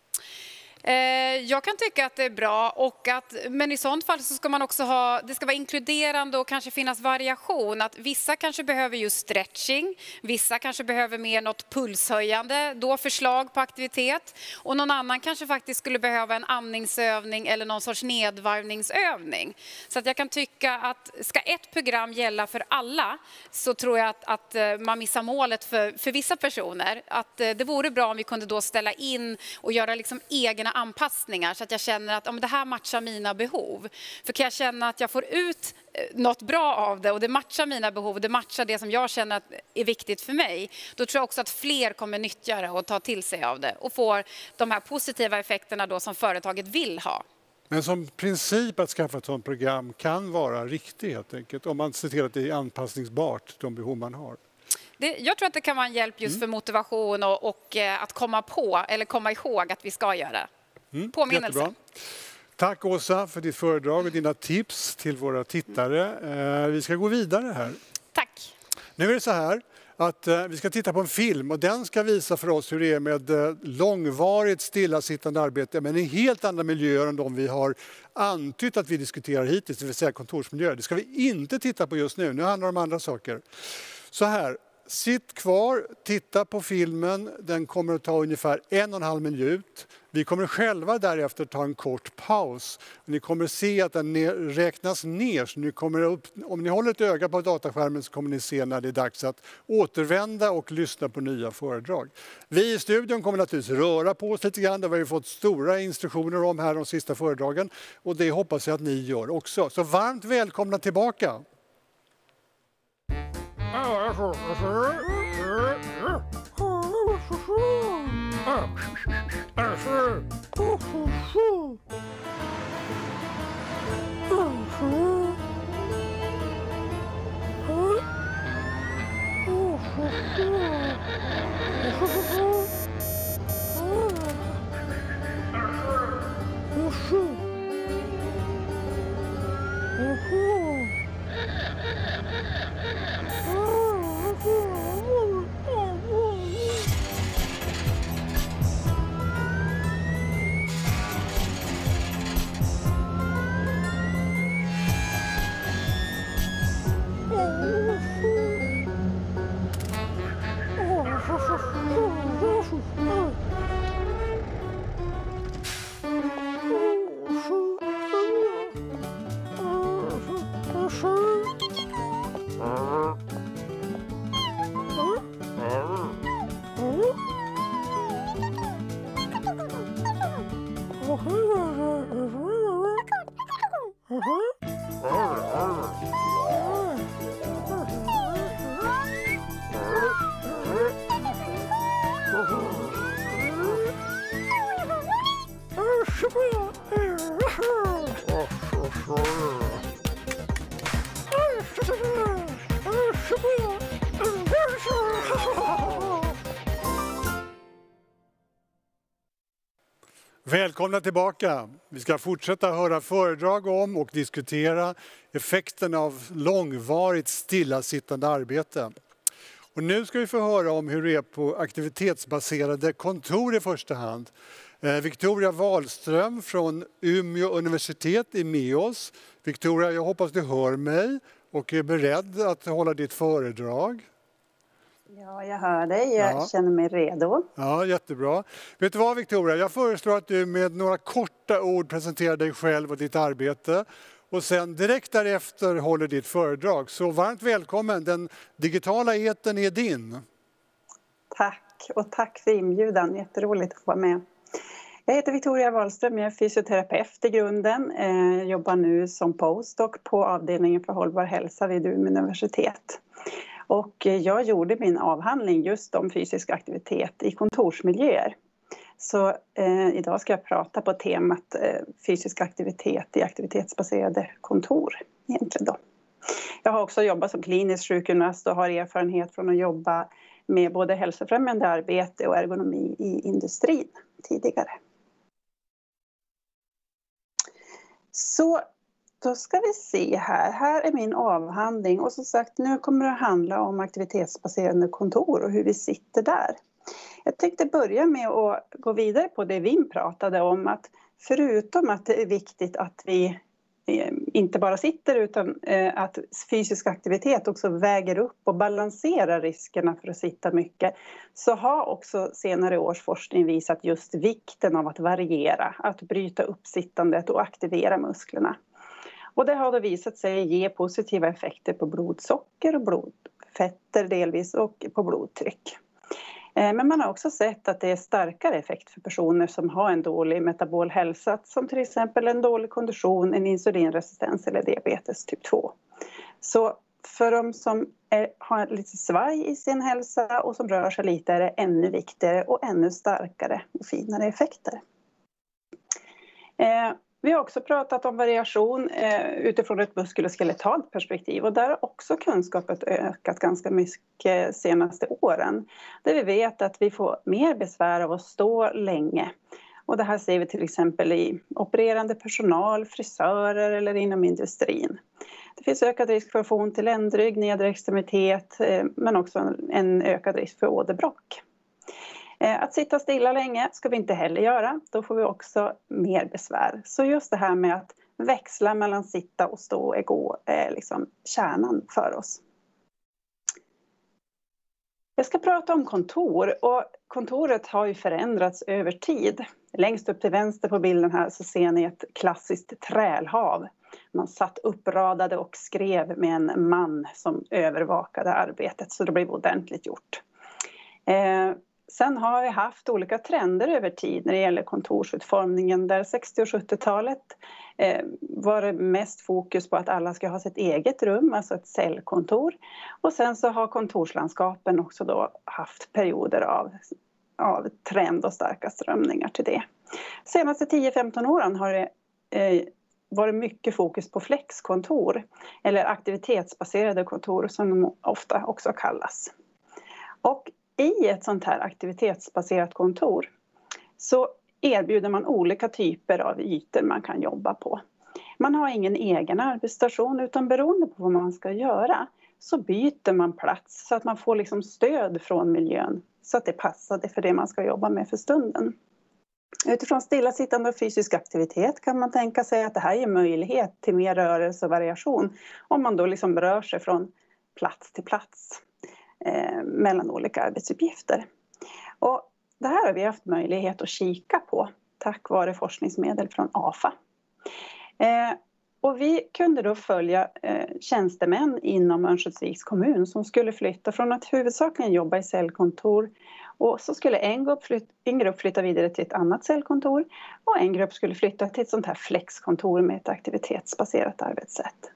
Jag kan tycka att det är bra, och att, men i sånt fall så ska man också ha, det ska vara inkluderande och kanske finnas variation. Att vissa kanske behöver just stretching, vissa kanske behöver mer något pulshöjande, då förslag på aktivitet. Och någon annan kanske faktiskt skulle behöva en andningsövning eller någon sorts nedvarvningsövning. Så att jag kan tycka att ska ett program gälla för alla så tror jag att, att man missar målet för, för vissa personer. Att det vore bra om vi kunde då ställa in och göra liksom egna anpassningar så att jag känner att om det här matchar mina behov. För kan jag känna att jag får ut något bra av det och det matchar mina behov, det matchar det som jag känner att är viktigt för mig, då tror jag också att fler kommer nyttja det och ta till sig av det och får de här positiva effekterna då som företaget vill ha. Men som princip att skaffa ett sådant program kan vara riktigt helt enkelt om man ser till att det är anpassningsbart de behov man har. Det, jag tror att det kan vara en hjälp just mm. för motivation och, och eh, att komma på eller komma ihåg att vi ska göra. Mm. Påminnelse. Jättebra. Tack Åsa för ditt föredrag och dina tips till våra tittare. Eh, vi ska gå vidare här. Tack. Nu är det så här att eh, vi ska titta på en film och den ska visa för oss hur det är med eh, långvarigt stillasittande arbete men i helt andra miljöer än de vi har antytt att vi diskuterar hittills, det vill säga kontorsmiljöer. Det ska vi inte titta på just nu, nu handlar det om andra saker. Så här, sitt kvar, titta på filmen. Den kommer att ta ungefär en och en halv minut. Vi kommer själva därefter ta en kort paus. Ni kommer se att den räknas ner. Så ni kommer upp, om ni håller ett öga på dataskärmen så kommer ni se när det är dags att återvända och lyssna på nya föredrag. Vi i studion kommer naturligtvis röra på oss lite grann. Det har vi fått stora instruktioner om här de sista föredragen. Och det hoppas jag att ni gör också. Så varmt välkomna tillbaka! Välkomna tillbaka. Vi ska fortsätta höra föredrag om och diskutera effekten av långvarigt stillasittande arbete. Och nu ska vi få höra om hur det är på aktivitetsbaserade kontor i första hand. Victoria Wahlström från Umeå universitet är med oss. Victoria, jag hoppas du hör mig och är beredd att hålla ditt föredrag. Ja, jag hör dig. Jag ja. känner mig redo. Ja, jättebra. Vet du vad, Victoria? Jag föreslår att du med några korta ord presenterar dig själv och ditt arbete. Och sen direkt därefter håller ditt föredrag. Så varmt välkommen. Den digitala etern är din. Tack. Och tack för inbjudan. Jätteroligt att få vara med. Jag heter Victoria Wahlström. Jag är fysioterapeut i grunden. Jag jobbar nu som postdoc på avdelningen för hållbar hälsa vid Umeå universitet. Och jag gjorde min avhandling just om fysisk aktivitet i kontorsmiljöer. Så eh, idag ska jag prata på temat eh, fysisk aktivitet i aktivitetsbaserade kontor egentligen då. Jag har också jobbat som klinisk sjukgymnast och har erfarenhet från att jobba med både hälsofrämjande arbete och ergonomi i industrin tidigare. Så då ska vi se här. Här är min avhandling och som sagt nu kommer det att handla om aktivitetsbaserade kontor och hur vi sitter där. Jag tänkte börja med att gå vidare på det Wim pratade om, att förutom att det är viktigt att vi inte bara sitter utan att fysisk aktivitet också väger upp och balanserar riskerna för att sitta mycket, så har också senare års forskning visat just vikten av att variera, att bryta upp sittandet och aktivera musklerna. Och det har då visat sig ge positiva effekter på blodsocker och blodfetter delvis och på blodtryck. Men man har också sett att det är starkare effekt för personer som har en dålig metabol hälsa, som till exempel en dålig kondition, en insulinresistens eller diabetes typ två. Så för de som är, har lite svaj i sin hälsa och som rör sig lite är det ännu viktigare och ännu starkare och finare effekter. Eh, Vi har också pratat om variation eh, utifrån ett muskel- och skeletalt perspektiv och där har också kunskapet ökat ganska mycket de senaste åren. Där vi vet att vi får mer besvär av att stå länge. Och det här ser vi till exempel i opererande personal, frisörer eller inom industrin. Det finns ökad risk för att få ont i ländrygg, nedre extremitet eh, men också en ökad risk för åderbråck. Att sitta stilla länge ska vi inte heller göra. Då får vi också mer besvär. Så just det här med att växla mellan sitta och stå och gå är liksom kärnan för oss. Jag ska prata om kontor och kontoret har ju förändrats över tid. Längst upp till vänster på bilden här så ser ni ett klassiskt trälhav. Man satt uppradade och skrev med en man som övervakade arbetet så det blev ordentligt gjort. Eh, sen har vi haft olika trender över tid när det gäller kontorsutformningen där sextio- och sjuttiotalet eh, var det mest fokus på att alla ska ha sitt eget rum, alltså ett cellkontor. Och sen så har kontorslandskapen också då haft perioder av, av trend och starka strömningar till det. Senaste tio till femton åren har det eh, varit mycket fokus på flexkontor eller aktivitetsbaserade kontor som de ofta också kallas. Och i ett sånt här aktivitetsbaserat kontor så erbjuder man olika typer av ytor man kan jobba på. Man har ingen egen arbetsstation utan beroende på vad man ska göra så byter man plats så att man får liksom stöd från miljön så att det passar för det man ska jobba med för stunden. Utifrån stillasittande och fysisk aktivitet kan man tänka sig att det här ger möjlighet till mer rörelse och variation om man då liksom rör sig från plats till plats eh, mellan olika arbetsuppgifter. Och det här har vi haft möjlighet att kika på tack vare forskningsmedel från A F A. Eh, och vi kunde då följa eh, tjänstemän inom Örnsköldsviks kommun som skulle flytta från att huvudsakligen jobba i cellkontor. Och så skulle en grupp, flytta, en grupp flytta vidare till ett annat cellkontor och en grupp skulle flytta till ett sånt här flexkontor med ett aktivitetsbaserat arbetssätt.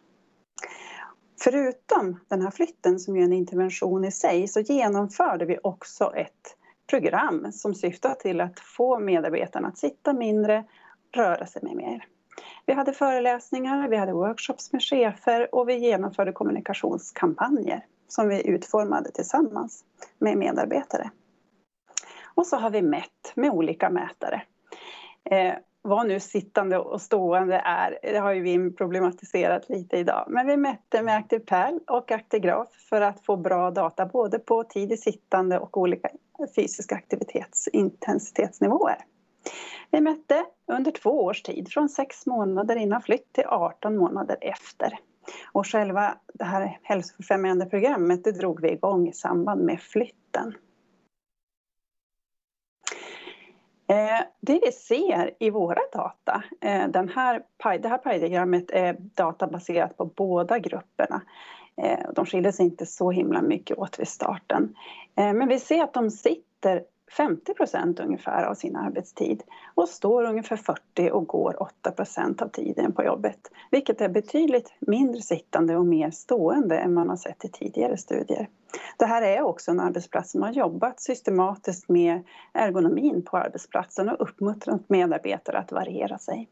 Förutom den här flytten som är en intervention i sig så genomförde vi också ett program som syftar till att få medarbetarna att sitta mindre, röra sig med mer. Vi hade föreläsningar, vi hade workshops med chefer och vi genomförde kommunikationskampanjer som vi utformade tillsammans med medarbetare. Och så har vi mätt med olika mätare. Eh, vad nu sittande och stående är, det har ju vi problematiserat lite idag. Men vi mätte med ActivePerl och Actigraf för att få bra data både på tid i sittande och olika fysiska aktivitetsintensitetsnivåer. Vi mätte under två års tid, från sex månader innan flytt till arton månader efter. Och själva det här hälsofrämjande programmet det drog vi igång i samband med flytten. Det vi ser i våra data, den här, det här paj-diagrammet är databaserat på båda grupperna. De skiljer sig inte så himla mycket åt vid starten. Men vi ser att de sitter femtio procent ungefär av sin arbetstid och står ungefär fyrtio och går åtta procent av tiden på jobbet. Vilket är betydligt mindre sittande och mer stående än man har sett i tidigare studier. Det här är också en arbetsplats som har jobbat systematiskt med ergonomin på arbetsplatsen och uppmuntrat medarbetare att variera sig.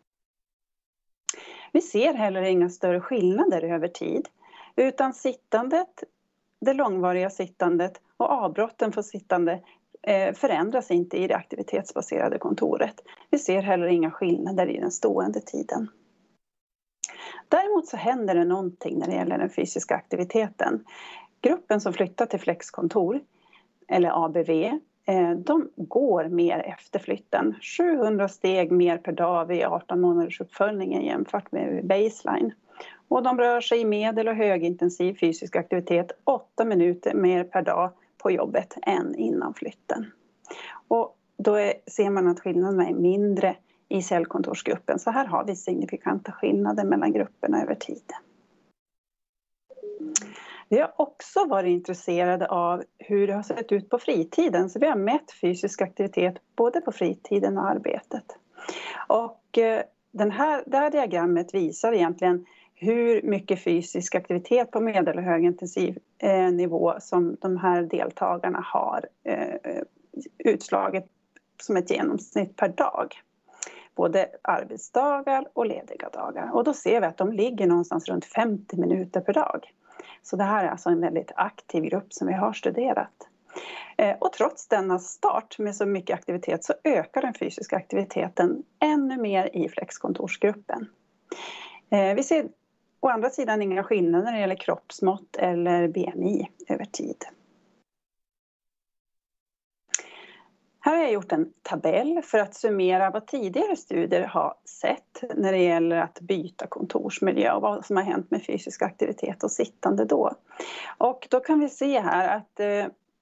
Vi ser heller inga större skillnader över tid utan sittandet, det långvariga sittandet och avbrotten för sittande förändras inte i det aktivitetsbaserade kontoret. Vi ser heller inga skillnader i den stående tiden. Däremot så händer det någonting när det gäller den fysiska aktiviteten. Gruppen som flyttar till flexkontor, eller A B V, de går mer efter flytten. sjuhundra steg mer per dag vid arton månaders uppföljningen jämfört med baseline. Och de rör sig i medel- och högintensiv fysisk aktivitet åtta minuter mer per dag på jobbet än innan flytten. Och då är, ser man att skillnaderna är mindre i cellkontorsgruppen. Så här har vi signifikanta skillnader mellan grupperna över tid. Vi har också varit intresserade av hur det har sett ut på fritiden. Så vi har mätt fysisk aktivitet både på fritiden och arbetet. Och den här, det här diagrammet visar egentligen hur mycket fysisk aktivitet på medel- och högintensiv eh, nivå som de här deltagarna har eh, utslaget som ett genomsnitt per dag. Både arbetsdagar och lediga dagar. Och då ser vi att de ligger någonstans runt femtio minuter per dag. Så det här är alltså en väldigt aktiv grupp som vi har studerat. Eh, och trots denna start med så mycket aktivitet så ökar den fysiska aktiviteten ännu mer i flexkontorsgruppen. Eh, vi ser å andra sidan inga skillnader när det gäller kroppsmått eller B M I över tid. Här har jag gjort en tabell för att summera vad tidigare studier har sett när det gäller att byta kontorsmiljö och vad som har hänt med fysisk aktivitet och sittande då. Och då kan vi se här att eh,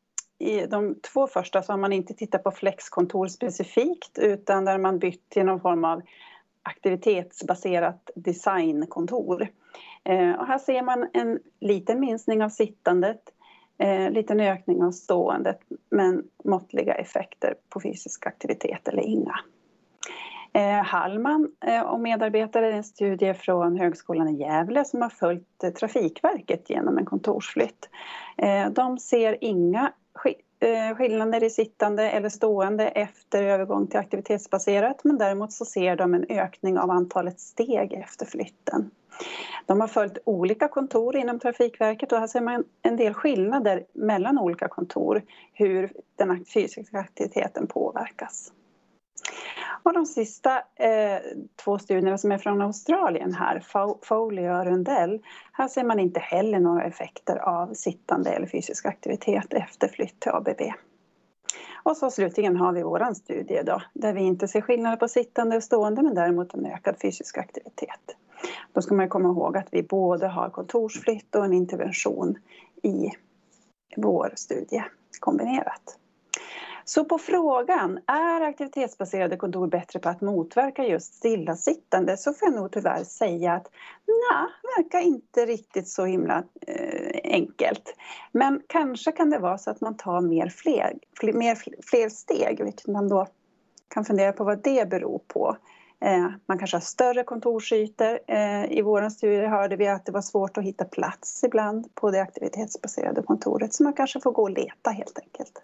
i de två första så har man inte tittat på flexkontor specifikt utan där man bytt till någon form av aktivitetsbaserat designkontor. Eh, och här ser man en liten minskning av sittandet, eh, liten ökning av ståendet men måttliga effekter på fysisk aktivitet eller inga. Eh, Hallman eh, och medarbetare i en studie från Högskolan i Gävle som har följt eh, Trafikverket genom en kontorsflytt. Eh, de ser inga sk- eh, skillnader i sittande eller stående efter övergång till aktivitetsbaserat men däremot så ser de en ökning av antalet steg efter flytten. De har följt olika kontor inom Trafikverket och här ser man en del skillnader mellan olika kontor hur den fysiska aktiviteten påverkas. Och de sista eh, två studierna som är från Australien här, Foley och Rundell, här ser man inte heller några effekter av sittande eller fysisk aktivitet efter flytt till A B B. Och så slutligen har vi våran studie då, där vi inte ser skillnader på sittande och stående men däremot en ökad fysisk aktivitet. Då ska man komma ihåg att vi både har kontorsflytt och en intervention i vår studie kombinerat. Så på frågan, är aktivitetsbaserade kontor bättre på att motverka just stillasittande så får jag nog tyvärr säga att nej, verkar inte riktigt så himla eh, enkelt. Men kanske kan det vara så att man tar mer fler, fler, mer, fler steg, vilket man då kan fundera på vad det beror på. Eh, man kanske har större kontorsytor. Eh, I våran studie hörde vi att det var svårt att hitta plats ibland på det aktivitetsbaserade kontoret så man kanske får gå och leta helt enkelt.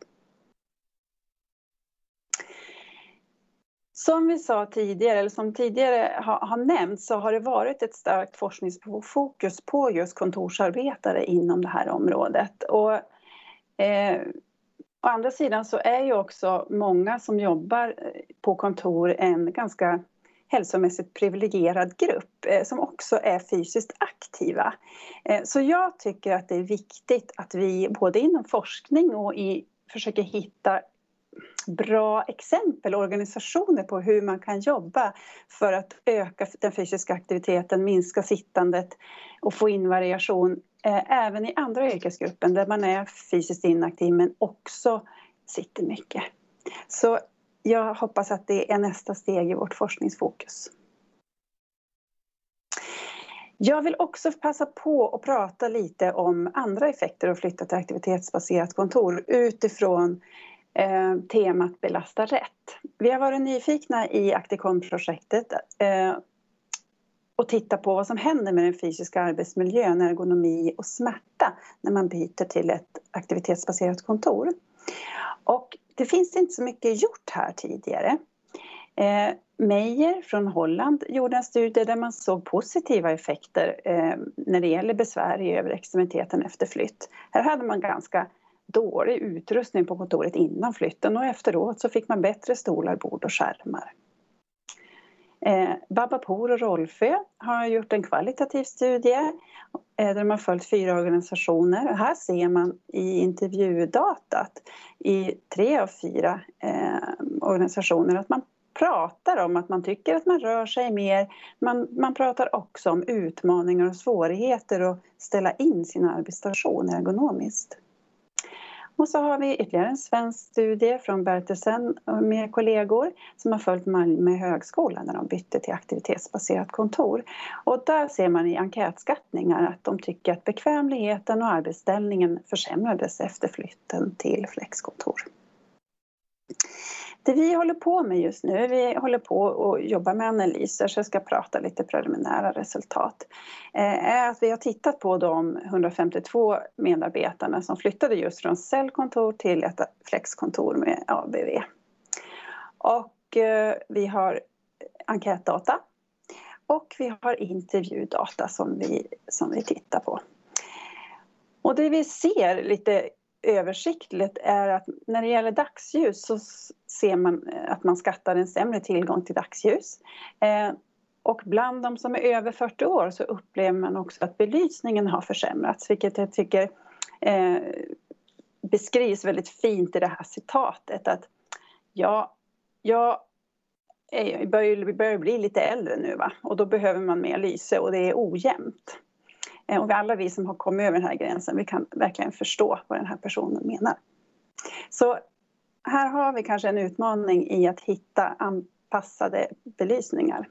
Som vi sa tidigare, eller som tidigare har, har nämnt, så har det varit ett starkt forskningsfokus på just kontorsarbetare inom det här området. Och eh, å andra sidan så är ju också många som jobbar på kontor en ganska hälsomässigt privilegierad grupp eh, som också är fysiskt aktiva. Eh, så jag tycker att det är viktigt att vi både inom forskning och i försöker hitta bra exempel och organisationer på hur man kan jobba för att öka den fysiska aktiviteten, minska sittandet och få in variation eh, även i andra yrkesgrupper där man är fysiskt inaktiv men också sitter mycket. Så jag hoppas att det är nästa steg i vårt forskningsfokus. Jag vill också passa på att prata lite om andra effekter av flytta till aktivitetsbaserat kontor utifrån Eh, temat belasta rätt. Vi har varit nyfikna i Acticom-projektet eh, och tittat på vad som händer med den fysiska arbetsmiljön, ergonomi och smärta när man byter till ett aktivitetsbaserat kontor. Och det finns inte så mycket gjort här tidigare. Eh, Meyer från Holland gjorde en studie där man såg positiva effekter eh, när det gäller besvär i överextremiteten efter flytt. Här hade man ganska dålig utrustning på kontoret innan flytten och efteråt så fick man bättre stolar, bord och skärmar. Eh, Babapour och Rolfö har gjort en kvalitativ studie eh, där de har följt fyra organisationer. Och här ser man i intervjudatat i tre av fyra eh, organisationer att man pratar om att man tycker att man rör sig mer. Man, man pratar också om utmaningar och svårigheter att ställa in sin arbetsstation ergonomiskt. Och så har vi ytterligare en svensk studie från Bertelsen med kollegor som har följt Malmö högskola när de bytte till aktivitetsbaserat kontor. Och där ser man i enkätskattningar att de tycker att bekvämligheten och arbetsställningen försämrades efter flytten till flexkontor. Det vi håller på med just nu, vi håller på och jobbar med analyser så jag ska prata lite preliminära resultat. Är att vi har tittat på de hundrafemtiotvå medarbetarna som flyttade just från cellkontor till ett flexkontor med A B V. Och vi har enkätdata och vi har intervjudata som vi, som vi tittar på. Och det vi ser lite översiktligt är att när det gäller dagsljus så ser man att man skattar en sämre tillgång till dagsljus. Eh, och bland de som är över fyrtio år så upplever man också att belysningen har försämrats. Vilket jag tycker eh, beskrivs väldigt fint i det här citatet. Att ja, jag är, börjar, börjar bli lite äldre nu va? Och då behöver man mer lyse och det är ojämnt. Och alla vi som har kommit över den här gränsen, vi kan verkligen förstå vad den här personen menar. Så här har vi kanske en utmaning i att hitta anpassade belysningar.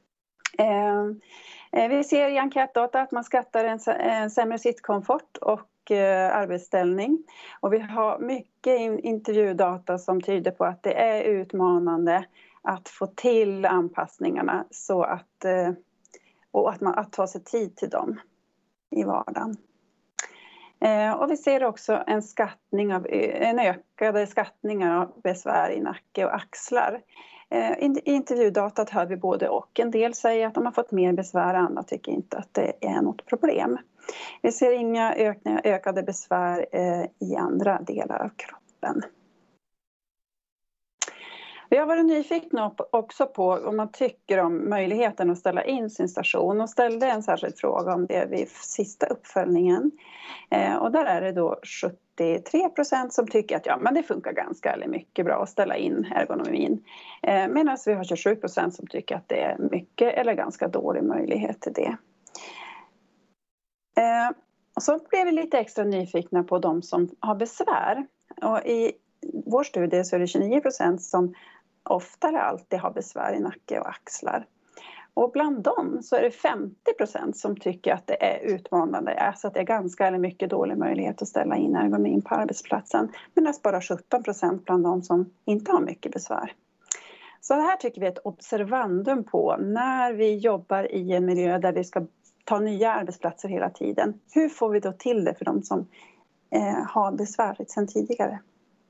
Eh, vi ser i enkätdata att man skattar en, en sämre sittkomfort och eh, arbetsställning. Och vi har mycket in, intervjudata som tyder på att det är utmanande att få till anpassningarna så att, eh, och att man att ta sig tid till dem i vardagen. Eh, och vi ser också en, skattning av, en ökade skattningar av besvär i nacke och axlar. Eh, I intervjudatat hör vi både och. En del säger att de har fått mer besvär, andra tycker inte att det är något problem. Vi ser inga ökningar, ökade besvär eh, i andra delar av kroppen. Vi har varit nyfikna också på om man tycker om möjligheten att ställa in sin station och ställde en särskild fråga om det vid sista uppföljningen. Eh, och där är det då sjuttiotre procent som tycker att ja, men det funkar ganska eller mycket bra att ställa in ergonomin. Eh, medan vi har tjugosju procent som tycker att det är mycket eller ganska dålig möjlighet till det. Eh, och så blev vi lite extra nyfikna på de som har besvär. Och i vår studie så är det tjugonio procent som oftare alltid har besvär i nacke och axlar. Och bland dem så är det femtio procent som tycker att det är utmanande, alltså att det är ganska eller mycket dålig möjlighet att ställa in ergonomin på arbetsplatsen. Medan bara sjutton procent bland dem som inte har mycket besvär. Så det här tycker vi är ett observandum på när vi jobbar i en miljö där vi ska ta nya arbetsplatser hela tiden. Hur får vi då till det för de som eh, har besvärligt sedan tidigare?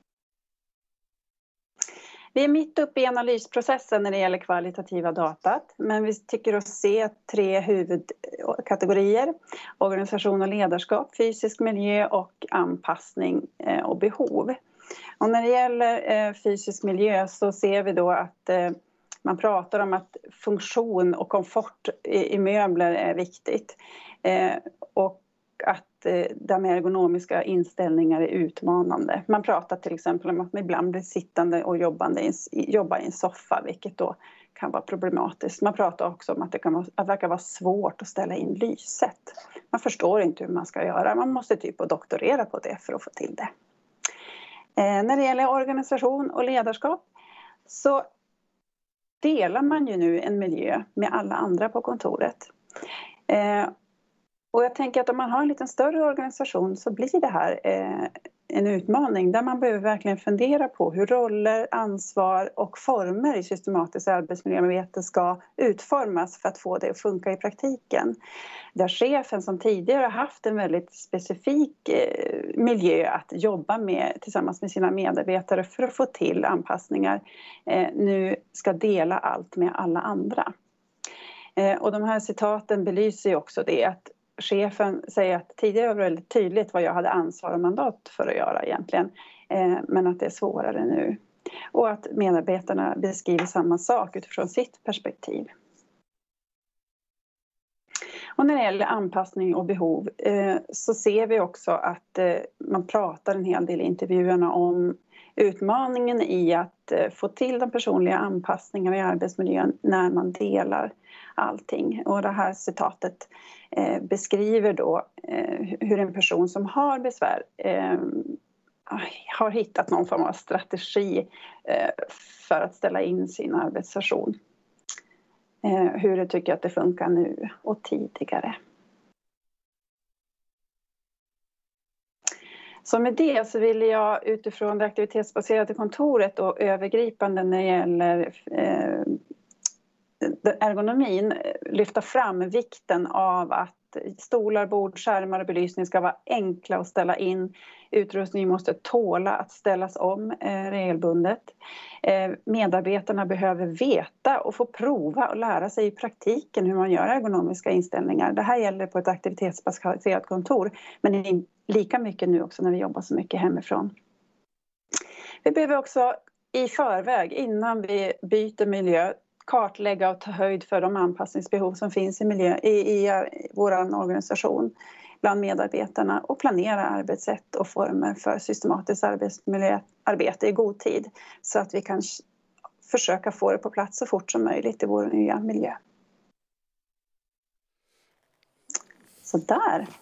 Vi är mitt uppe i analysprocessen när det gäller kvalitativa datat, men vi tycker att se tre huvudkategorier: organisation och ledarskap, fysisk miljö och anpassning och behov. Och när det gäller fysisk miljö så ser vi då att man pratar om att funktion och komfort i möbler är viktigt och att de ergonomiska inställningar är utmanande. Man pratar till exempel om att man ibland blir sittande och jobbande i, jobba i en soffa, vilket då kan vara problematiskt. Man pratar också om att det kan vara, att det verkar vara svårt att ställa in lyset. Man förstår inte hur man ska göra. Man måste typ doktorera på det för att få till det. Eh, när det gäller organisation och ledarskap så delar man ju nu en miljö med alla andra på kontoret. Eh, Och jag tänker att om man har en lite större organisation så blir det här eh, en utmaning där man behöver verkligen fundera på hur roller, ansvar och former i systematiskt arbetsmiljöarbete ska utformas för att få det att funka i praktiken. Där chefen som tidigare har haft en väldigt specifik eh, miljö att jobba med tillsammans med sina medarbetare för att få till anpassningar eh, nu ska dela allt med alla andra. Eh, och de här citaten belyser ju också det att chefen säger att tidigare var det väldigt tydligt vad jag hade ansvar och mandat för att göra egentligen. Eh, men att det är svårare nu. Och att medarbetarna beskriver samma sak utifrån sitt perspektiv. Och när det gäller anpassning och behov eh, så ser vi också att eh, man pratar en hel del i intervjuerna om utmaningen i att eh, få till de personliga anpassningarna i arbetsmiljön när man delar allting. Och det här citatet eh, beskriver då eh, hur en person som har besvär eh, har hittat någon form av strategi eh, för att ställa in sin arbetsstation. Eh, hur du tycker att det funkar nu och tidigare. Så med det så vill jag utifrån det aktivitetsbaserade kontoret och övergripande när det gäller eh, ergonomin lyfta fram vikten av att stolar, bord, skärmar och belysning ska vara enkla att ställa in. Utrustningen måste tåla att ställas om eh, regelbundet. Eh, medarbetarna behöver veta och få prova och lära sig i praktiken hur man gör ergonomiska inställningar. Det här gäller på ett aktivitetsbaserat kontor, men det är lika mycket nu också när vi jobbar så mycket hemifrån. Vi behöver också i förväg, innan vi byter miljö, kartlägga och ta höjd för de anpassningsbehov som finns i, miljö, i, i, i vår organisation bland medarbetarna och planera arbetssätt och former för systematiskt arbetsmiljöarbete i god tid så att vi kan försöka få det på plats så fort som möjligt i vår nya miljö. Så där.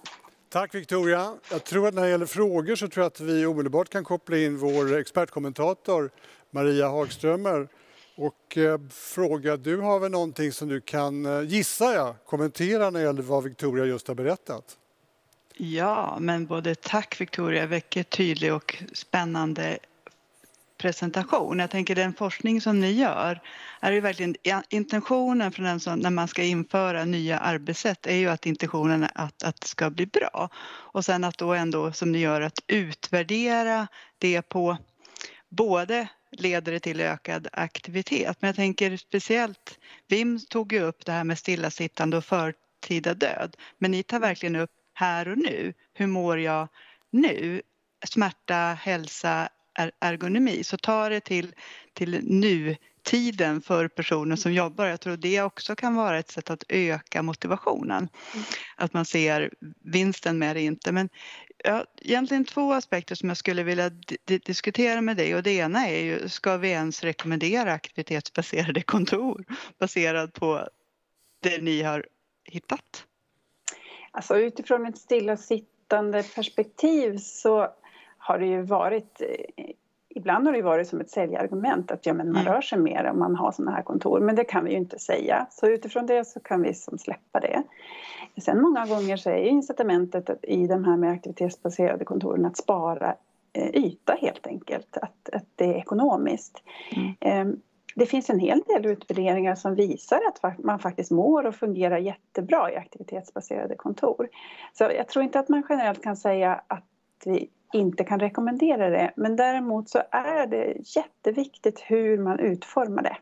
Tack Victoria. Jag tror att när det gäller frågor så tror jag att vi omedelbart kan koppla in vår expertkommentator Maria Hagströmer och eh, fråga, du har väl någonting som du kan, eh, gissa jag, kommentera när det gäller vad Victoria just har berättat? Ja, men både tack Victoria, mycket tydlig och spännande presentation. Jag tänker den forskning som ni gör är ju verkligen intentionen för den som, när man ska införa nya arbetssätt är ju att intentionen är att, att det ska bli bra. Och sen att då ändå som ni gör att utvärdera det på både leder det till ökad aktivitet. Men jag tänker speciellt, Wim tog ju upp det här med stillasittande och förtida död. Men ni tar verkligen upp här och nu. Hur mår jag nu? Smärta, hälsa, ergonomi. Så ta det till, till nutiden för personer som jobbar. Jag tror det också kan vara ett sätt att öka motivationen. Mm. Att man ser vinsten med det inte. Men ja, egentligen två aspekter som jag skulle vilja d- diskutera med dig. Och det ena är ju, ska vi ens rekommendera aktivitetsbaserade kontor baserat på det ni har hittat? Alltså utifrån ett stillasittande perspektiv så har det ju varit, ibland har det varit som ett säljargument att ja, men man rör sig mer om man har sådana här kontor. Men det kan vi ju inte säga. Så utifrån det så kan vi som släppa det. Sen många gånger så är incitamentet i de här med aktivitetsbaserade kontoren att spara yta helt enkelt. Att, att det är ekonomiskt. Mm. Det finns en hel del utvärderingar som visar att man faktiskt mår och fungerar jättebra i aktivitetsbaserade kontor. Så jag tror inte att man generellt kan säga att vi inte kan rekommendera det. Men däremot så är det jätteviktigt hur man utformar det.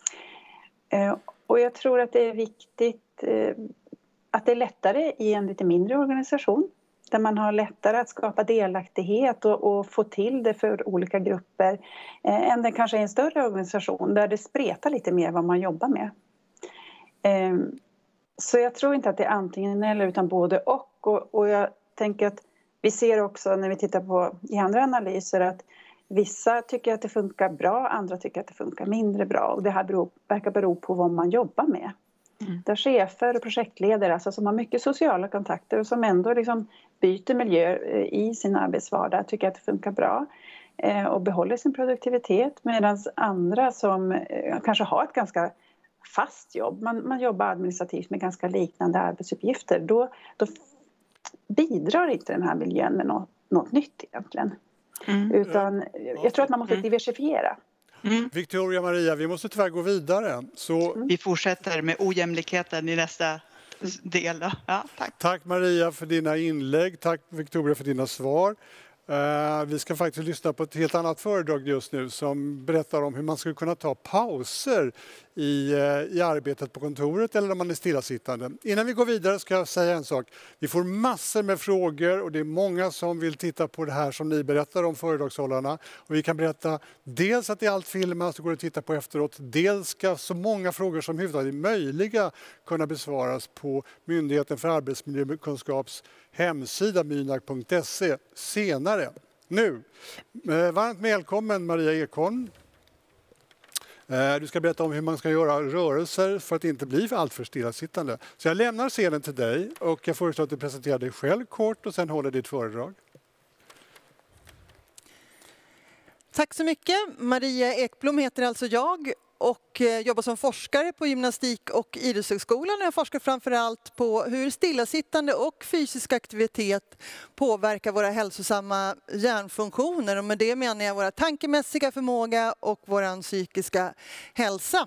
Och jag tror att det är viktigt att det är lättare i en lite mindre organisation. Där man har lättare att skapa delaktighet och, och få till det för olika grupper. Eh, än det kanske är en större organisation där det spretar lite mer vad man jobbar med. Eh, så jag tror inte att det är antingen eller utan både och. Och, och jag tänker att vi ser också när vi tittar på i andra analyser att vissa tycker att det funkar bra, andra tycker att det funkar mindre bra. Och det här beror, verkar bero på vad man jobbar med. Mm. Där chefer och projektledare alltså, som har mycket sociala kontakter och som ändå liksom byter miljö i sin arbetsvardag tycker att det funkar bra eh, och behåller sin produktivitet. Medan andra som eh, kanske har ett ganska fast jobb, man, man jobbar administrativt med ganska liknande arbetsuppgifter, då, då bidrar inte den här miljön med något, något nytt egentligen. Mm. Utan jag tror att man måste diversifiera. Mm. Victoria, Maria, vi måste tyvärr gå vidare. Så... Vi fortsätter med ojämlikheten i nästa del. Ja, tack. Tack Maria för dina inlägg. Tack Victoria för dina svar. Uh, vi ska faktiskt lyssna på ett helt annat föredrag just nu som berättar om hur man skulle kunna ta pauser i, uh, i arbetet på kontoret eller när man är stillasittande. Innan vi går vidare ska jag säga en sak. Vi får massor med frågor och det är många som vill titta på det här som ni berättar om föredragshållarna. Och vi kan berätta dels att det är allt filmat så går det att titta på efteråt. Dels ska så många frågor som överhuvudtaget är möjliga kunna besvaras på Myndigheten för arbetsmiljökunskaps hemsida mynak punkt se senare. Nu, eh, varmt välkommen Maria Ekholm. Eh, du ska berätta om hur man ska göra rörelser för att inte bli alltför stillasittande. Så jag lämnar scenen till dig och jag föreslår att du presenterar dig själv kort och sen håller ditt föredrag. Tack så mycket. Maria Ekblom heter alltså jag och jobbar som forskare på Gymnastik- och idrottshögskolan. Jag forskar framförallt på hur stillasittande och fysisk aktivitet påverkar våra hälsosamma hjärnfunktioner. Och med det menar jag våra tankemässiga förmåga och vår psykiska hälsa.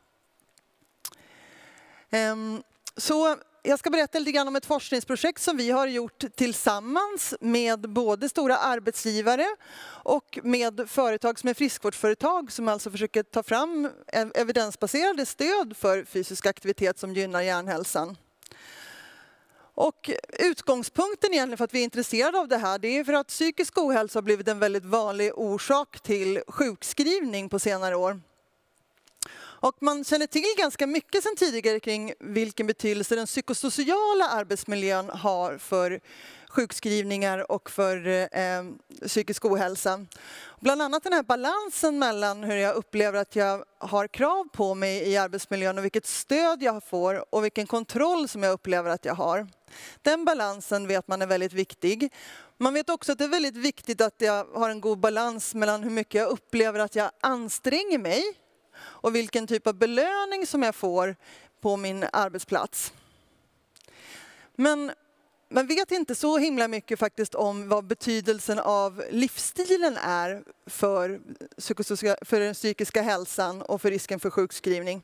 Så jag ska berätta lite grann om ett forskningsprojekt som vi har gjort tillsammans med både stora arbetsgivare och med företag som är friskvårdsföretag som alltså försöker ta fram evidensbaserade stöd för fysisk aktivitet som gynnar hjärnhälsan. Och utgångspunkten egentligen för att vi är intresserade av det här, det är för att psykisk ohälsa har blivit en väldigt vanlig orsak till sjukskrivning på senare år. Och man känner till ganska mycket sedan tidigare kring vilken betydelse den psykosociala arbetsmiljön har för sjukskrivningar och för eh, psykisk ohälsa. Bland annat den här balansen mellan hur jag upplever att jag har krav på mig i arbetsmiljön och vilket stöd jag får och vilken kontroll som jag upplever att jag har. Den balansen vet man är väldigt viktig. Man vet också att det är väldigt viktigt att jag har en god balans mellan hur mycket jag upplever att jag anstränger mig och vilken typ av belöning som jag får på min arbetsplats. Men man vet inte så himla mycket faktiskt om vad betydelsen av livsstilen är för, för den psykiska hälsan och för risken för sjukskrivning.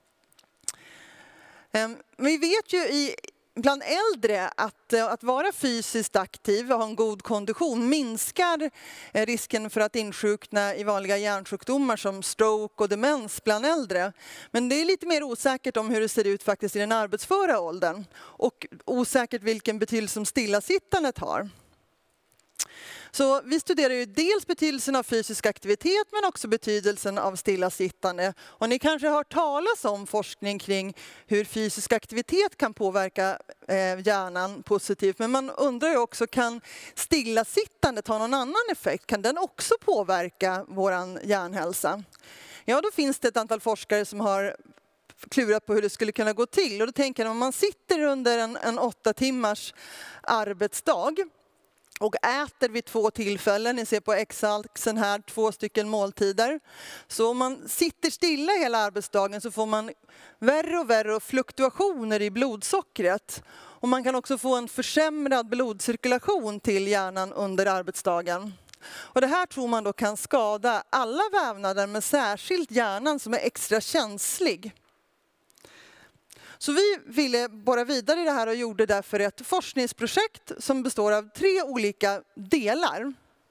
Vi vet ju i bland äldre att, att vara fysiskt aktiv och ha en god kondition minskar risken för att insjukna i vanliga hjärnsjukdomar som stroke och demens bland äldre. Men det är lite mer osäkert om hur det ser ut faktiskt i den arbetsföra åldern och osäkert vilken betydelse som stillasittandet har. Så vi studerar ju dels betydelsen av fysisk aktivitet men också betydelsen av stillasittande. Och ni kanske har hört talas om forskning kring hur fysisk aktivitet kan påverka eh, hjärnan positivt. Men man undrar ju också, kan stillasittandet ha någon annan effekt? Kan den också påverka vår hjärnhälsa? Ja, då finns det ett antal forskare som har klurat på hur det skulle kunna gå till. Och då tänker jag, om man sitter under en, en åtta timmars arbetsdag och äter vid två tillfällen, ni ser på x-axeln här två stycken måltider. Så om man sitter stilla hela arbetsdagen så får man värre och värre fluktuationer i blodsockret. Och man kan också få en försämrad blodcirkulation till hjärnan under arbetsdagen. Och det här tror man då kan skada alla vävnader, men särskilt hjärnan som är extra känslig. Så vi ville borra vidare i det här och gjorde därför ett forskningsprojekt som består av tre olika delar.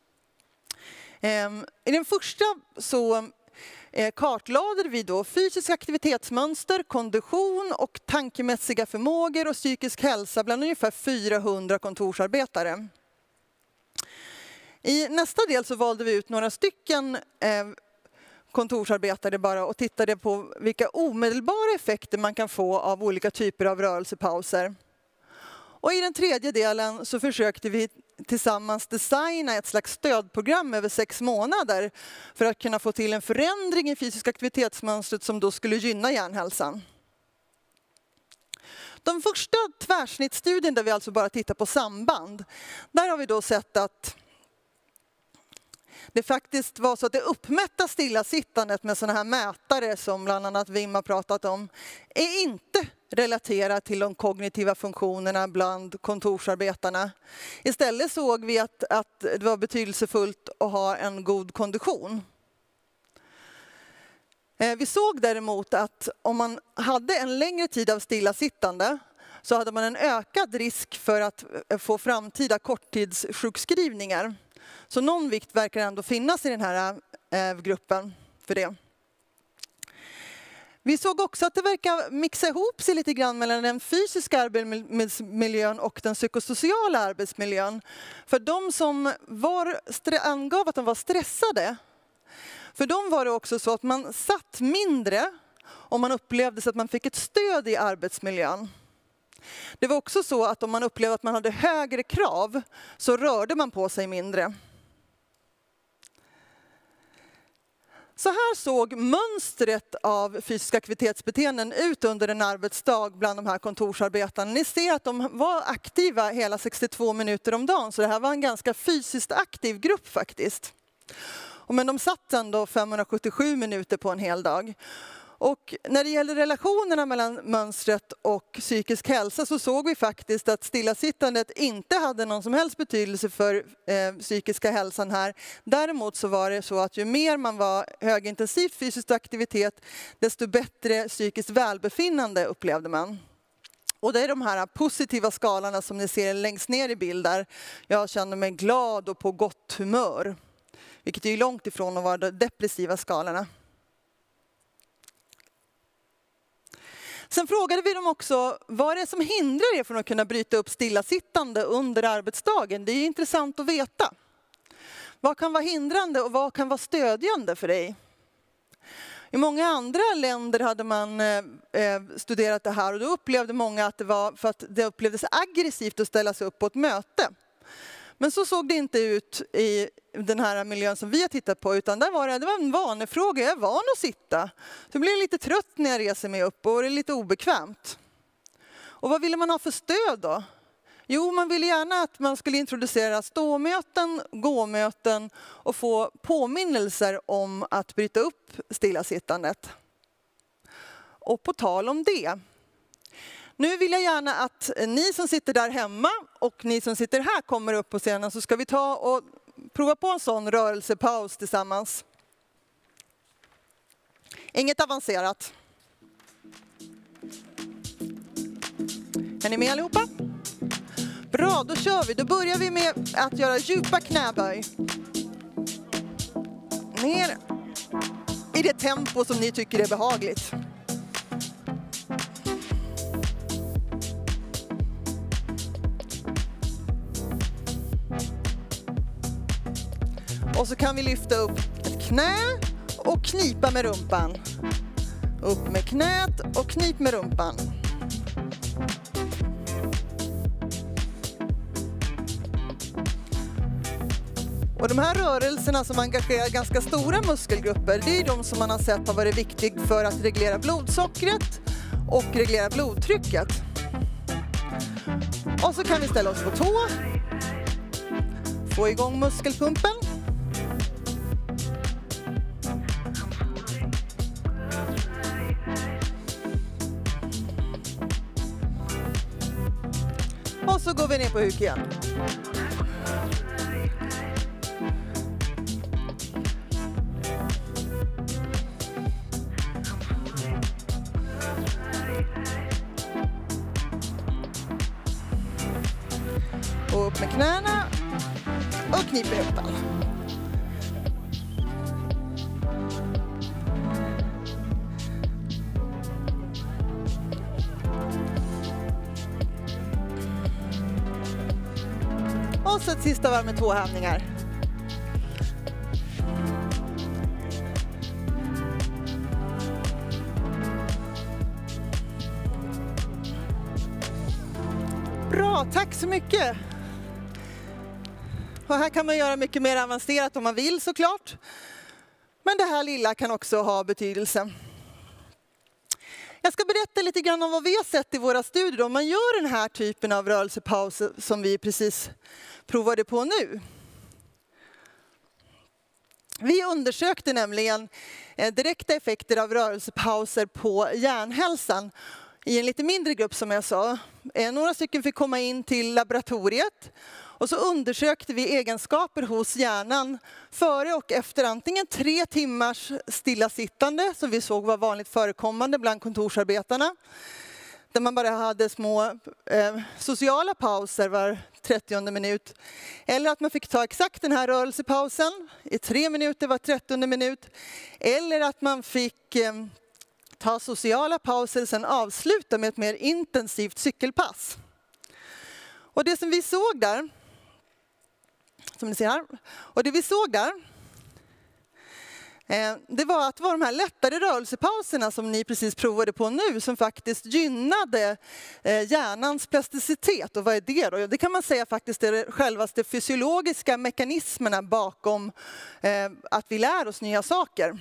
I den första så kartlade vi då fysisk aktivitetsmönster, kondition och tankemässiga förmågor och psykisk hälsa bland ungefär fyrahundra kontorsarbetare. I nästa del så valde vi ut några stycken kontorsarbetare bara och tittade på vilka omedelbara effekter man kan få av olika typer av rörelsepauser. Och i den tredje delen så försökte vi tillsammans designa ett slags stödprogram över sex månader för att kunna få till en förändring i fysisk aktivitetsmönstret som då skulle gynna hjärnhälsan. De första tvärsnittstudien, där vi alltså bara tittar på samband, där har vi då sett att det faktiskt var så att det uppmätta stillasittandet med sådana här mätare som bland annat Wim har pratat om är inte relaterat till de kognitiva funktionerna bland kontorsarbetarna. Istället såg vi att, att det var betydelsefullt att ha en god kondition. Vi såg däremot att om man hade en längre tid av stillasittande så hade man en ökad risk för att få framtida korttidssjukskrivningar. Så någon vikt verkar ändå finnas i den här eh, gruppen för det. Vi såg också att det verkar mixa ihop sig lite grann mellan den fysiska arbetsmiljön och den psykosociala arbetsmiljön. För de som var, angav att de var stressade, för dem var det också så att man satt mindre om man upplevde så att man fick ett stöd i arbetsmiljön. Det var också så att om man upplevde att man hade högre krav så rörde man på sig mindre. Så här såg mönstret av fysiska aktivitetsbeteenden ut under en arbetsdag bland de här kontorsarbetarna. Ni ser att de var aktiva hela sextiotvå minuter om dagen, så det här var en ganska fysiskt aktiv grupp faktiskt. Men de satt ändå femhundrasjuttiosju minuter på en hel dag. Och när det gäller relationerna mellan mönstret och psykisk hälsa så såg vi faktiskt att stillasittandet inte hade någon som helst betydelse för eh, psykiska hälsan här. Däremot så var det så att ju mer man var högintensivt fysisk aktivitet, desto bättre psykiskt välbefinnande upplevde man. Och det är de här positiva skalorna som ni ser längst ner i bilden. Jag känner mig glad och på gott humör, vilket är långt ifrån att vara de depressiva skalorna. Sen frågade vi dem också, vad är det som hindrar er från att kunna bryta upp stillasittande under arbetsdagen? Det är intressant att veta. Vad kan vara hindrande och vad kan vara stödjande för dig? I många andra länder hade man eh, studerat det här och då upplevde många att det var för att det upplevdes aggressivt att ställa sig upp på ett möte. Men så såg det inte ut i den här miljön som vi har tittat på, utan där var det, det var en vanefråga. Jag är van att sitta. Så blir jag lite trött när jag reser mig upp och det är lite obekvämt. Och vad ville man ha för stöd då? Jo, man ville gärna att man skulle introducera ståmöten, gåmöten och få påminnelser om att bryta upp stillasittandet. Och på tal om det. Nu vill jag gärna att ni som sitter där hemma och ni som sitter här kommer upp på scenen, så ska vi ta och prova på en sån rörelsepaus tillsammans. Inget avancerat. Är ni med allihopa? Bra, då kör vi. Då börjar vi med att göra djupa knäböj. Ner i det tempo som ni tycker är behagligt. Och så kan vi lyfta upp ett knä och knipa med rumpan. Upp med knät och knip med rumpan. Och de här rörelserna som engagerar ganska stora muskelgrupper, det är de som man har sett har varit viktigt för att reglera blodsockret och reglera blodtrycket. Och så kan vi ställa oss på tå. Få igång muskelpumpen. Och så går vi ner på huk igen. Och upp med knäna och kniper rumpan. Och så ett sista varv med två hävningar. Bra, tack så mycket. Och här kan man göra mycket mer avancerat om man vill såklart. Men det här lilla kan också ha betydelse. Jag ska berätta lite grann om vad vi har sett i våra studier om man gör den här typen av rörelsepauser som vi precis provade på nu. Vi undersökte nämligen direkta effekter av rörelsepauser på hjärnhälsan i en lite mindre grupp som jag sa. Några stycken fick komma in till laboratoriet och så undersökte vi egenskaper hos hjärnan före och efter antingen tre timmars stillasittande som vi såg var vanligt förekommande bland kontorsarbetarna. Där man bara hade små eh, sociala pauser var trettionde minut. Eller att man fick ta exakt den här rörelsepausen i tre minuter var trettionde minut. Eller att man fick eh, ta sociala pauser och sen avsluta med ett mer intensivt cykelpass. Och det som vi såg där, som ni ser här, och det vi såg där, det var att det var de här lättare rörelsepauserna som ni precis provade på nu som faktiskt gynnade hjärnans plasticitet. Och vad är det då? Det kan man säga faktiskt är självaste fysiologiska mekanismerna bakom att vi lär oss nya saker.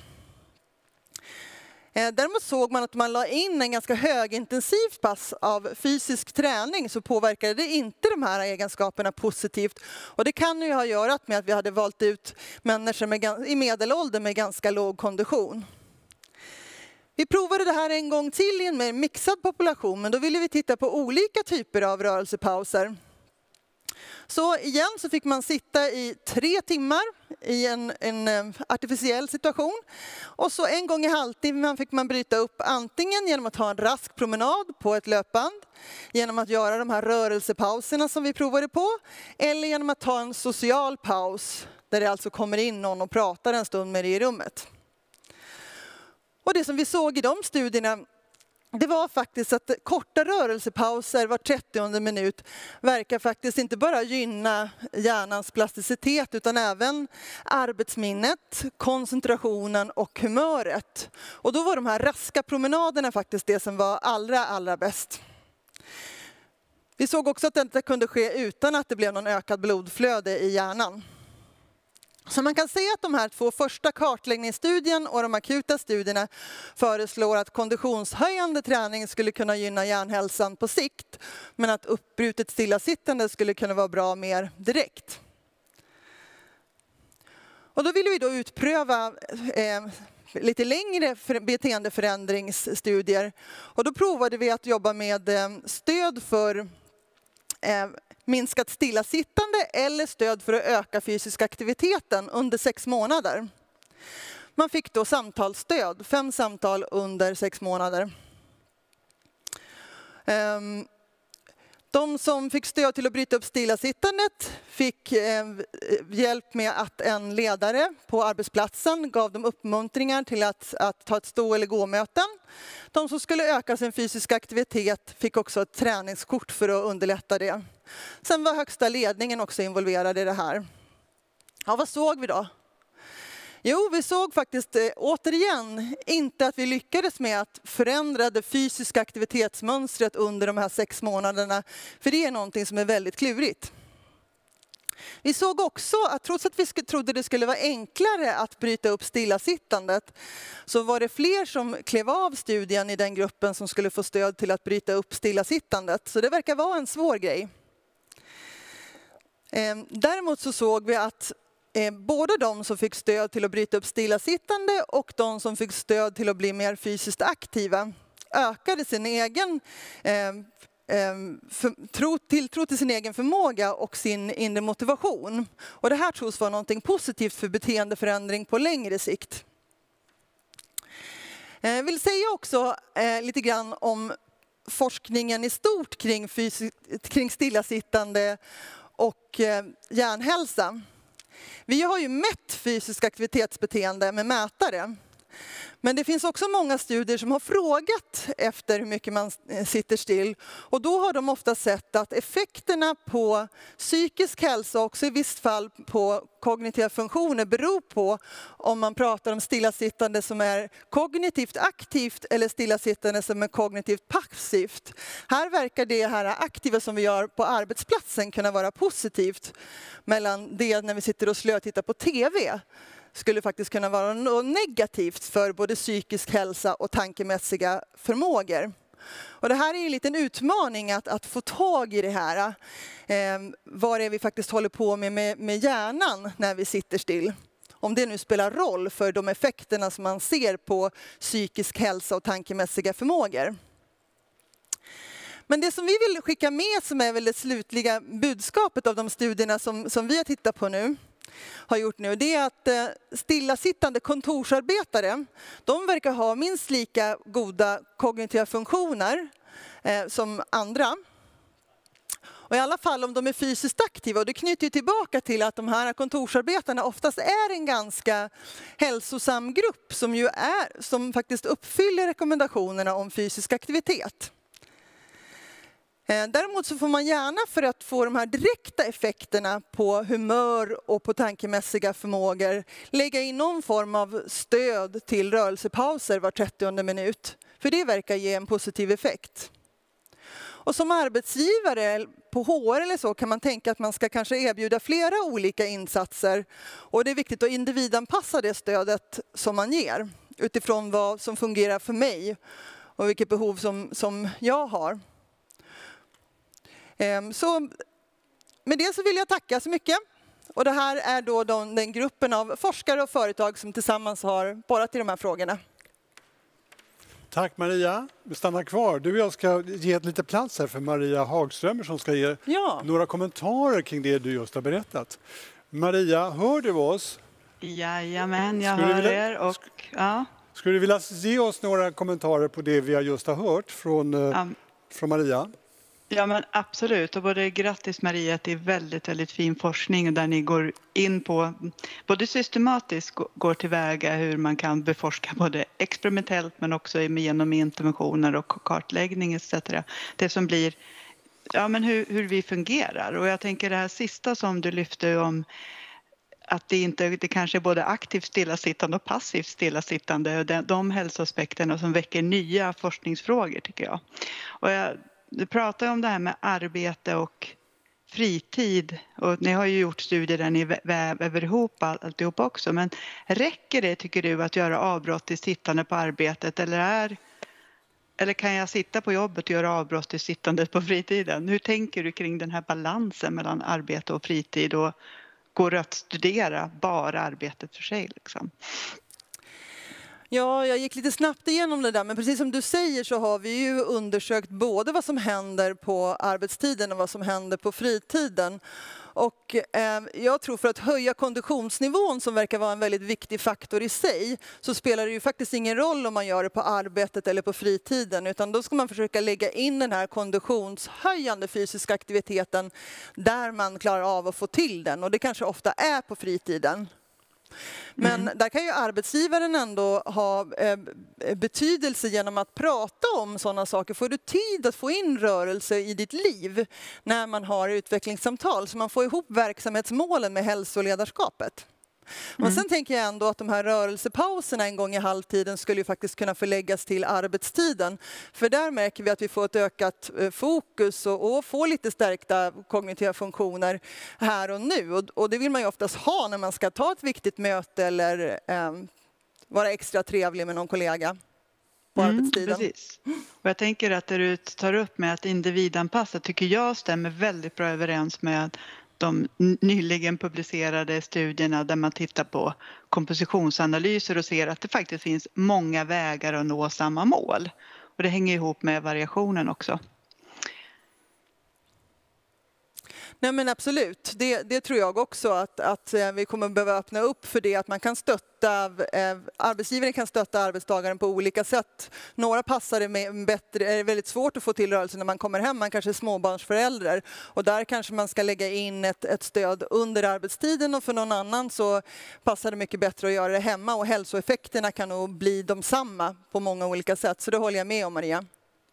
Däremot såg man att man la in en ganska högintensiv pass av fysisk träning så påverkade det inte de här egenskaperna positivt. Och det kan ju ha att göra med att vi hade valt ut människor med, i medelålder med ganska låg kondition. Vi provade det här en gång till i en mer mixad population, men då ville vi titta på olika typer av rörelsepauser. Så igen så fick man sitta i tre timmar i en, en artificiell situation. Och så en gång i halvtimmen fick man bryta upp antingen genom att ha en rask promenad på ett löpband, genom att göra de här rörelsepauserna som vi provade på, eller genom att ta en social paus där det alltså kommer in någon och pratar en stund med dig i rummet. Och det som vi såg i de studierna det var faktiskt att korta rörelsepauser var trettionde minut verkar faktiskt inte bara gynna hjärnans plasticitet utan även arbetsminnet, koncentrationen och humöret. Och då var de här raska promenaderna faktiskt det som var allra, allra bäst. Vi såg också att detta kunde ske utan att det blev någon ökad blodflöde i hjärnan. Så man kan säga att de här två första kartläggningsstudien och de akuta studierna föreslår att konditionshöjande träning skulle kunna gynna hjärnhälsan på sikt, men att uppbrutet stillasittande skulle kunna vara bra mer direkt. Och då ville vi då utpröva eh, lite längre beteendeförändringsstudier. Och då provade vi att jobba med eh, stöd för eh, minskat stillasittande eller stöd för att öka fysisk aktiviteten under sex månader. Man fick då samtalsstöd, fem samtal under sex månader. De som fick stöd till att bryta upp stillasittandet fick hjälp med att en ledare på arbetsplatsen gav dem uppmuntringar till att, att ta ett stå- eller gåmöten. De som skulle öka sin fysiska aktivitet fick också ett träningskort för att underlätta det. Sen var högsta ledningen också involverad i det här. Ja, vad såg vi då? Jo, vi såg faktiskt eh, återigen inte att vi lyckades med att förändra det fysiska aktivitetsmönstret under de här sex månaderna. För det är någonting som är väldigt klurigt. Vi såg också att trots att vi trodde det skulle vara enklare att bryta upp stillasittandet så var det fler som klev av studien i den gruppen som skulle få stöd till att bryta upp stillasittandet. Så det verkar vara en svår grej. Däremot så såg vi att både de som fick stöd till att bryta upp stillasittande och de som fick stöd till att bli mer fysiskt aktiva ökade sin egen för, tro, tilltro till sin egen förmåga och sin inre motivation. Och det här tros vara något positivt för beteendeförändring på längre sikt. Jag vill säga också eh, lite grann om forskningen i stort kring, fysisk, kring stillasittande och eh, hjärnhälsa. Vi har ju mätt fysisk aktivitetsbeteende med mätare. Men det finns också många studier som har frågat efter hur mycket man sitter still. Och då har de ofta sett att effekterna på psykisk hälsa och också i visst fall på kognitiva funktioner beror på om man pratar om stillasittande som är kognitivt aktivt eller stillasittande som är kognitivt passivt. Här verkar det här aktiva som vi gör på arbetsplatsen kunna vara positivt mellan det när vi sitter och slötittar på tv. Skulle faktiskt kunna vara något negativt för både psykisk hälsa och tankemässiga förmågor. Och det här är en liten utmaning att, att få tag i det här. Eh, vad är vi faktiskt håller på med, med med hjärnan när vi sitter still. Om det nu spelar roll för de effekterna som man ser på psykisk hälsa och tankemässiga förmågor. Men det som vi vill skicka med som är väl det slutliga budskapet av de studierna som, som vi har tittat på nu. har gjort nu, det är att stillasittande kontorsarbetare, de verkar ha minst lika goda kognitiva funktioner eh, som andra. Och i alla fall om de är fysiskt aktiva, och det knyter ju tillbaka till att de här kontorsarbetarna oftast är en ganska hälsosam grupp som, ju är, som faktiskt uppfyller rekommendationerna om fysisk aktivitet. Däremot så får man gärna, för att få de här direkta effekterna på humör och på tankemässiga förmågor, lägga in någon form av stöd till rörelsepauser var trettionde minut. För det verkar ge en positiv effekt. Och som arbetsgivare på H R eller så kan man tänka att man ska kanske erbjuda flera olika insatser. Och det är viktigt att individanpassa det stödet som man ger utifrån vad som fungerar för mig och vilket behov som, som jag har. Så med det så vill jag tacka så mycket. Och det här är då de, den gruppen av forskare och företag som tillsammans har borrat i de här frågorna. Tack Maria. Vi stannar kvar. Du och jag ska ge ett lite plats här för Maria Hagströmer som ska ge ja. några kommentarer kring det du just har berättat. Maria, hör du oss? Jajamän, jag hör vilja, er. Och, ja. Skulle du vilja ge oss några kommentarer på det vi just har hört från, um. från Maria? Ja men absolut, och både grattis Maria att det är väldigt, väldigt fin forskning där ni går in på, både systematiskt går tillväga hur man kan beforska både experimentellt men också genom interventioner och kartläggning et cetera. Det som blir, ja men hur, hur vi fungerar, och jag tänker det här sista som du lyfte om att det inte, det kanske är både aktivt stillasittande och passivt stillasittande, de, de hälsoaspekterna som väcker nya forskningsfrågor tycker jag. Och jag Du pratar om det här med arbete och fritid, och ni har ju gjort studier där ni väver ihop alltihop också, men räcker det tycker du att göra avbrott i sittande på arbetet, eller är eller kan jag sitta på jobbet och göra avbrott i sittandet på fritiden? Hur tänker du kring den här balansen mellan arbete och fritid, och går det att studera bara arbetet för sig liksom? Ja, jag gick lite snabbt igenom det där, men precis som du säger så har vi ju undersökt både vad som händer på arbetstiden och vad som händer på fritiden. Och eh, jag tror för att höja konditionsnivån, som verkar vara en väldigt viktig faktor i sig, så spelar det ju faktiskt ingen roll om man gör det på arbetet eller på fritiden, utan då ska man försöka lägga in den här konditionshöjande fysiska aktiviteten där man klarar av att få till den, och det kanske ofta är på fritiden. Men mm. där kan ju arbetsgivaren ändå ha eh, betydelse genom att prata om sådana saker. Får du tid att få in rörelse i ditt liv när man har utvecklingssamtal, så man får ihop verksamhetsmålen med hälsoledarskapet? Mm. Och sen tänker jag ändå att de här rörelsepauserna en gång i halvtiden skulle ju faktiskt kunna förläggas till arbetstiden. För där märker vi att vi får ett ökat fokus och, och får lite stärkta kognitiva funktioner här och nu. Och, och det vill man ju oftast ha när man ska ta ett viktigt möte eller eh, vara extra trevlig med någon kollega på mm, arbetstiden. Precis. Och jag tänker att det du tar upp med att individanpassa tycker jag stämmer väldigt bra överens med de nyligen publicerade studierna där man tittar på kompositionsanalyser och ser att det faktiskt finns många vägar att nå samma mål. Och det hänger ihop med variationen också. Nej men absolut, det, det tror jag också att, att vi kommer behöva öppna upp för det, att man kan stötta, eh, arbetsgivaren kan stötta arbetstagaren på olika sätt. Några passar det med bättre, är det väldigt svårt att få till rörelse när man kommer hem, man kanske är småbarnsförälder, och där kanske man ska lägga in ett, ett stöd under arbetstiden, och för någon annan så passar det mycket bättre att göra det hemma, och hälsoeffekterna kan nog bli de samma på många olika sätt, så det håller jag med om Maria.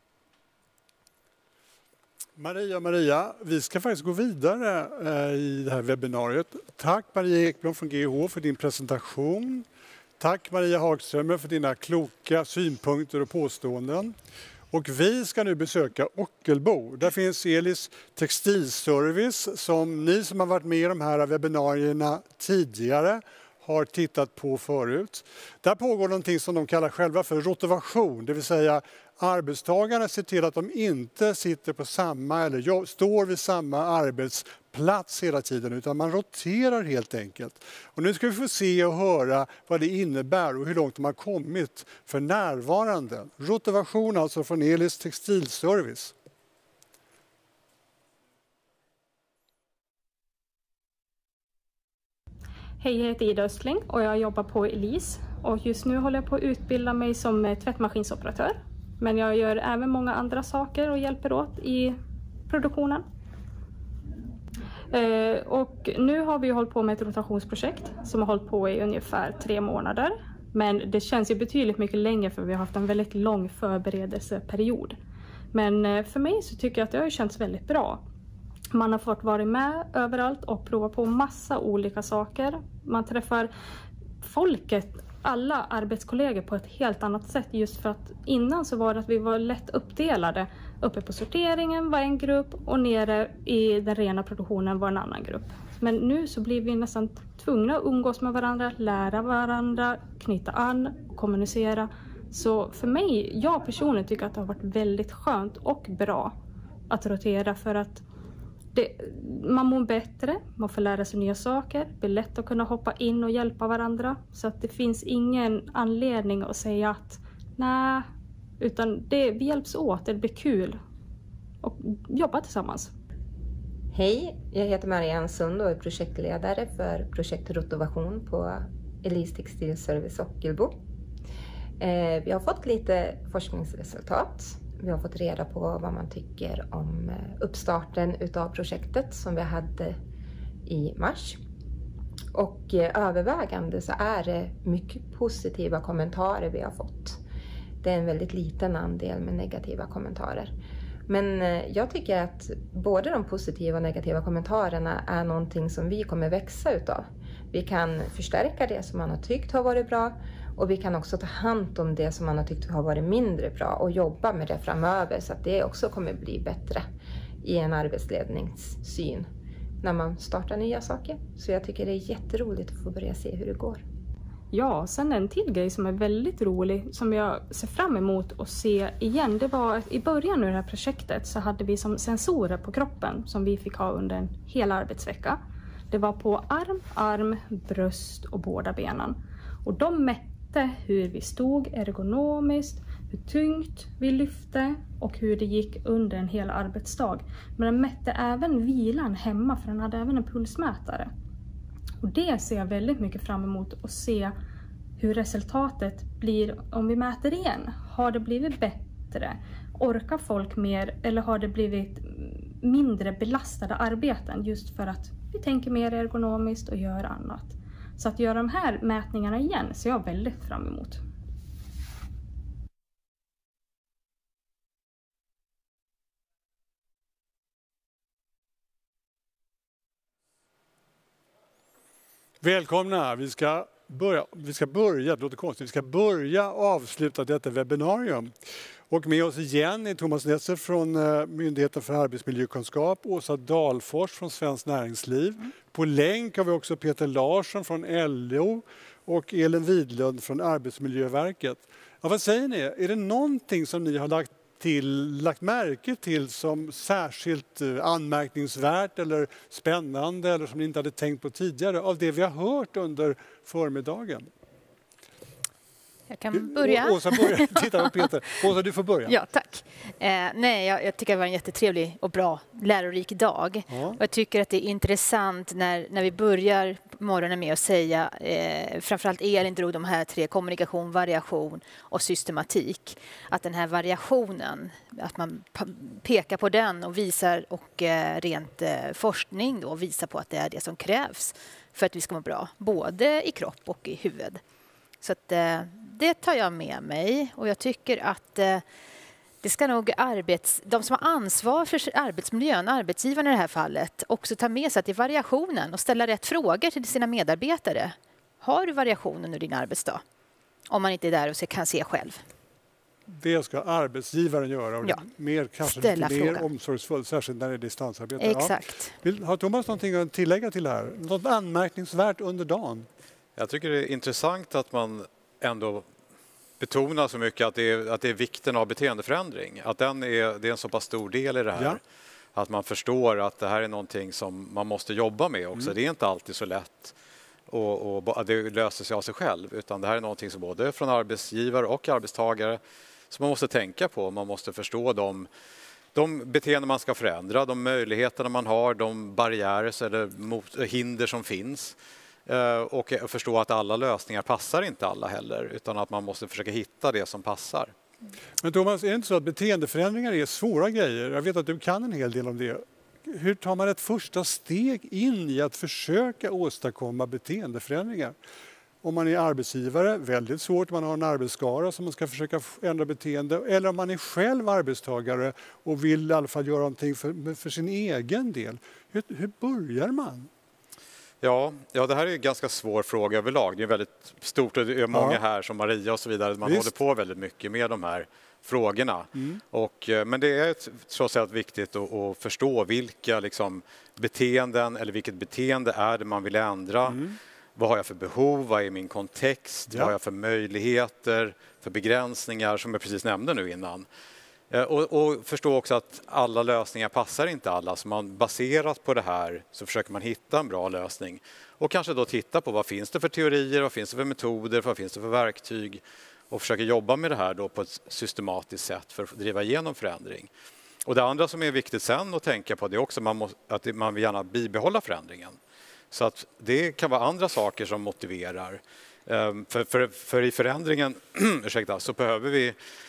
Maria, Maria, vi ska faktiskt gå vidare eh, i det här webbinariet. Tack Maria Ekblom från G H för din presentation. Tack Maria Hagströmer för dina kloka synpunkter och påståenden. Och vi ska nu besöka Ockelbo. Där finns Elis textilservice som ni som har varit med i de här webbinarierna tidigare har tittat på förut. Där pågår någonting som de kallar själva för rotation, det vill säga arbetstagarna ser till att de inte sitter på samma eller står vid samma arbetsplats hela tiden, utan man roterar helt enkelt. Och nu ska vi få se och höra vad det innebär och hur långt de har kommit för närvarande. Rotation alltså från Elis textilservice. Hej, jag heter Ida Östling och jag jobbar på Elis. Och just nu håller jag på att utbilda mig som tvättmaskinsoperatör. Men jag gör även många andra saker och hjälper åt i produktionen. Eh, och nu har vi hållit på med ett rotationsprojekt som har hållit på i ungefär tre månader. Men det känns ju betydligt mycket längre för vi har haft en väldigt lång förberedelseperiod. Men eh, för mig så tycker jag att det har känts väldigt bra. Man har fått vara med överallt och prova på massa olika saker. Man träffar folket, alla arbetskollegor på ett helt annat sätt. Just för att innan så var det att vi var lätt uppdelade. Uppe på sorteringen var en grupp och nere i den rena produktionen var en annan grupp. Men nu så blir vi nästan tvungna att umgås med varandra, lära varandra, knyta an, kommunicera. Så för mig, jag personligen tycker att det har varit väldigt skönt och bra att rotera för att det, man mår bättre, man får lära sig nya saker, det är lätt att kunna hoppa in och hjälpa varandra. Så att det finns ingen anledning att säga att nej, utan det, vi hjälps åt, det blir kul och jobba tillsammans. Hej, jag heter Marianne Sund och är projektledare för projekt Rotovation på Elis textilservice Ockelbo. Eh, vi har fått lite forskningsresultat vi har fått reda på vad man tycker om uppstarten utav projektet som vi hade i mars. Och övervägande så är det mycket positiva kommentarer vi har fått. Det är en väldigt liten andel med negativa kommentarer. Men jag tycker att både de positiva och negativa kommentarerna är någonting som vi kommer växa utav. Vi kan förstärka det som man har tyckt har varit bra och vi kan också ta hand om det som man har tyckt har varit mindre bra och jobba med det framöver så att det också kommer bli bättre i en arbetsledningssyn när man startar nya saker. Så jag tycker det är jätteroligt att få börja se hur det går. Ja, sen en till grej som är väldigt rolig som jag ser fram emot att se igen. Det var att i början av det här projektet så hade vi som sensorer på kroppen som vi fick ha under en hel arbetsvecka. Det var på arm, arm, bröst och båda benen. Och de mätte hur vi stod ergonomiskt, hur tungt vi lyfte och hur det gick under en hel arbetsdag. Men den mätte även vilan hemma för den hade även en pulsmätare. Och det ser jag väldigt mycket fram emot att se hur resultatet blir om vi mäter igen. Har det blivit bättre? Orkar folk mer eller har det blivit mindre belastade arbeten just för att vi tänker mer ergonomiskt och gör annat? Så att göra de här mätningarna igen ser jag väldigt fram emot. Välkomna! Vi ska börja, vi ska börja, det låter konstigt, vi ska börja avsluta detta webbinarium. Och med oss igen är Thomas Nesser från Myndigheten för arbetsmiljökunskap, Åsa Dahlfors från Svenskt Näringsliv. Mm. På länk har vi också Peter Larsson från L O och Elin Widlund från Arbetsmiljöverket. Ja, vad säger ni? Är det någonting som ni har lagt till, lagt märke till som särskilt anmärkningsvärt eller spännande eller som ni inte hade tänkt på tidigare av det vi har hört under förmiddagen? Jag kan börja. Åsa, börja. Titta på Peter. Åsa, du får börja. Ja, tack. Eh, nej, jag, jag tycker det var en jättetrevlig och bra lärorik dag. Ja. Och jag tycker att det är intressant när, när vi börjar morgonen med att säga, eh, framförallt Elin drog de här tre, kommunikation, variation och systematik. Att den här variationen, att man pekar på den och visar och eh, rent eh, forskning då visar på att det är det som krävs för att vi ska må bra, både i kropp och i huvud. Så att, eh, det tar jag med mig och jag tycker att eh, det ska nog arbets, de som har ansvar för arbetsmiljön, arbetsgivarna i det här fallet, också ta med sig till variationen och ställa rätt frågor till sina medarbetare. Har du variationen under din arbetsdag? Om man inte är där och kan se själv. Det ska arbetsgivaren göra och ja. mer, kanske Ställa lite mer frågan. omsorgsfullt, särskilt när det är distansarbete. Exakt. Ja. Vill, har Thomas någonting att tillägga till det här? Något anmärkningsvärt under dagen? Jag tycker det är intressant att man ändå betonar så mycket att det är, att det är vikten av beteendeförändring. Att den är, det är en så pass stor del i det här. Ja. Att man förstår att det här är någonting som man måste jobba med också. Mm. Det är inte alltid så lätt och, och det löser sig av sig själv. Utan det här är någonting som både från arbetsgivare och arbetstagare som man måste tänka på. Man måste förstå de, de beteenden man ska förändra, de möjligheterna man har, de barriärer eller mot, hinder som finns. Och förstå att alla lösningar passar inte alla heller utan att man måste försöka hitta det som passar. Men Thomas, är det inte så att beteendeförändringar är svåra grejer? Jag vet att du kan en hel del om det. Hur tar man ett första steg in i att försöka åstadkomma beteendeförändringar? Om man är arbetsgivare, väldigt svårt, man har en arbetsskara som man ska försöka ändra beteende. Eller om man är själv arbetstagare och vill i alla fall göra någonting för, för sin egen del. Hur, hur börjar man? Ja, ja, det här är en ganska svår fråga överlag. Det är väldigt stort och det är många ja. här som Maria och så vidare. Man Visst. håller på väldigt mycket med de här frågorna. Mm. Och, men det är trots allt viktigt att, att förstå vilka liksom, beteenden eller vilket beteende är det man vill ändra. Mm. Vad har jag för behov? Vad är min kontext? Ja. Vad har jag för möjligheter? För begränsningar som jag precis nämnde nu innan. Och, och förstå också att alla lösningar passar inte alla. Så man baserat på det här så försöker man hitta en bra lösning. Och kanske då titta på vad finns det för teorier, vad finns det för metoder, vad finns det för verktyg. Och försöka jobba med det här då på ett systematiskt sätt för att driva igenom förändring. Och det andra som är viktigt sen att tänka på det är också man måste, att man vill gärna bibehålla förändringen. Så att det kan vara andra saker som motiverar. För, för, för i förändringen ursäkta, så behöver vi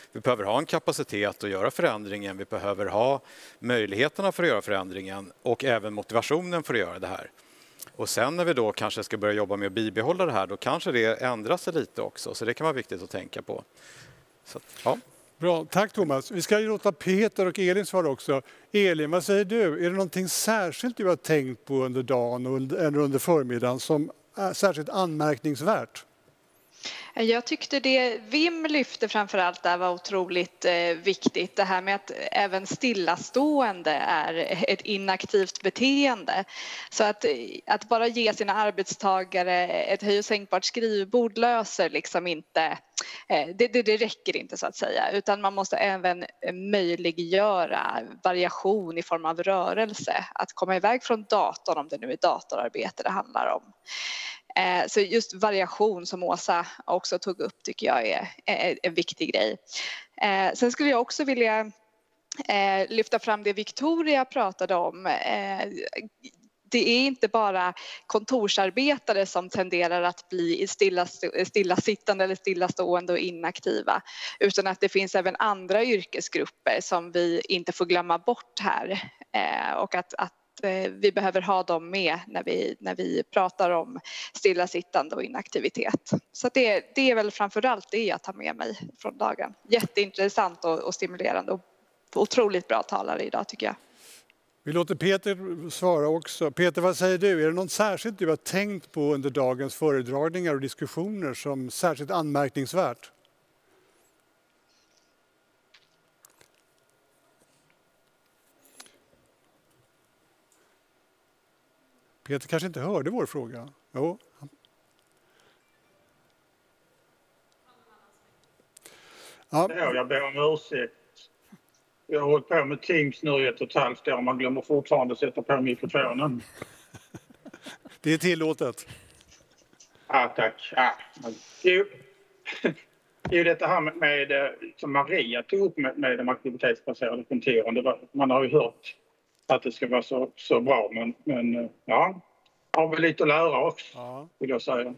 Vi behöver ha en kapacitet att göra förändringen, vi behöver ha möjligheterna för att göra förändringen och även motivationen för att göra det här. Och sen när vi då kanske ska börja jobba med att bibehålla det här, då kanske det ändrar sig lite också, så det kan vara viktigt att tänka på. Så, ja. Bra, tack Thomas. Vi ska ju låta Peter och Elin svara också. Elin, vad säger du? Är det någonting särskilt du har tänkt på under dagen eller under förmiddagen som är särskilt anmärkningsvärt? Jag tyckte det Wim lyfte framförallt där var otroligt eh, viktigt. Det här med att även stillastående är ett inaktivt beteende. Så att, att bara ge sina arbetstagare ett höj- och sänkbart skrivbord löser liksom inte, eh, det, det, det räcker inte så att säga. Utan man måste även möjliggöra variation i form av rörelse. Att komma iväg från datorn, om det nu är datorarbete det handlar om. Så just variation som Åsa också tog upp tycker jag är en viktig grej. Sen skulle jag också vilja lyfta fram det Victoria pratade om. Det är inte bara kontorsarbetare som tenderar att bli stillasittande eller stillastående och inaktiva, utan att det finns även andra yrkesgrupper som vi inte får glömma bort här, och att, att vi behöver ha dem med när vi, när vi pratar om stillasittande och inaktivitet. Så det, det är väl framförallt det jag tar med mig från dagen. Jätteintressant och, och stimulerande och otroligt bra talare idag tycker jag. Vi låter Peter svara också. Peter, vad säger du? Är det något särskilt du har tänkt på under dagens föredragningar och diskussioner som särskilt anmärkningsvärt? Peter kanske inte hörde vår fråga. Jo. Ja. Jag ber om ursäkt. Jag har hållit på med Teams nu i ett och ett halvt år. Man glömmer fortfarande sätta på mikrofonen. Det är tillåtet. Ja, tack. Ja. Jo. Det är ju detta här med, med som Maria tog upp med, med de aktivitetsbaserade kontoren. Det var, man har ju hört att det ska vara så, så bra, men, men ja, har vi lite att lära också, ja. Vill jag säga.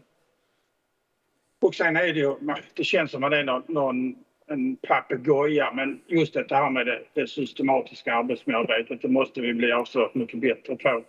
Och sen är det ju, det känns som att det är någon, någon en papegoja, men just det här med det, det systematiska arbetsmiljöarbetet, det måste vi bli också mycket bättre på.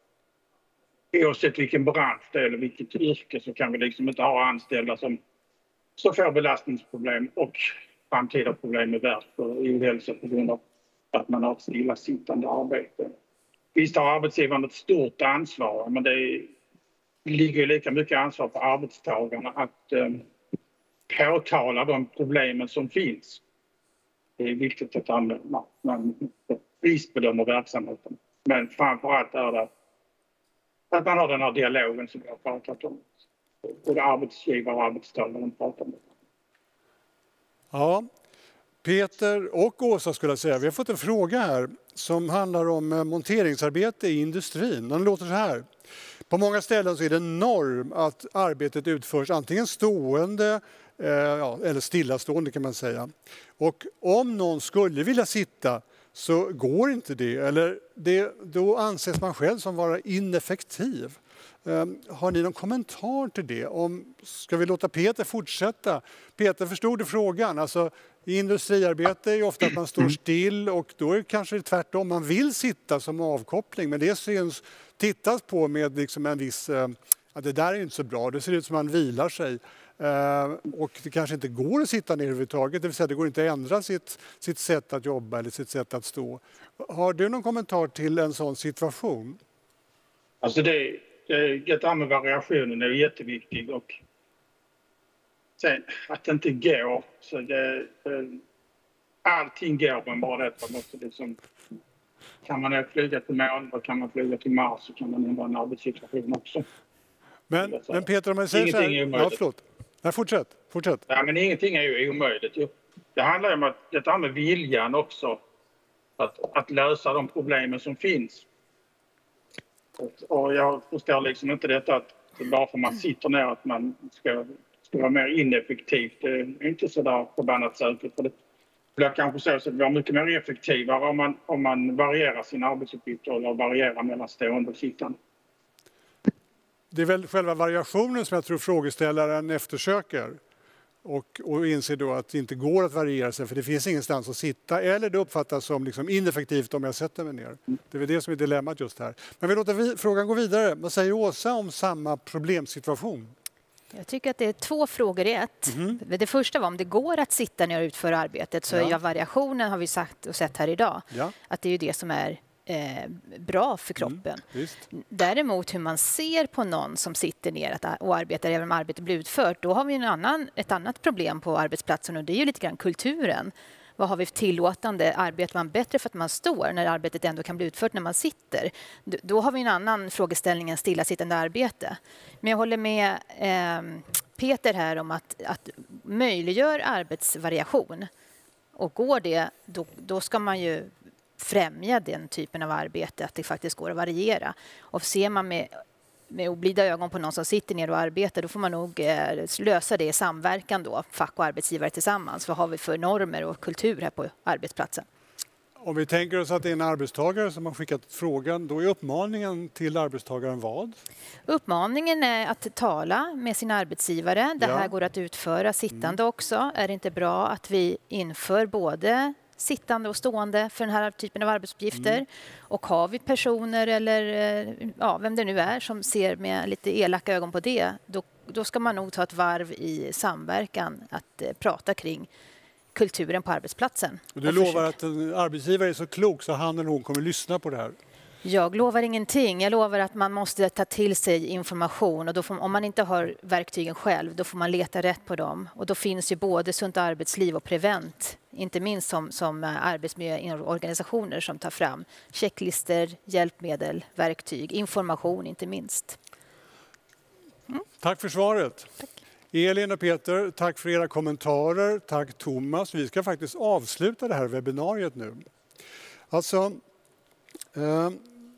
Oavsett vilken bransch det är eller vilket yrke så kan vi liksom inte ha anställda som så får belastningsproblem och framtida problem med värk och ohälsa på grund av att man har ett stillasittande arbete. Visst har arbetsgivaren ett stort ansvar, men det är, ligger ju lika mycket ansvar på arbetstagarna att eh, påtala de problemen som finns. Det är viktigt att man, man riskbedömer verksamheten. Men framförallt är det att man har den här dialogen som vi har pratat om. Både arbetsgivare och arbetstagare pratar om det. Ja. Peter och Åsa skulle jag säga, vi har fått en fråga här som handlar om monteringsarbete i industrin. Den låter så här. På många ställen så är det norm att arbetet utförs antingen stående eh, ja, eller stillastående kan man säga. Och om någon skulle vilja sitta så går inte det, eller det, då anses man själv som vara ineffektiv. Um, har ni någon kommentar till det? Om, ska vi låta Peter fortsätta? Peter, förstod du frågan? Alltså, i industriarbete är det ofta att man står still och då är det kanske tvärtom. Man vill sitta som avkoppling, men det syns tittas på med liksom en viss... Uh, att det där är inte så bra, det ser ut som att man vilar sig. Uh, och det kanske inte går att sitta ner överhuvudtaget, det vill säga det går inte att ändra sitt, sitt sätt att jobba eller sitt sätt att stå. Har du någon kommentar till en sån situation? Alltså det... Det här med variationen är jätteviktig och sen att det inte går. Så det, allting går men bara det. Man måste liksom, kan man flyga till månen och kan man flyga till Mars så kan man ändra en arbetssituation också. Men, men Peter, om jag säger så här... Ja, förlåt. Nej, fortsätt. fortsätt. Ja, men ingenting är ju omöjligt. Det handlar om att det här med viljan också. Att, att lösa de problemen som finns. Och jag förstår liksom inte detta att bara för man sitter ner att man ska, ska vara mer ineffektiv. Det är inte så där förbannat säkert. För det blir kanske så att vi är mycket mer effektivare om man, om man varierar sina arbetsuppgifter eller varierar mellan stående och sittande. Det är väl själva variationen som jag tror frågeställaren eftersöker. och, och inser då att det inte går att variera sig för det finns ingenstans att sitta eller det uppfattas som liksom ineffektivt om jag sätter mig ner. Det är väl det som är dilemmat just här. Men vi låter vi, frågan gå vidare. Vad säger Åsa om samma problemsituation? Jag tycker att det är två frågor i ett. Mm. Det första var om det går att sitta ner och utföra arbetet. Så ja. Ja, variationen har vi sagt och sett här idag. Ja. Att det är ju det som är eh, bra för kroppen. Mm, Däremot hur man ser på någon som sitter ner och arbetar även om arbetet blir utfört. Då har vi en annan, ett annat problem på arbetsplatsen och det är ju lite grann kulturen. Vad har vi för tillåtande? Arbetar man bättre för att man står när arbetet ändå kan bli utfört när man sitter? Då har vi en annan frågeställning än stillasittande arbete. Men jag håller med eh, Peter här om att, att möjliggör arbetsvariation. Och går det, då, då ska man ju främja den typen av arbete, att det faktiskt går att variera. Och ser man med med oblida ögon på någon som sitter ner och arbetar, då får man nog eh, lösa det i samverkan då, fack och arbetsgivare tillsammans. Vad har vi för normer och kultur här på arbetsplatsen? Om vi tänker oss att det är en arbetstagare som har skickat frågan, då är uppmaningen till arbetstagaren vad? Uppmaningen är att tala med sin arbetsgivare. Det här ja. går att utföra sittande mm. också. Är det inte bra att vi inför både sittande och stående för den här typen av arbetsuppgifter. Mm. Och har vi personer eller ja, vem det nu är som ser med lite elaka ögon på det, då, då ska man nog ta ett varv i samverkan att eh, prata kring kulturen på arbetsplatsen. Och du och lovar försöka. Att en arbetsgivare är så klok så han eller hon kommer lyssna på det här? Jag lovar ingenting. Jag lovar att man måste ta till sig information och då får, om man inte har verktygen själv, då får man leta rätt på dem. Och då finns ju både Sunt arbetsliv och Prevent, inte minst som, som arbetsmiljöorganisationer som tar fram checklister, hjälpmedel, verktyg, information inte minst. Mm. Tack för svaret. Tack. Elin och Peter, tack för era kommentarer. Tack Thomas. Vi ska faktiskt avsluta det här webbinariet nu. Alltså, eh,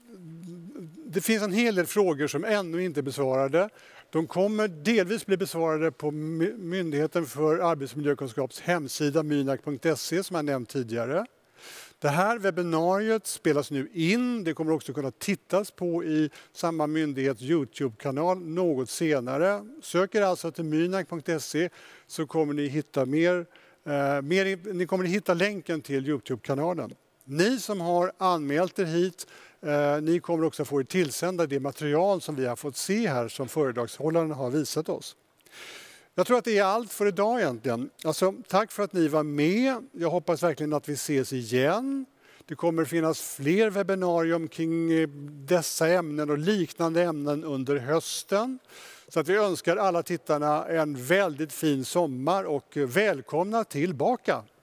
det finns en hel del frågor som ännu inte är besvarade. De kommer delvis bli besvarade på Myndigheten för arbetsmiljökunskaps hemsida mynak punkt se som jag nämnt tidigare. Det här webbinariet spelas nu in. Det kommer också kunna tittas på i samma myndighets YouTube-kanal något senare. Söker alltså till mynak punkt se så kommer ni hitta mer, eh, mer, ni kommer hitta länken till YouTube-kanalen. Ni som har anmält er hit, eh, ni kommer också få er tillsända det material som vi har fått se här som föredragshållaren har visat oss. Jag tror att det är allt för idag egentligen. Alltså, tack för att ni var med. Jag hoppas verkligen att vi ses igen. Det kommer finnas fler webbinarium kring dessa ämnen och liknande ämnen under hösten. Så att vi önskar alla tittarna en väldigt fin sommar och välkomna tillbaka.